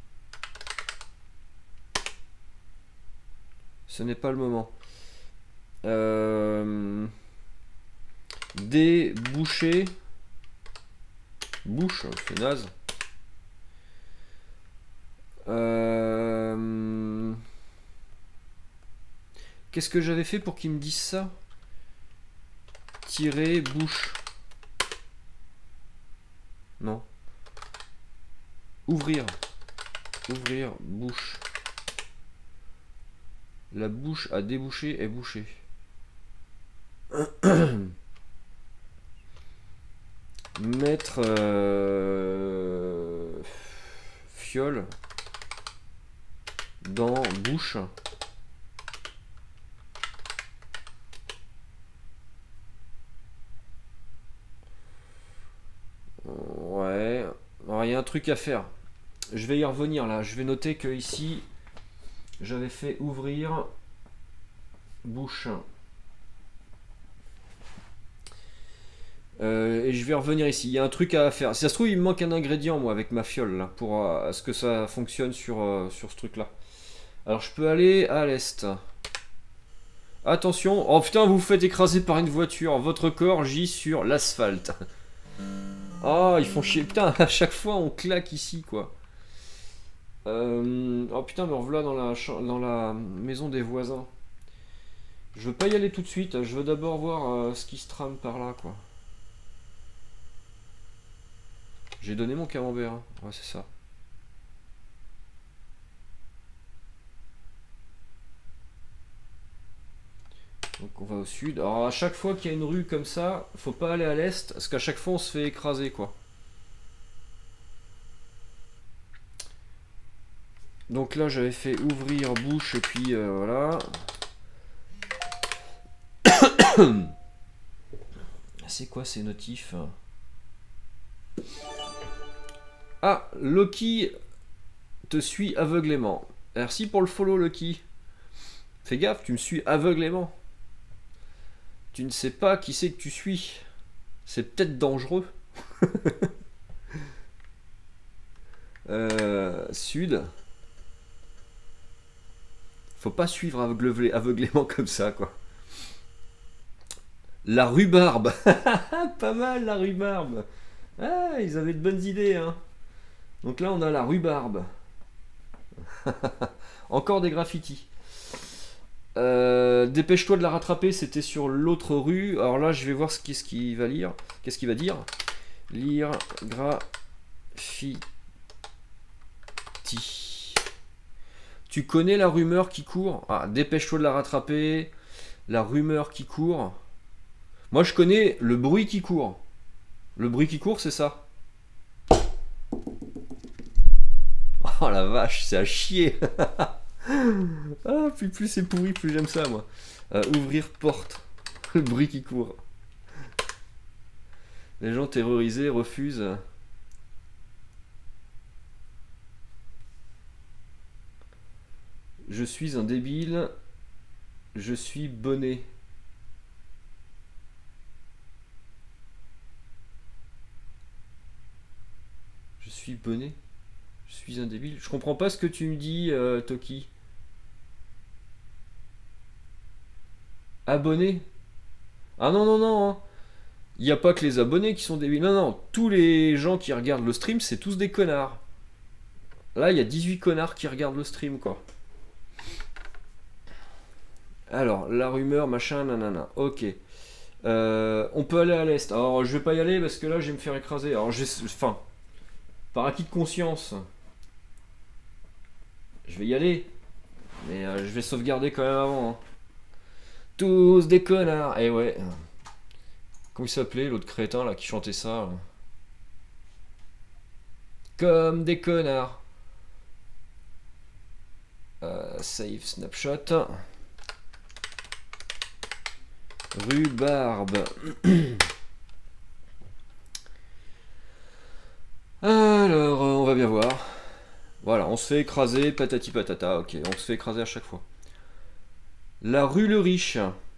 Ce n'est pas le moment. Euh, déboucher. Bouche, c'est naze. Euh... Qu'est-ce que j'avais fait pour qu'ils me disent ça? Tirer bouche. Non. Ouvrir. Ouvrir bouche. La bouche a débouché est bouchée. Mettre euh, fiole dans bouche. Ouais, alors il y a un truc à faire. Je vais y revenir là. Je vais noter que ici j'avais fait ouvrir bouche. Euh, et je vais revenir ici. Il y a un truc à faire. Si ça se trouve, il me manque un ingrédient, moi, avec ma fiole, là, pour euh, ce que ça fonctionne sur, euh, sur ce truc-là. Alors, je peux aller à l'est. Attention. Oh putain, vous vous faites écraser par une voiture. Votre corps gît sur l'asphalte. Oh, ils font chier. Putain, à chaque fois, on claque ici, quoi. Euh... Oh putain, me revoilà dans la, dans la maison des voisins. Je veux pas y aller tout de suite. Je veux d'abord voir euh, ce qui se trame par là, quoi. J'ai donné mon camembert, hein. Ouais, c'est ça. Donc on va au sud. Alors à chaque fois qu'il y a une rue comme ça, faut pas aller à l'est, parce qu'à chaque fois on se fait écraser, quoi. Donc là j'avais fait ouvrir bouche et puis euh, voilà. C'est quoi ces notifs? Ah, Loki te suit aveuglément. Merci pour le follow, Loki. Fais gaffe, tu me suis aveuglément. Tu ne sais pas qui c'est que tu suis. C'est peut-être dangereux. euh, sud. Faut pas suivre aveuglé, aveuglément comme ça, quoi. La rhubarbe. Pas mal, la rhubarbe. Ah, ils avaient de bonnes idées, hein. Donc là, on a la rhubarbe. Encore des graffitis. Euh, Dépêche-toi de la rattraper, c'était sur l'autre rue. Alors là, je vais voir ce qu'est-ce qu'il va lire. Qu'est-ce qu'il va dire? Lire graffiti. Tu connais la rumeur qui court? Ah, dépêche-toi de la rattraper. La rumeur qui court. Moi, je connais le bruit qui court. Le bruit qui court, c'est ça. Oh la vache, c'est à chier. Ah, plus, plus c'est pourri, plus j'aime ça, moi. Euh, ouvrir porte. Le bruit qui court. Les gens terrorisés refusent. Je suis un débile. Je suis bonnet. Je suis bonnet. Je suis un débile. Je comprends pas ce que tu me dis, euh, Toki. Abonné? Ah non, non, non. Il n'y a pas que les abonnés qui sont débiles. Non, non. Tous les gens qui regardent le stream, c'est tous des connards. Là, il y a dix-huit connards qui regardent le stream, quoi. Alors, la rumeur, machin, nanana. Ok. Euh, on peut aller à l'est. Alors, je vais pas y aller parce que là, je vais me faire écraser. Alors, j'ai... Enfin, par acquis de conscience, je vais y aller. Mais euh, je vais sauvegarder quand même avant. Hein. Tous des connards. Eh ouais. Comment il s'appelait l'autre crétin là qui chantait ça là. Comme des connards. Euh, save snapshot. Rhubarbe. Alors, on va bien voir. Voilà, on se fait écraser, patati patata. Ok, on se fait écraser à chaque fois. La rue Le Riche.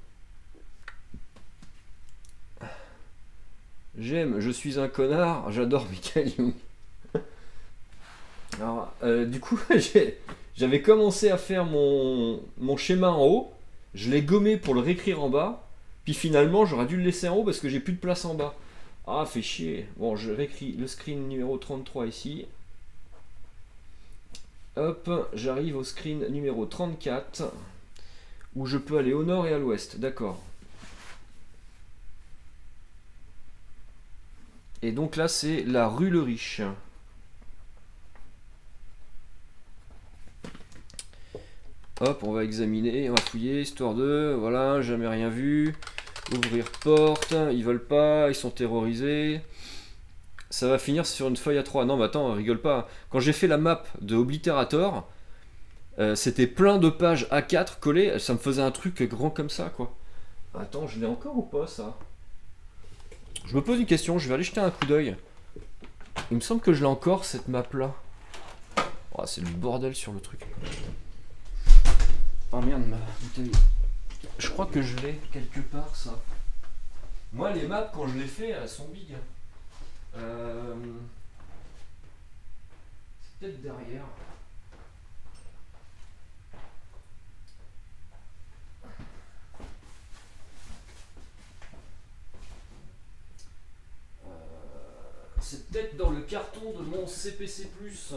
J'aime, je suis un connard, j'adore Michael Young. Alors, euh, du coup, j'avais commencé à faire mon, mon schéma en haut. Je l'ai gommé pour le réécrire en bas. Puis finalement, j'aurais dû le laisser en haut parce que j'ai plus de place en bas. Ah, fait chier. Bon, je réécris le screen numéro trente-trois ici. Hop, j'arrive au screen numéro trente-quatre. Où je peux aller au nord et à l'ouest. D'accord. Et donc là, c'est la rue Le Riche. Hop, on va examiner, on va fouiller, histoire de... Voilà, jamais rien vu. Ouvrir porte, ils veulent pas, ils sont terrorisés. Ça va finir sur une feuille A trois. Non mais attends, rigole pas. Quand j'ai fait la map de Obliterator, euh, c'était plein de pages A quatre collées, ça me faisait un truc grand comme ça quoi. Attends, je l'ai encore ou pas ça? Je me pose une question, je vais aller jeter un coup d'œil. Il me semble que je l'ai encore cette map là. Oh, c'est le bordel sur le truc. Oh merde, ma bouteille. Je crois que je l'ai quelque part ça. Moi les maps quand je les fais elles sont big. Euh... C'est peut-être derrière. Euh... C'est peut-être dans le carton de mon C P C plus.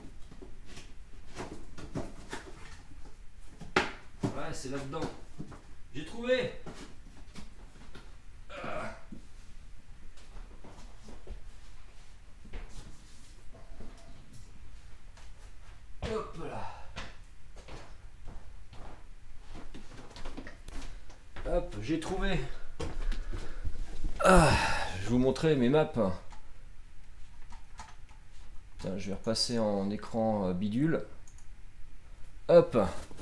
Ouais, c'est là-dedans. J'ai trouvé. Ah. Hop là. Hop, j'ai trouvé. Ah, je vais vous montrer mes maps. Tiens, je vais repasser en écran bidule. Hop.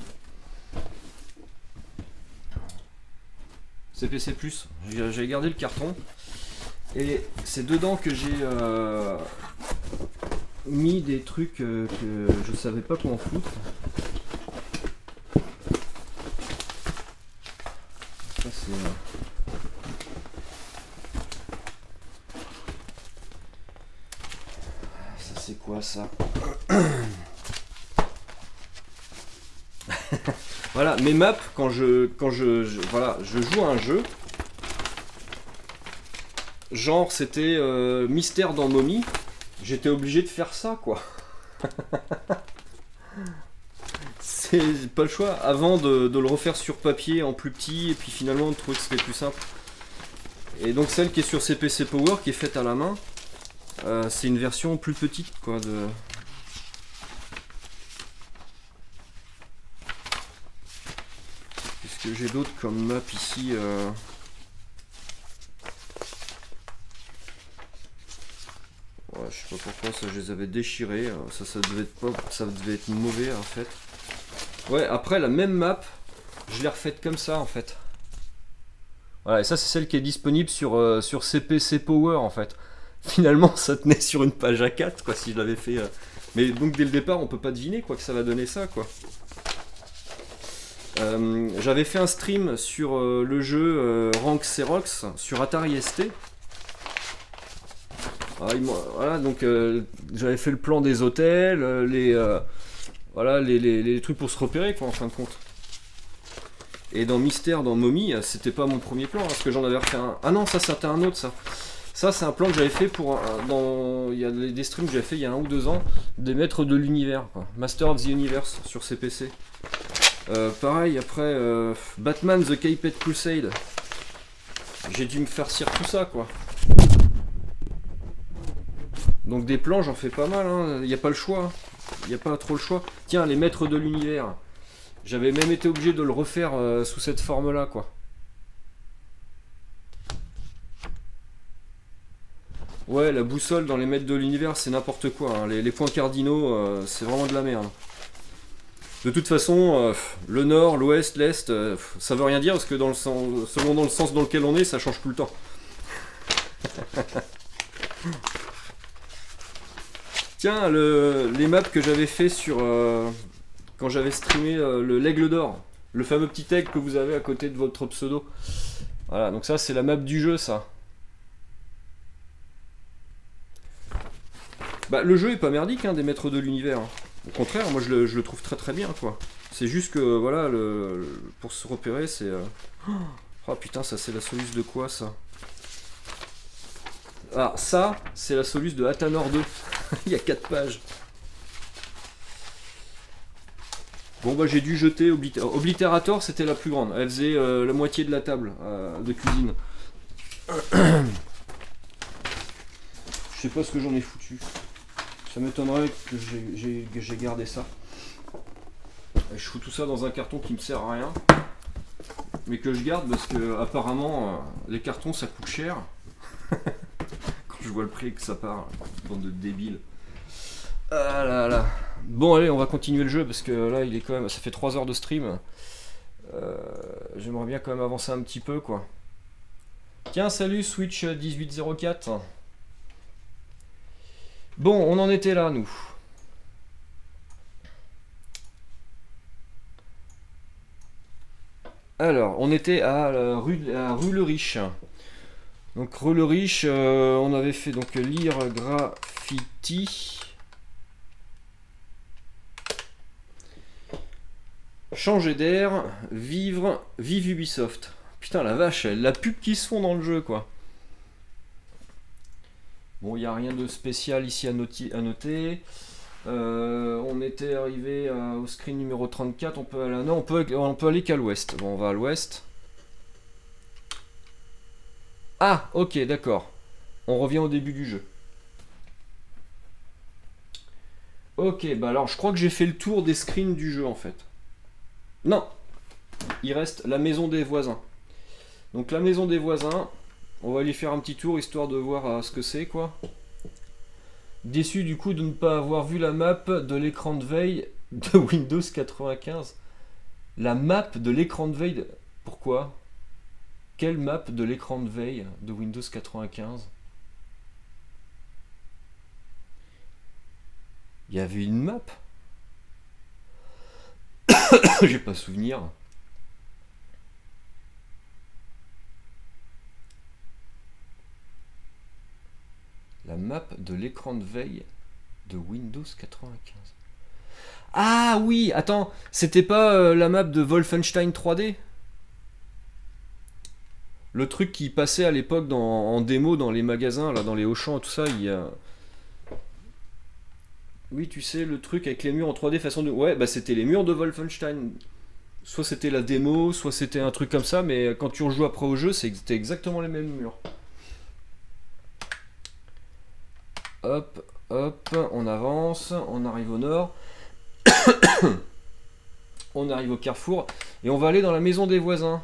C P C plus, j'ai gardé le carton et c'est dedans que j'ai euh, mis des trucs euh, que je savais pas comment foutre. Ça c'est euh... ça c'est quoi ça? Voilà, mes maps, quand je quand je, je voilà, je joue à un jeu, genre c'était euh, Mystère dans Momie, j'étais obligé de faire ça quoi. C'est pas le choix, avant de, de le refaire sur papier en plus petit, et puis finalement de trouver que c'était plus simple. Et donc celle qui est sur C P C Power, qui est faite à la main, euh, c'est une version plus petite quoi de... Que j'ai d'autres comme map ici euh... ouais, je sais pas pourquoi ça je les avais déchirés, ça ça devait être pas ça devait être mauvais en fait. Ouais, après la même map je l'ai refaite comme ça en fait. Voilà, et ça c'est celle qui est disponible sur, euh, sur C P C Power en fait. Finalement ça tenait sur une page A quatre quoi si je l'avais fait euh... mais donc dès le départ on peut pas deviner quoi que ça va donner ça quoi. Euh, J'avais fait un stream sur euh, le jeu euh, Rank Xerox sur Atari S T. Ah, il voilà, donc euh, j'avais fait le plan des hôtels, euh, les, euh, voilà, les, les, les trucs pour se repérer quoi en fin de compte. Et dans Mystère, dans Momie, c'était pas mon premier plan, hein, parce que j'en avais refait un. Ah non, ça c'était un autre ça. Ça c'est un plan que j'avais fait pour un, dans il y a des streams que j'avais fait il y a un ou deux ans, des maîtres de l'univers, Master of the Universe sur C P C. Euh, pareil, après, euh, Batman The Caped Crusade. J'ai dû me farcir tout ça, quoi. Donc des plans, j'en fais pas mal, hein. Y a pas le choix. Il n'y a pas trop le choix. Tiens, les maîtres de l'univers. J'avais même été obligé de le refaire euh, sous cette forme-là, quoi. Ouais, la boussole dans les maîtres de l'univers, c'est n'importe quoi. Hein. Les, les points cardinaux, euh, c'est vraiment de la merde. De toute façon, euh, le nord, l'ouest, l'est, euh, ça veut rien dire parce que dans le sens, selon dans le sens dans lequel on est, ça change tout le temps. Tiens, le, les maps que j'avais fait sur euh, quand j'avais streamé euh, le l'aigle d'or, le fameux petit aigle que vous avez à côté de votre pseudo. Voilà, donc ça c'est la map du jeu, ça. Bah, le jeu est pas merdique, hein, des maîtres de l'univers. Au contraire, moi je le, je le trouve très très bien, quoi. C'est juste que, voilà, le, le, pour se repérer, c'est... Euh... Oh putain, ça c'est la soluce de quoi, ça? Ah, ça, c'est la soluce de Athanor deux. Il y a quatre pages. Bon, bah j'ai dû jeter Obliter... Obliterator, c'était la plus grande. Elle faisait euh, la moitié de la table euh, de cuisine. Je sais pas ce que j'en ai foutu. Ça m'étonnerait que j'ai gardé ça. Je fous tout ça dans un carton qui me sert à rien. Mais que je garde parce que apparemment euh, les cartons ça coûte cher. Quand je vois le prix que ça part, bande de débiles. Ah là là. Bon allez, on va continuer le jeu parce que là il est quand même. Ça fait trois heures de stream. Euh, J'aimerais bien quand même avancer un petit peu, quoi. Tiens, salut Switch dix-huit zéro quatre. Bon, on en était là, nous. Alors, on était à, la rue, à rue Le Riche. Donc, rue Le Riche, euh, on avait fait donc lire graffiti. Changer d'air, vivre, vive Ubisoft. Putain, la vache, la pub qui se font dans le jeu, quoi. Bon, il n'y a rien de spécial ici à noter. À noter. Euh, on était arrivé à, au screen numéro trente-quatre. On peut aller, non, on peut, on peut aller qu'à l'ouest. Bon, on va à l'ouest. Ah, ok, d'accord. On revient au début du jeu. Ok, bah alors je crois que j'ai fait le tour des screens du jeu en fait. Non, il reste la maison des voisins. Donc la maison des voisins. On va aller faire un petit tour histoire de voir euh, ce que c'est, quoi. Déçu du coup de ne pas avoir vu la map de l'écran de veille de Windows quatre-vingt-quinze. La map de l'écran de veille de... Pourquoi? Quelle map de l'écran de veille de Windows quatre-vingt-quinze? Il y avait une map? J'ai pas souvenir. La map de l'écran de veille de Windows quatre-vingt-quinze. Ah oui, attends, c'était pas euh, la map de Wolfenstein trois D? Le truc qui passait à l'époque en démo dans les magasins, là, dans les Auchan et tout ça, il y a... Oui, tu sais, le truc avec les murs en trois D façon de... Ouais, bah c'était les murs de Wolfenstein. Soit c'était la démo, soit c'était un truc comme ça, mais quand tu rejoues après au jeu, c'était exactement les mêmes murs. Hop, hop, on avance, on arrive au nord. On arrive au carrefour. Et on va aller dans la maison des voisins.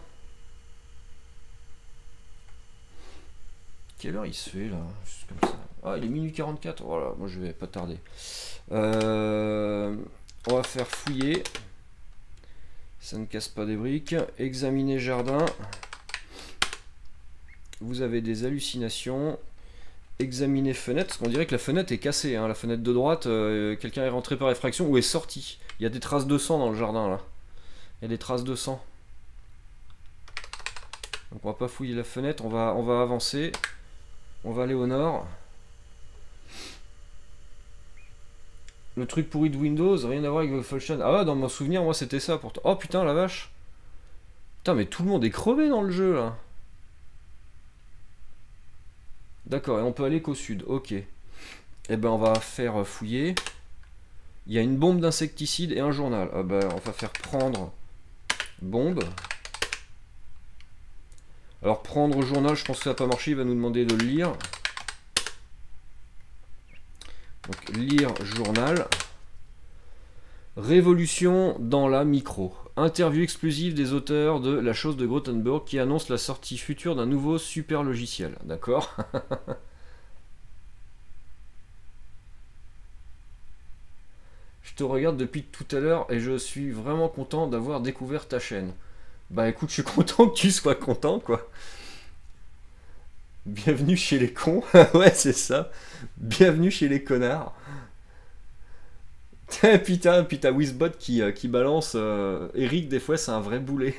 Quelle heure il se fait là? Juste comme ça. Ah, il est minuit quarante-quatre. Voilà, moi je vais pas tarder. Euh, on va faire fouiller. Ça ne casse pas des briques. Examiner jardin. Vous avez des hallucinations. Examiner fenêtre, parce qu'on dirait que la fenêtre est cassée, hein. La fenêtre de droite, euh, quelqu'un est rentré par effraction ou est sorti. Il y a des traces de sang dans le jardin là. Il y a des traces de sang. Donc on va pas fouiller la fenêtre, on va, on va avancer. On va aller au nord. Le truc pourri de Windows, rien à voir avec Wolfenstein. Ah ouais, dans mon souvenir, moi c'était ça pourtant. Oh putain, la vache. Putain, mais tout le monde est crevé dans le jeu là. D'accord, et on peut aller qu'au sud, ok. Et eh ben on va faire fouiller. Il y a une bombe d'insecticide et un journal. Ah ben on va faire prendre Bombe. Alors prendre journal, je pense que ça va pas marcher, il va nous demander de le lire. Donc lire journal. Révolution dans la micro. Interview exclusive des auteurs de La chose de Grothendieck qui annonce la sortie future d'un nouveau super logiciel. D'accord. Je te regarde depuis tout à l'heure et je suis vraiment content d'avoir découvert ta chaîne. Bah écoute, je suis content que tu sois content, quoi. Bienvenue chez les cons. Ouais, c'est ça. Bienvenue chez les connards. Putain, puis t'as Wizbot qui, euh, qui balance euh, Eric, des fois c'est un vrai boulet.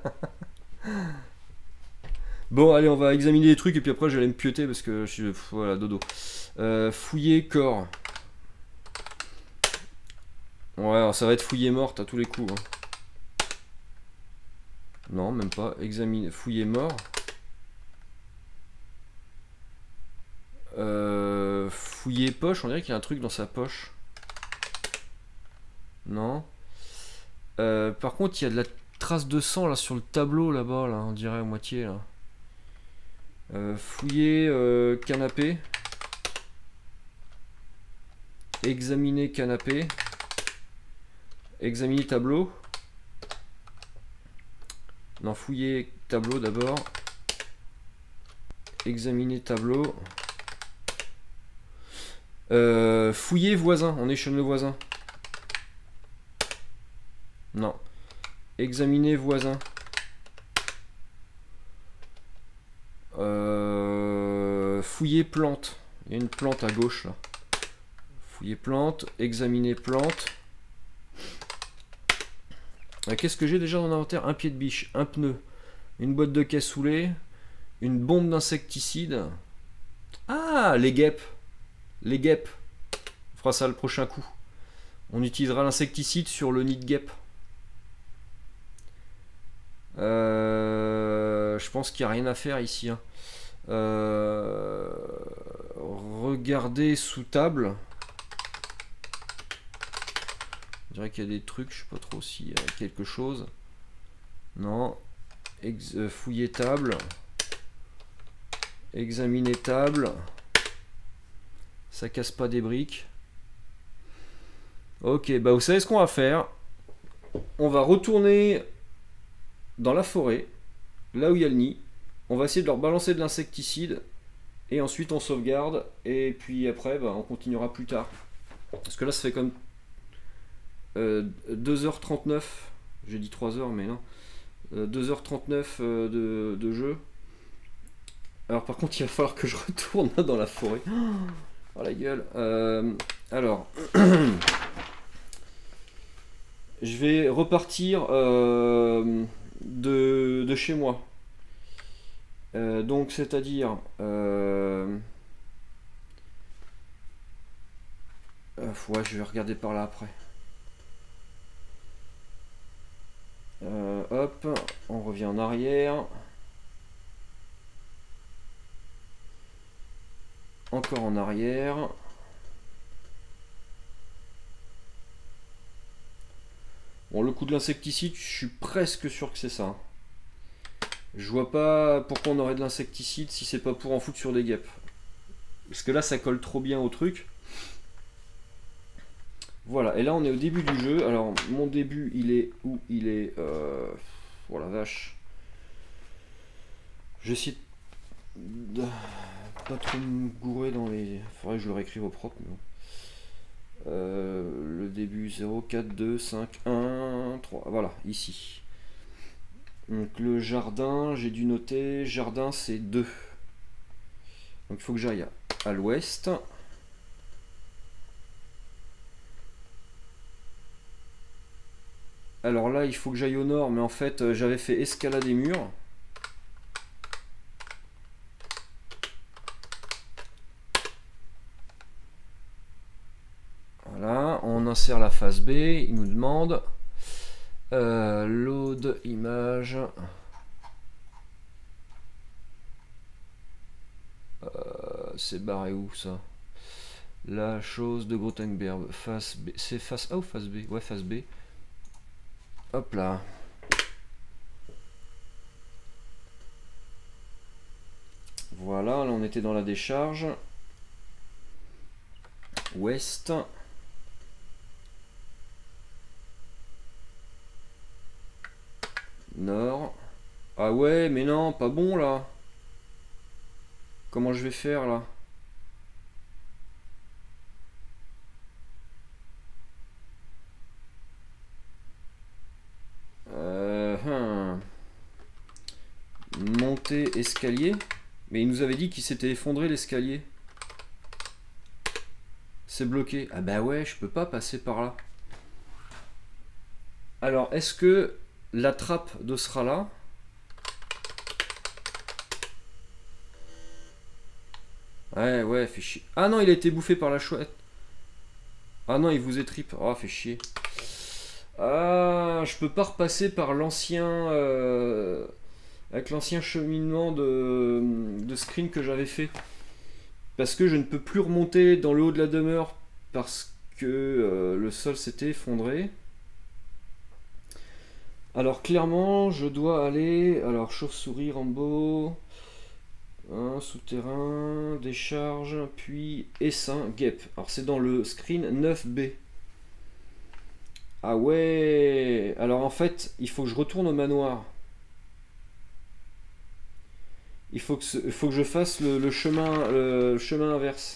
Bon, allez, on va examiner les trucs et puis après je vais aller me pioter parce que je suis. Voilà, dodo. Euh, fouiller corps. Ouais, alors ça va être fouiller morte à tous les coups. Hein. Non, même pas. Examiner. Fouiller mort. Euh, fouiller poche, on dirait qu'il y a un truc dans sa poche. Non. Euh, par contre, il y a de la trace de sang là sur le tableau là-bas, là, on dirait à moitié là. Euh, fouiller euh, canapé. Examiner canapé. Examiner tableau. Non, fouiller tableau d'abord. Examiner tableau. Euh, fouiller voisin, on est chez le voisin. Non. Examiner voisin. Euh, fouiller plante. Il y a une plante à gauche là. Fouiller plante. Examiner plante. Euh, Qu'est-ce que j'ai déjà dans l'inventaire? Un pied de biche, un pneu, une boîte de cassoulet, une bombe d'insecticide. Ah, les guêpes. Les guêpes. On fera ça le prochain coup. On utilisera l'insecticide sur le nid de guêpe. Euh, je pense qu'il n'y a rien à faire ici. Hein. Euh, regardez sous table. Je dirais qu'il y a des trucs, je sais pas trop s'il y a quelque chose. Non. Ex euh, fouiller table. Examiner table. Ça casse pas des briques. Ok, bah vous savez ce qu'on va faire. On va retourner dans la forêt, là où il y a le nid. On va essayer de leur balancer de l'insecticide. Et ensuite on sauvegarde. Et puis après, bah, on continuera plus tard. Parce que là, ça fait comme euh, deux heures trente-neuf. J'ai dit trois heures, mais non. Euh, deux heures trente-neuf euh, de, de jeu. Alors par contre, il va falloir que je retourne dans la forêt. Oh la gueule. Euh, alors... Je vais repartir euh, de, de chez moi. Euh, donc, c'est-à-dire... Euh, euh, ouais, je vais regarder par là après. Euh, hop, on revient en arrière. Encore en arrière. Bon, le coup de l'insecticide, je suis presque sûr que c'est ça. Je vois pas pourquoi on aurait de l'insecticide si c'est pas pour en foutre sur des guêpes. Parce que là, ça colle trop bien au truc. Voilà, et là, on est au début du jeu. Alors, mon début, il est où? Il est... Euh... Oh la vache. J'essaie de pas trop me gourer dans les... Faudrait que je le réécrive au propre, mais bon. Euh, le début zéro, quatre, deux, cinq, un, trois, voilà, ici. Donc le jardin, j'ai dû noter, jardin c'est deux. Donc il faut que j'aille à, à l'ouest. Alors là, il faut que j'aille au nord, mais en fait, j'avais fait escalade des murs. Voilà, on insère la phase B, il nous demande euh, load image. Euh, c'est barré où ça? La chose de Grothendieck, face B, c'est face A ou face B? Ouais, face B. Hop là. Voilà, là on était dans la décharge. Ouest. Nord. Ah ouais, mais non, pas bon là. Comment je vais faire là? Euh, hum. Monter escalier. Mais il nous avait dit qu'il s'était effondré l'escalier. C'est bloqué. Ah bah ouais, je peux pas passer par là. Alors, est-ce que la trappe de sera là? Ouais, ouais, fait chier. Ah non, il a été bouffé par la chouette. Ah non, il vous étripe. Oh, fait chier. Ah, je peux pas repasser par l'ancien... Euh, avec l'ancien cheminement de, de screen que j'avais fait. Parce que je ne peux plus remonter dans le haut de la demeure parce que euh, le sol s'était effondré. Alors clairement, je dois aller... Alors, chauve-souris, Rambo... Hein, souterrain, décharge, puis essaim, guêpe. Alors c'est dans le screen neuf B. Ah ouais. Alors en fait, il faut que je retourne au manoir. Il faut que, ce, il faut que je fasse le, le chemin, le chemin inverse.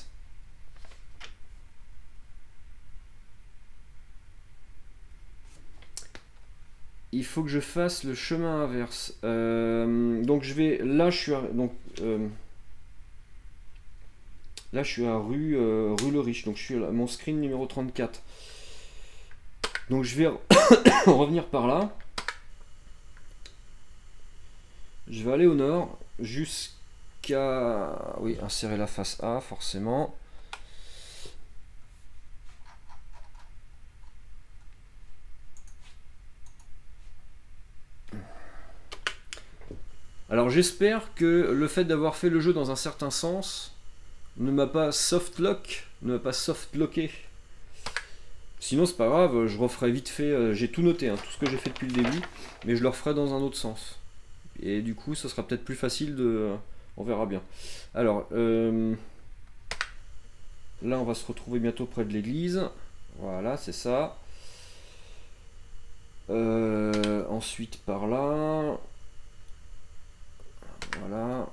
Il faut que je fasse le chemin inverse. Euh, donc je vais... Là, je suis à, donc, euh, là, je suis à rue, euh, rue Le Riche. Donc je suis à mon screen numéro trente-quatre. Donc je vais revenir par là. Je vais aller au nord jusqu'à... Oui, insérer la face A, forcément. Alors j'espère que le fait d'avoir fait le jeu dans un certain sens ne m'a pas soft lock, ne m'a pas soft locké. Sinon c'est pas grave, je referai vite fait, j'ai tout noté, hein, tout ce que j'ai fait depuis le début, mais je le referai dans un autre sens. Et du coup ça sera peut-être plus facile de... On verra bien. Alors, euh, là on va se retrouver bientôt près de l'église. Voilà, c'est ça. Euh, ensuite par là... Voilà.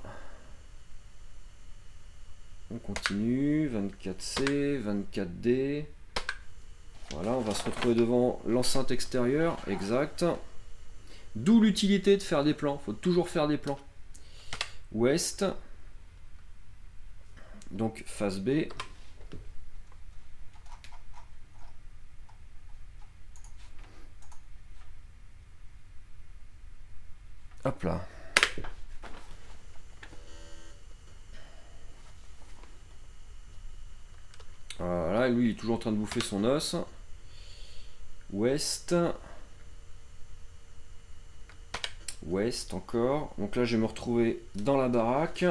On continue. vingt-quatre C, vingt-quatre D. Voilà, on va se retrouver devant l'enceinte extérieure. Exact. D'où l'utilité de faire des plans. Il faut toujours faire des plans. Ouest. Donc face B. Hop là. Voilà, lui il est toujours en train de bouffer son os. Ouest. Ouest encore. Donc là je vais me retrouver dans la baraque.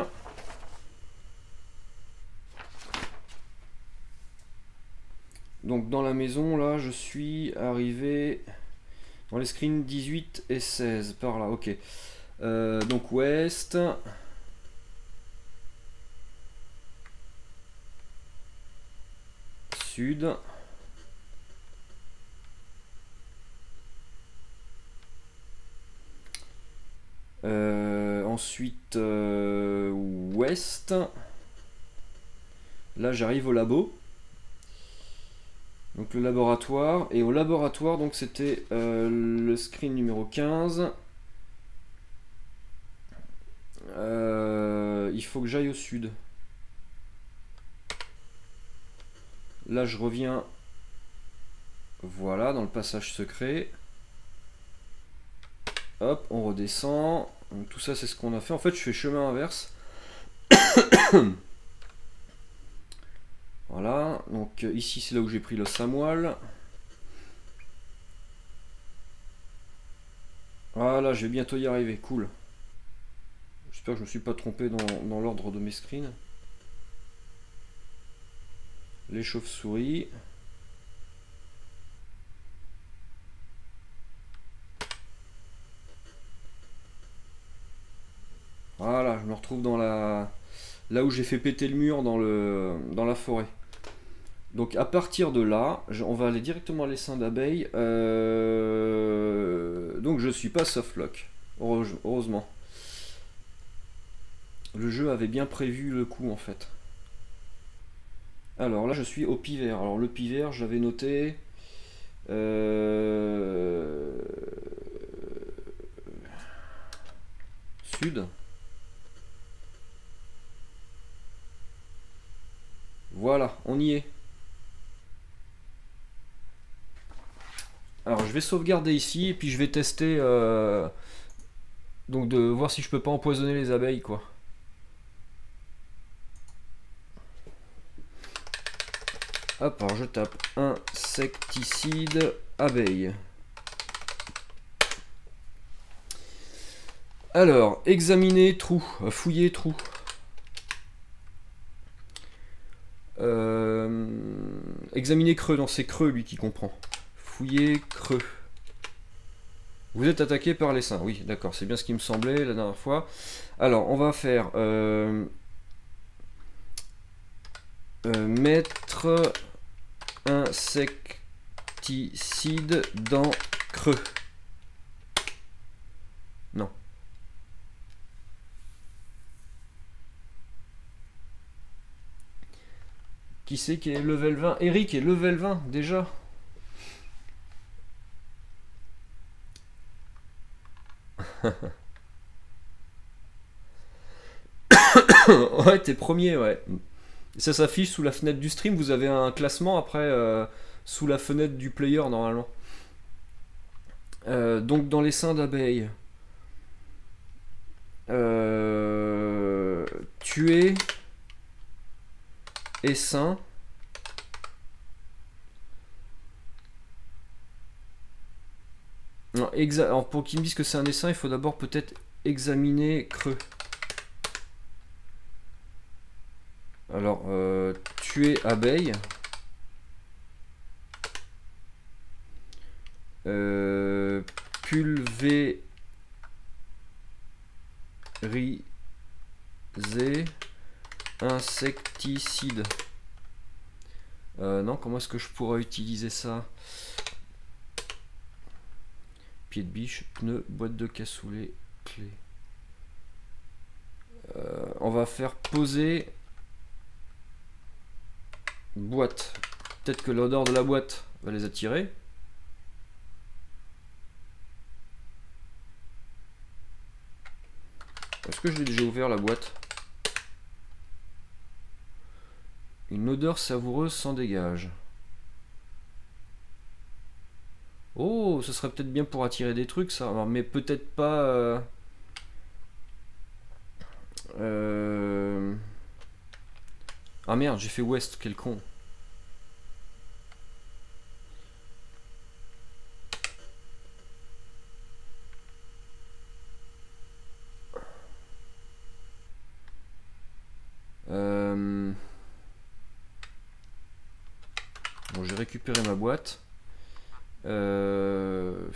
Donc dans la maison là je suis arrivé dans les screens dix-huit et seize par là. Ok. Euh, donc ouest. Sud. Euh, ensuite euh, ouest. Là j'arrive au labo. Donc le laboratoire. Et au laboratoire donc c'était euh, le screen numéro quinze. Euh, il faut que j'aille au sud. Là je reviens. Voilà, dans le passage secret. Hop, on redescend. Donc, tout ça c'est ce qu'on a fait. En fait je fais chemin inverse. Voilà, donc ici c'est là où j'ai pris le samoil. Voilà, je vais bientôt y arriver, cool. J'espère que je ne me suis pas trompé dans, dans l'ordre de mes screens. Les chauves-souris. Voilà, je me retrouve dans la là où j'ai fait péter le mur dans, le, dans la forêt. Donc à partir de là, on va aller directement à l'essaim d'abeilles. Euh... Donc je suis pas softlock, heureusement. Le jeu avait bien prévu le coup en fait. Alors là je suis au pivert. Alors le pivert j'avais noté... Euh... Sud. Voilà, on y est. Alors je vais sauvegarder ici et puis je vais tester euh, donc de voir si je peux pas empoisonner les abeilles quoi. Hop, alors je tape insecticide abeille. Alors, examiner trou, fouiller trou. Euh, examiner creux, non c'est creux lui qui comprend. Fouiller creux. Vous êtes attaqué par l'essaim, oui d'accord, c'est bien ce qui me semblait la dernière fois. Alors on va faire euh, euh, mettre insecticide dans creux. Non. Qui c'est qui est level vingt? Eric est level vingt déjà. Ouais, t'es premier, ouais. Ça s'affiche sous la fenêtre du stream, vous avez un classement après euh, sous la fenêtre du player normalement. Euh, donc dans l'essaim d'abeilles. Euh, tuer essaim. Non, exa Alors pour qu'ils me disent que c'est un essaim, il faut d'abord peut-être examiner creux. Alors, euh, tuer abeille. Euh, pulvériser insecticide. Euh, non, comment est-ce que je pourrais utiliser ça? Pied de biche, pneu, boîte de cassoulet, clé. Euh, on va faire poser boîte. Peut-être que l'odeur de la boîte va les attirer. Est-ce que je l'ai déjà ouvert la boîte? Une odeur savoureuse s'en dégage. Oh, ce serait peut-être bien pour attirer des trucs ça, mais peut-être pas... Euh... Euh... Ah merde, j'ai fait ouest, quel con. Euh... Bon, j'ai récupéré ma boîte. Euh...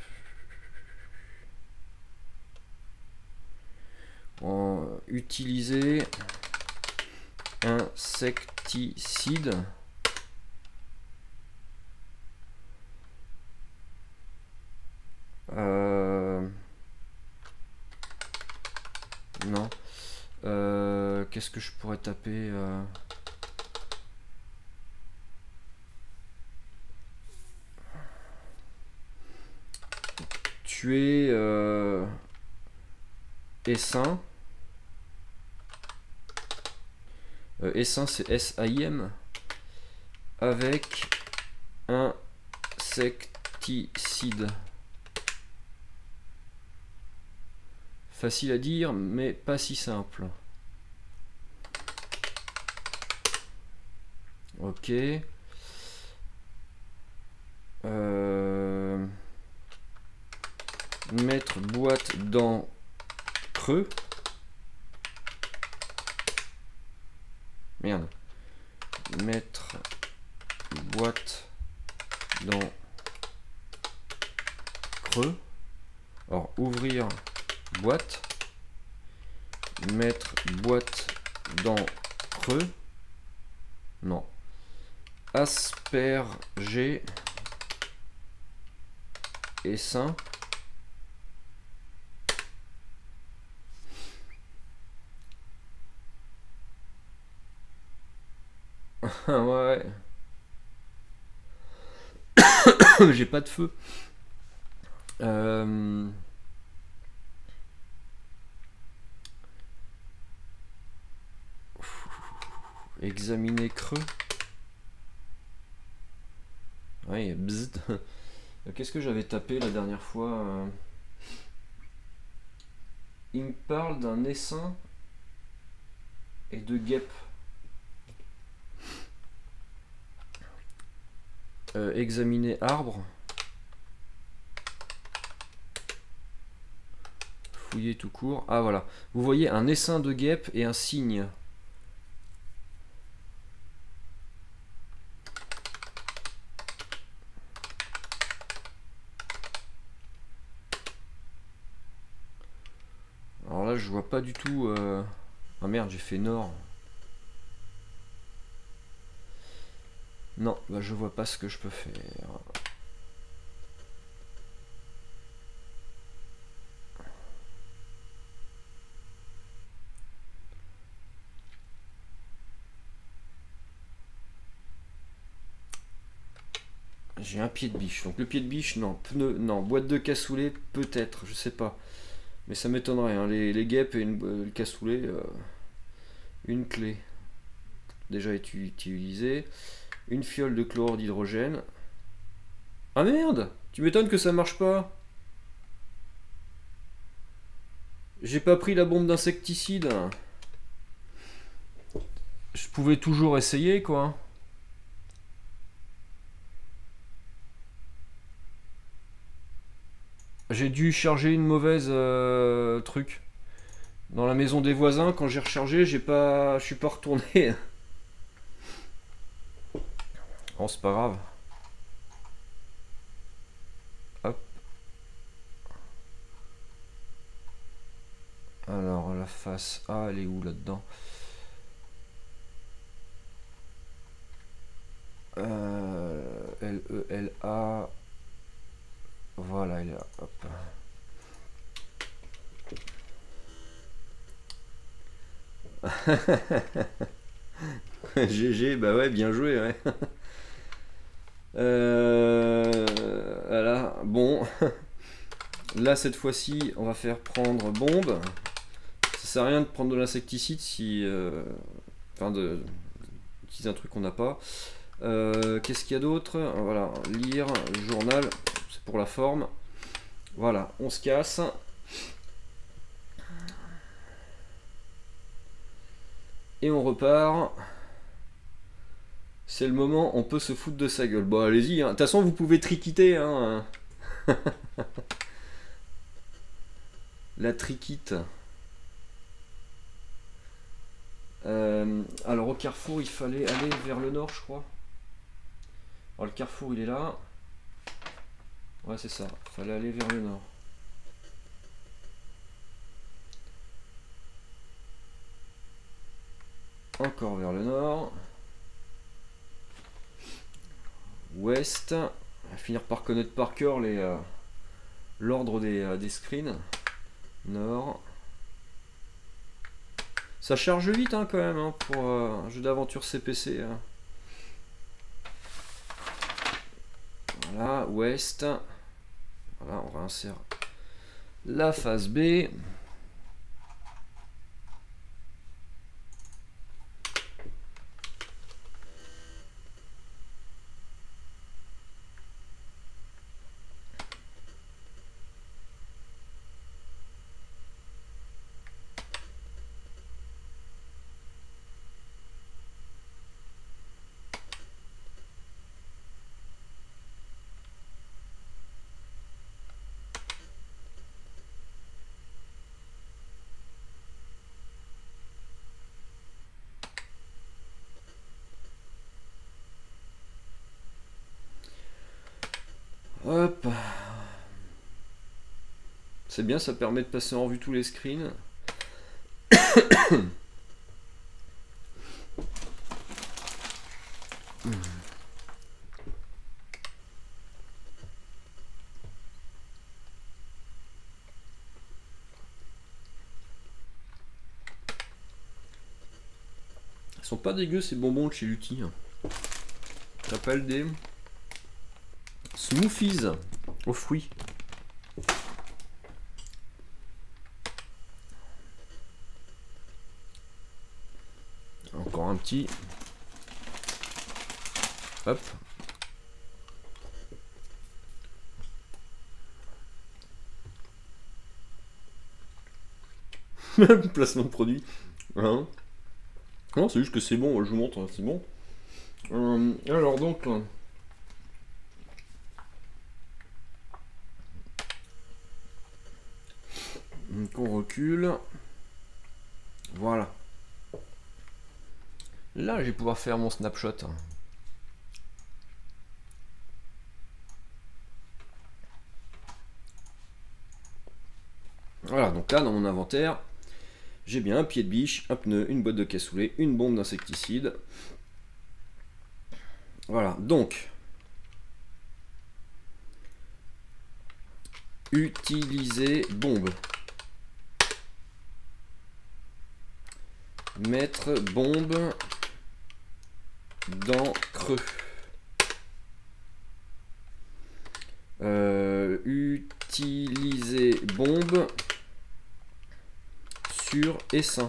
En... Utiliser insecticide. Euh... Non. Euh... Qu'est-ce que je pourrais taper euh... Tuer euh... essaim. Euh, essaim c'est S A I M avec insecticide. Facile à dire mais pas si simple. Ok. Euh... Mettre boîte dans creux. Merde. Mettre boîte dans creux. Alors ouvrir boîte. Mettre boîte dans creux. Non. Asperger essaim. Ouais. J'ai pas de feu. Euh... Examiner creux. Ouais, bzzzt. Qu'est-ce que j'avais tapé la dernière fois? Il me parle d'un essaim et de guêpe. Euh, examiner arbre. Fouiller tout court. Ah voilà. Vous voyez un essaim de guêpe et un cygne. Alors là je vois pas du tout... Euh... Ah merde, j'ai fait nord. Non, bah je vois pas ce que je peux faire. J'ai un pied de biche. Donc le pied de biche, non. Pneu, non. Boîte de cassoulet, peut-être, je sais pas. Mais ça m'étonnerait. Hein. Les, les guêpes et une, euh, le cassoulet, euh, une clé. Déjà utilisée. Une fiole de chlorure d'hydrogène. Ah merde! Tu m'étonnes que ça marche pas. J'ai pas pris la bombe d'insecticide. Je pouvais toujours essayer, quoi. J'ai dû charger une mauvaise euh, truc. Dans la maison des voisins, quand j'ai rechargé, j'ai pas. Je suis pas retourné. Oh, c'est pas grave. Hop. Alors, la face A, elle est où là-dedans? euh, L E L A. Voilà, elle est là. Hop. G G, bah ouais, bien joué, ouais. euh, voilà, bon. Là, cette fois-ci, on va faire prendre bombe. Ça sert à rien de prendre de l'insecticide si... Euh, enfin, de d'utiliser un truc qu'on n'a pas. Euh, Qu'est-ce qu'il y a d'autre? Voilà, lire, journal, c'est pour la forme. Voilà, on se casse. Et on repart. C'est le moment, on peut se foutre de sa gueule. Bon, allez-y. Hein. De toute façon, vous pouvez triquiter. Hein. La triquite. Euh, alors, au carrefour, il fallait aller vers le nord, je crois. Alors, le carrefour, il est là. Ouais, c'est ça. Il fallait aller vers le nord. Encore vers le nord. Ouest. On va finir par connaître par cœur les euh, l'ordre des, euh, des screens. Nord. Ça charge vite hein, quand même hein, pour euh, un jeu d'aventure C P C. Hein. Voilà, ouest. Voilà, on réinsère la phase B. Hop. C'est bien, ça permet de passer en revue tous les screens. sont pas dégueux ces bonbons de chez Lutti. Ça s'appelle des smoothies aux fruits. Encore un petit. Hop. Placement de produit. Hein, non, c'est juste que c'est bon, je vous montre, c'est bon. Euh, alors donc... Donc on recule. Voilà. Là, je vais pouvoir faire mon snapshot. Voilà, donc là, dans mon inventaire, j'ai bien un pied de biche, un pneu, une boîte de cassoulet, une bombe d'insecticide. Voilà, donc... Utiliser bombe. Mettre bombe dans creux. Euh, utiliser bombe sur essaim.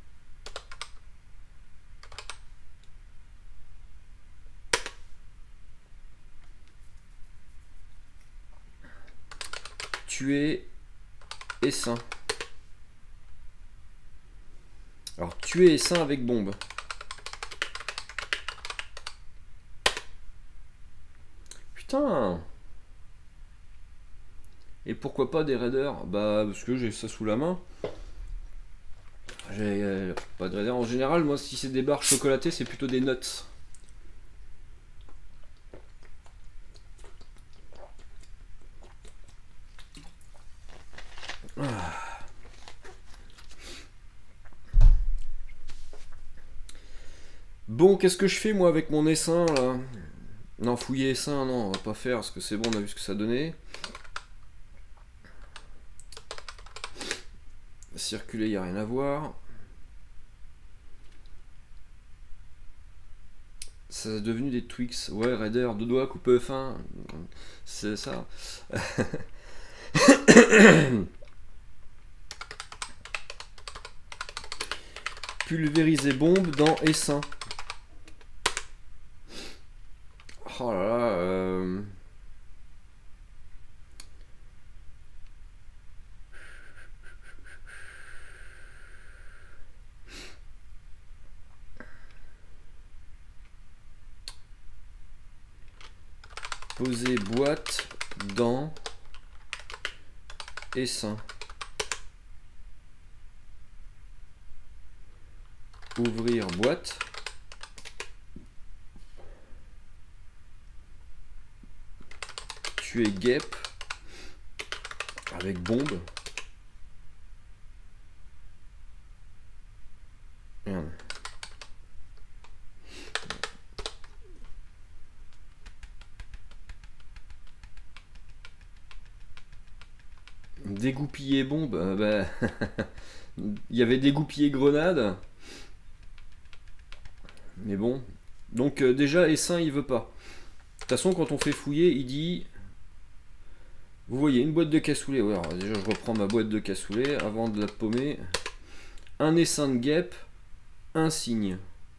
Tuer essaim. Alors, tuer essaim avec bombe. Putain. Et pourquoi pas des raiders? Bah, parce que j'ai ça sous la main. J'ai euh, pas de raiders. En général, moi, si c'est des barres chocolatées, c'est plutôt des nuts. Ah. Bon, qu'est-ce que je fais moi avec mon essaim là? Non, fouiller essaim, non, on va pas faire parce que c'est bon, on a vu ce que ça donnait. Circuler, il n'y a rien à voir. Ça est devenu des Twix. Ouais, Raider, deux doigts, coupe fin. C'est ça. Pulvériser bombe dans essaim. Oh là là. Euh... Poser boîte dans essaim. Ouvrir boîte. Tuer guêpe avec bombe. Merde. Dégoupiller bombe, euh, bah, il y avait dégoupiller grenade. Mais bon. Donc euh, déjà, essaim, il veut pas. De toute façon, quand on fait fouiller, il dit... Vous voyez, une boîte de cassoulet. Ouais, alors déjà, je reprends ma boîte de cassoulet avant de la paumer. Un essaim de guêpe. Un cygne.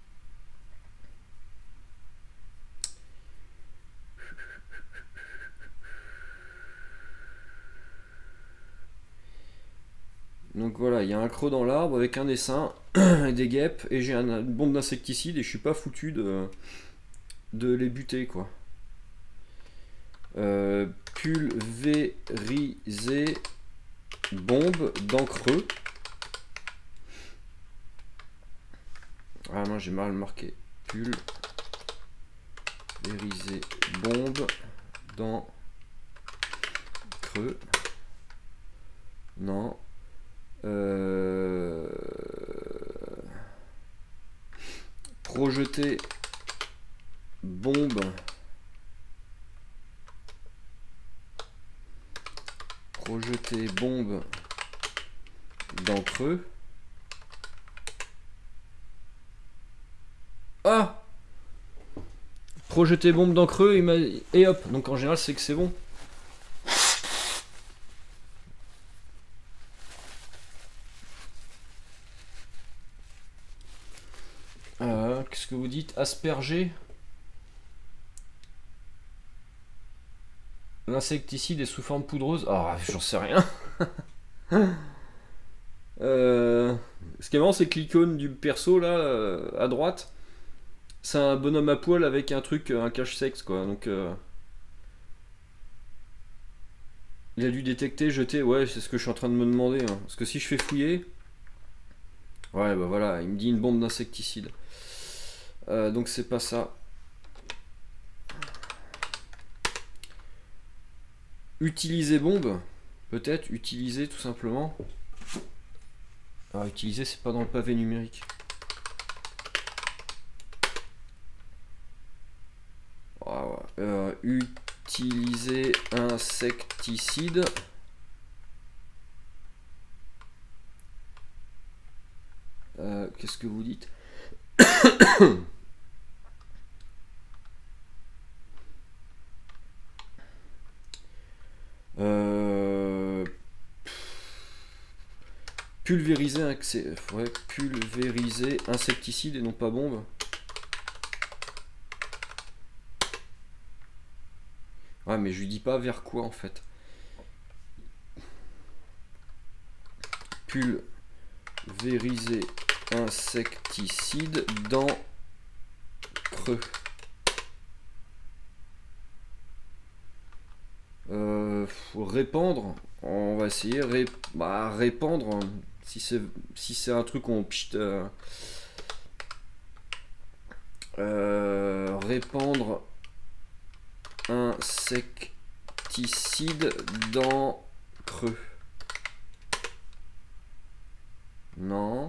Donc voilà, il y a un creux dans l'arbre avec un essaim et des guêpes et j'ai une bombe d'insecticide et je suis pas foutu de, de les buter quoi. Euh, pulvériser bombe dans creux. Ah non, j'ai mal marqué. Pulvériser bombe dans creux. Non. Euh... Projeter bombe projeter bombe dans creux. Projeter bombe dans creux et, ma... et hop. Donc en général c'est que c'est bon. Euh, Qu'est-ce que vous dites? Asperger. L'insecticide est sous forme poudreuse. Ah, j'en sais rien. euh, ce qui est marrant, c'est que l'icône du perso là, euh, à droite, c'est un bonhomme à poil avec un truc, un cache-sexe quoi. Donc, euh, il a dû détecter, jeter. Ouais, c'est ce que je suis en train de me demander. Hein. Parce que si je fais fouiller, ouais, bah voilà, il me dit une bombe d'insecticide. Euh, donc c'est pas ça. Utiliser bombe, peut-être, utiliser tout simplement. Alors utiliser c'est pas dans le pavé numérique. Ah ouais. euh, utiliser insecticide. Euh, Qu'est-ce que vous dites? Euh, pulvériser, ouais, pulvériser insecticide et non pas bombe. Ouais, mais je lui dis pas vers quoi en fait. Pulvériser insecticide dans creux. Euh, faut répandre, on va essayer ré, bah, répandre si c'est si c'est un truc on pchit, euh, euh, répandre insecticide dans creux. Non.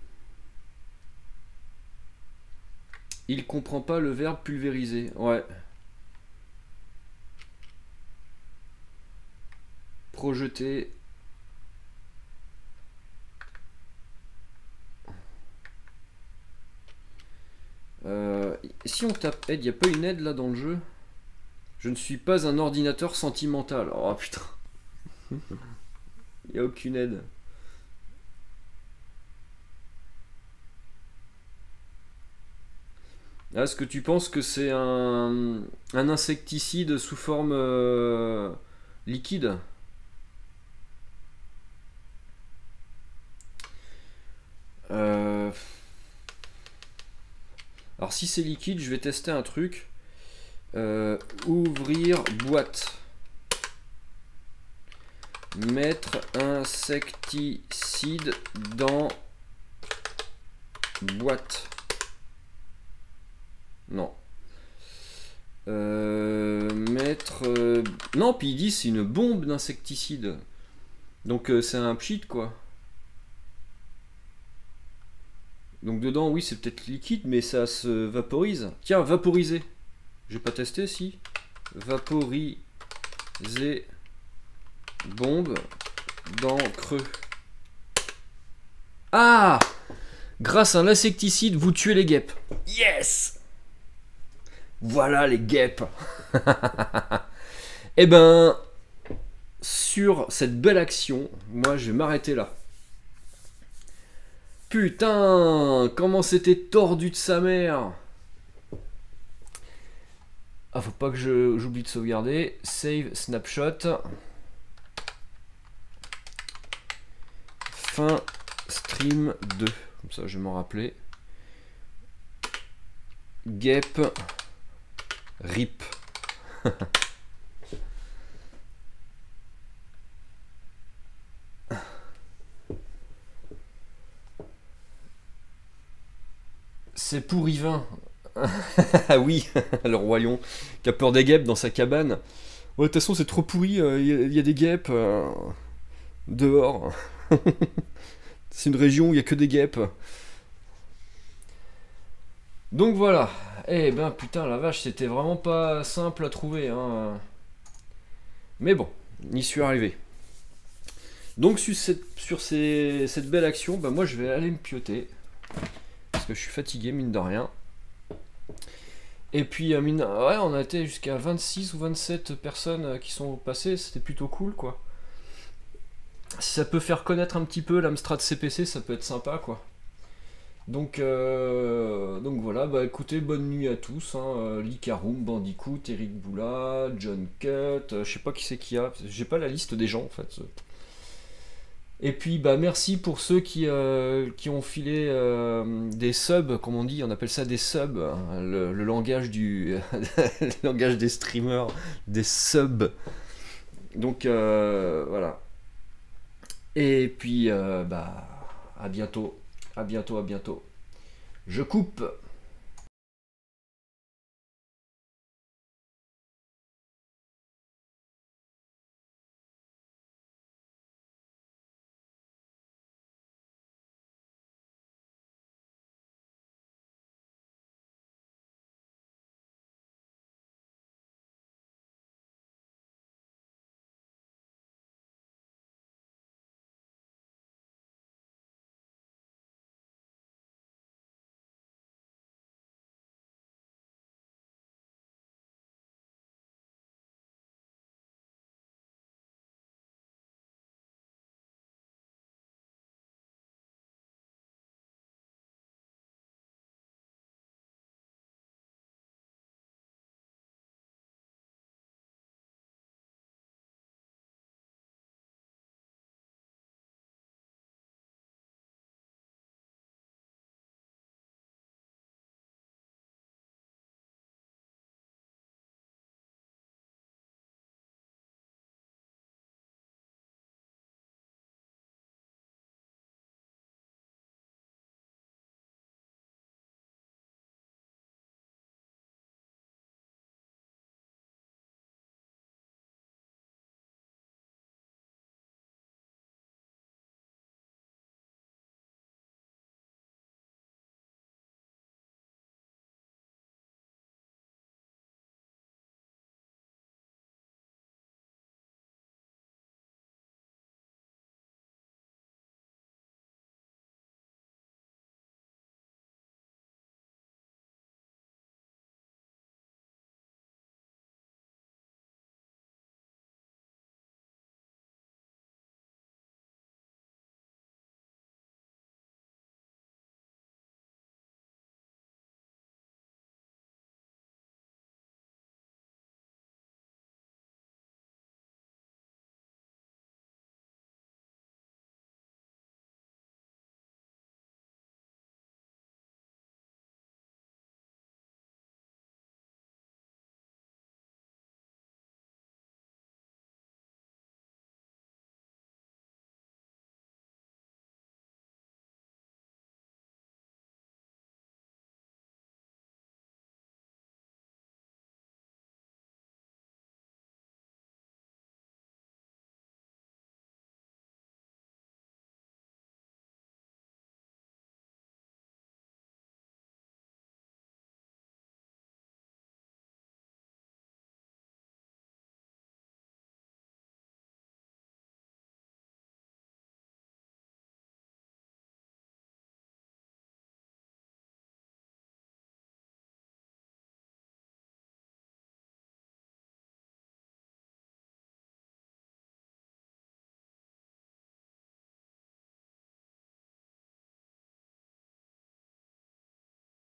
Il comprend pas le verbe pulvériser. Ouais. Projeter. Euh, si on tape aide, il n'y a pas une aide là dans le jeu? Je ne suis pas un ordinateur sentimental. Oh putain. Il n'y a aucune aide. Est-ce que tu penses que c'est un, un insecticide sous forme euh, liquide? euh... Alors si c'est liquide, je vais tester un truc. Euh, ouvrir boîte. Mettre insecticide dans boîte. Non. Euh, mettre... Euh... Non, puis il dit c'est une bombe d'insecticide. Donc euh, c'est un pchit quoi. Donc dedans, oui, c'est peut-être liquide, mais ça se vaporise. Tiens, vaporiser. J'ai pas testé, si. Vaporiser bombe dans creux. Ah! Grâce à l'insecticide, vous tuez les guêpes. Yes! Voilà les guêpes. Eh ben, sur cette belle action, moi je vais m'arrêter là. Putain, comment c'était tordu de sa mère. Ah, faut pas que je j'oublie de sauvegarder. Save snapshot. Fin stream deux. Comme ça, je vais m'en rappeler. Guêpe. Rip. C'est pour Yvain. Ah oui, le roi lion qui a peur des guêpes dans sa cabane. Ouais, de toute façon, c'est trop pourri, il euh, y, y a des guêpes euh, dehors. C'est une région où il n'y a que des guêpes. Donc voilà. Eh ben putain, la vache, c'était vraiment pas simple à trouver. Hein. Mais bon, y suis arrivé. Donc sur cette, sur ces, cette belle action, bah, moi je vais aller me pioter. Parce que je suis fatigué, mine de rien. Et puis, euh, mine- ouais, on a été jusqu'à vingt-six ou vingt-sept personnes euh, qui sont passées, c'était plutôt cool, quoi. Si ça peut faire connaître un petit peu l'Amstrad C P C, ça peut être sympa, quoi. Donc, euh, donc voilà, bah écoutez, bonne nuit à tous, hein, euh, Lee Caroum, Bandicoot, Eric Boula, John Cut, euh, je sais pas qui c'est qui a, j'ai pas la liste des gens en fait. Et puis bah merci pour ceux qui, euh, qui ont filé euh, des subs, comme on dit, on appelle ça des subs, hein, le, le langage du le langage des streamers, des subs. Donc euh, voilà. Et puis euh, bah à bientôt, à bientôt, à bientôt. Je coupe.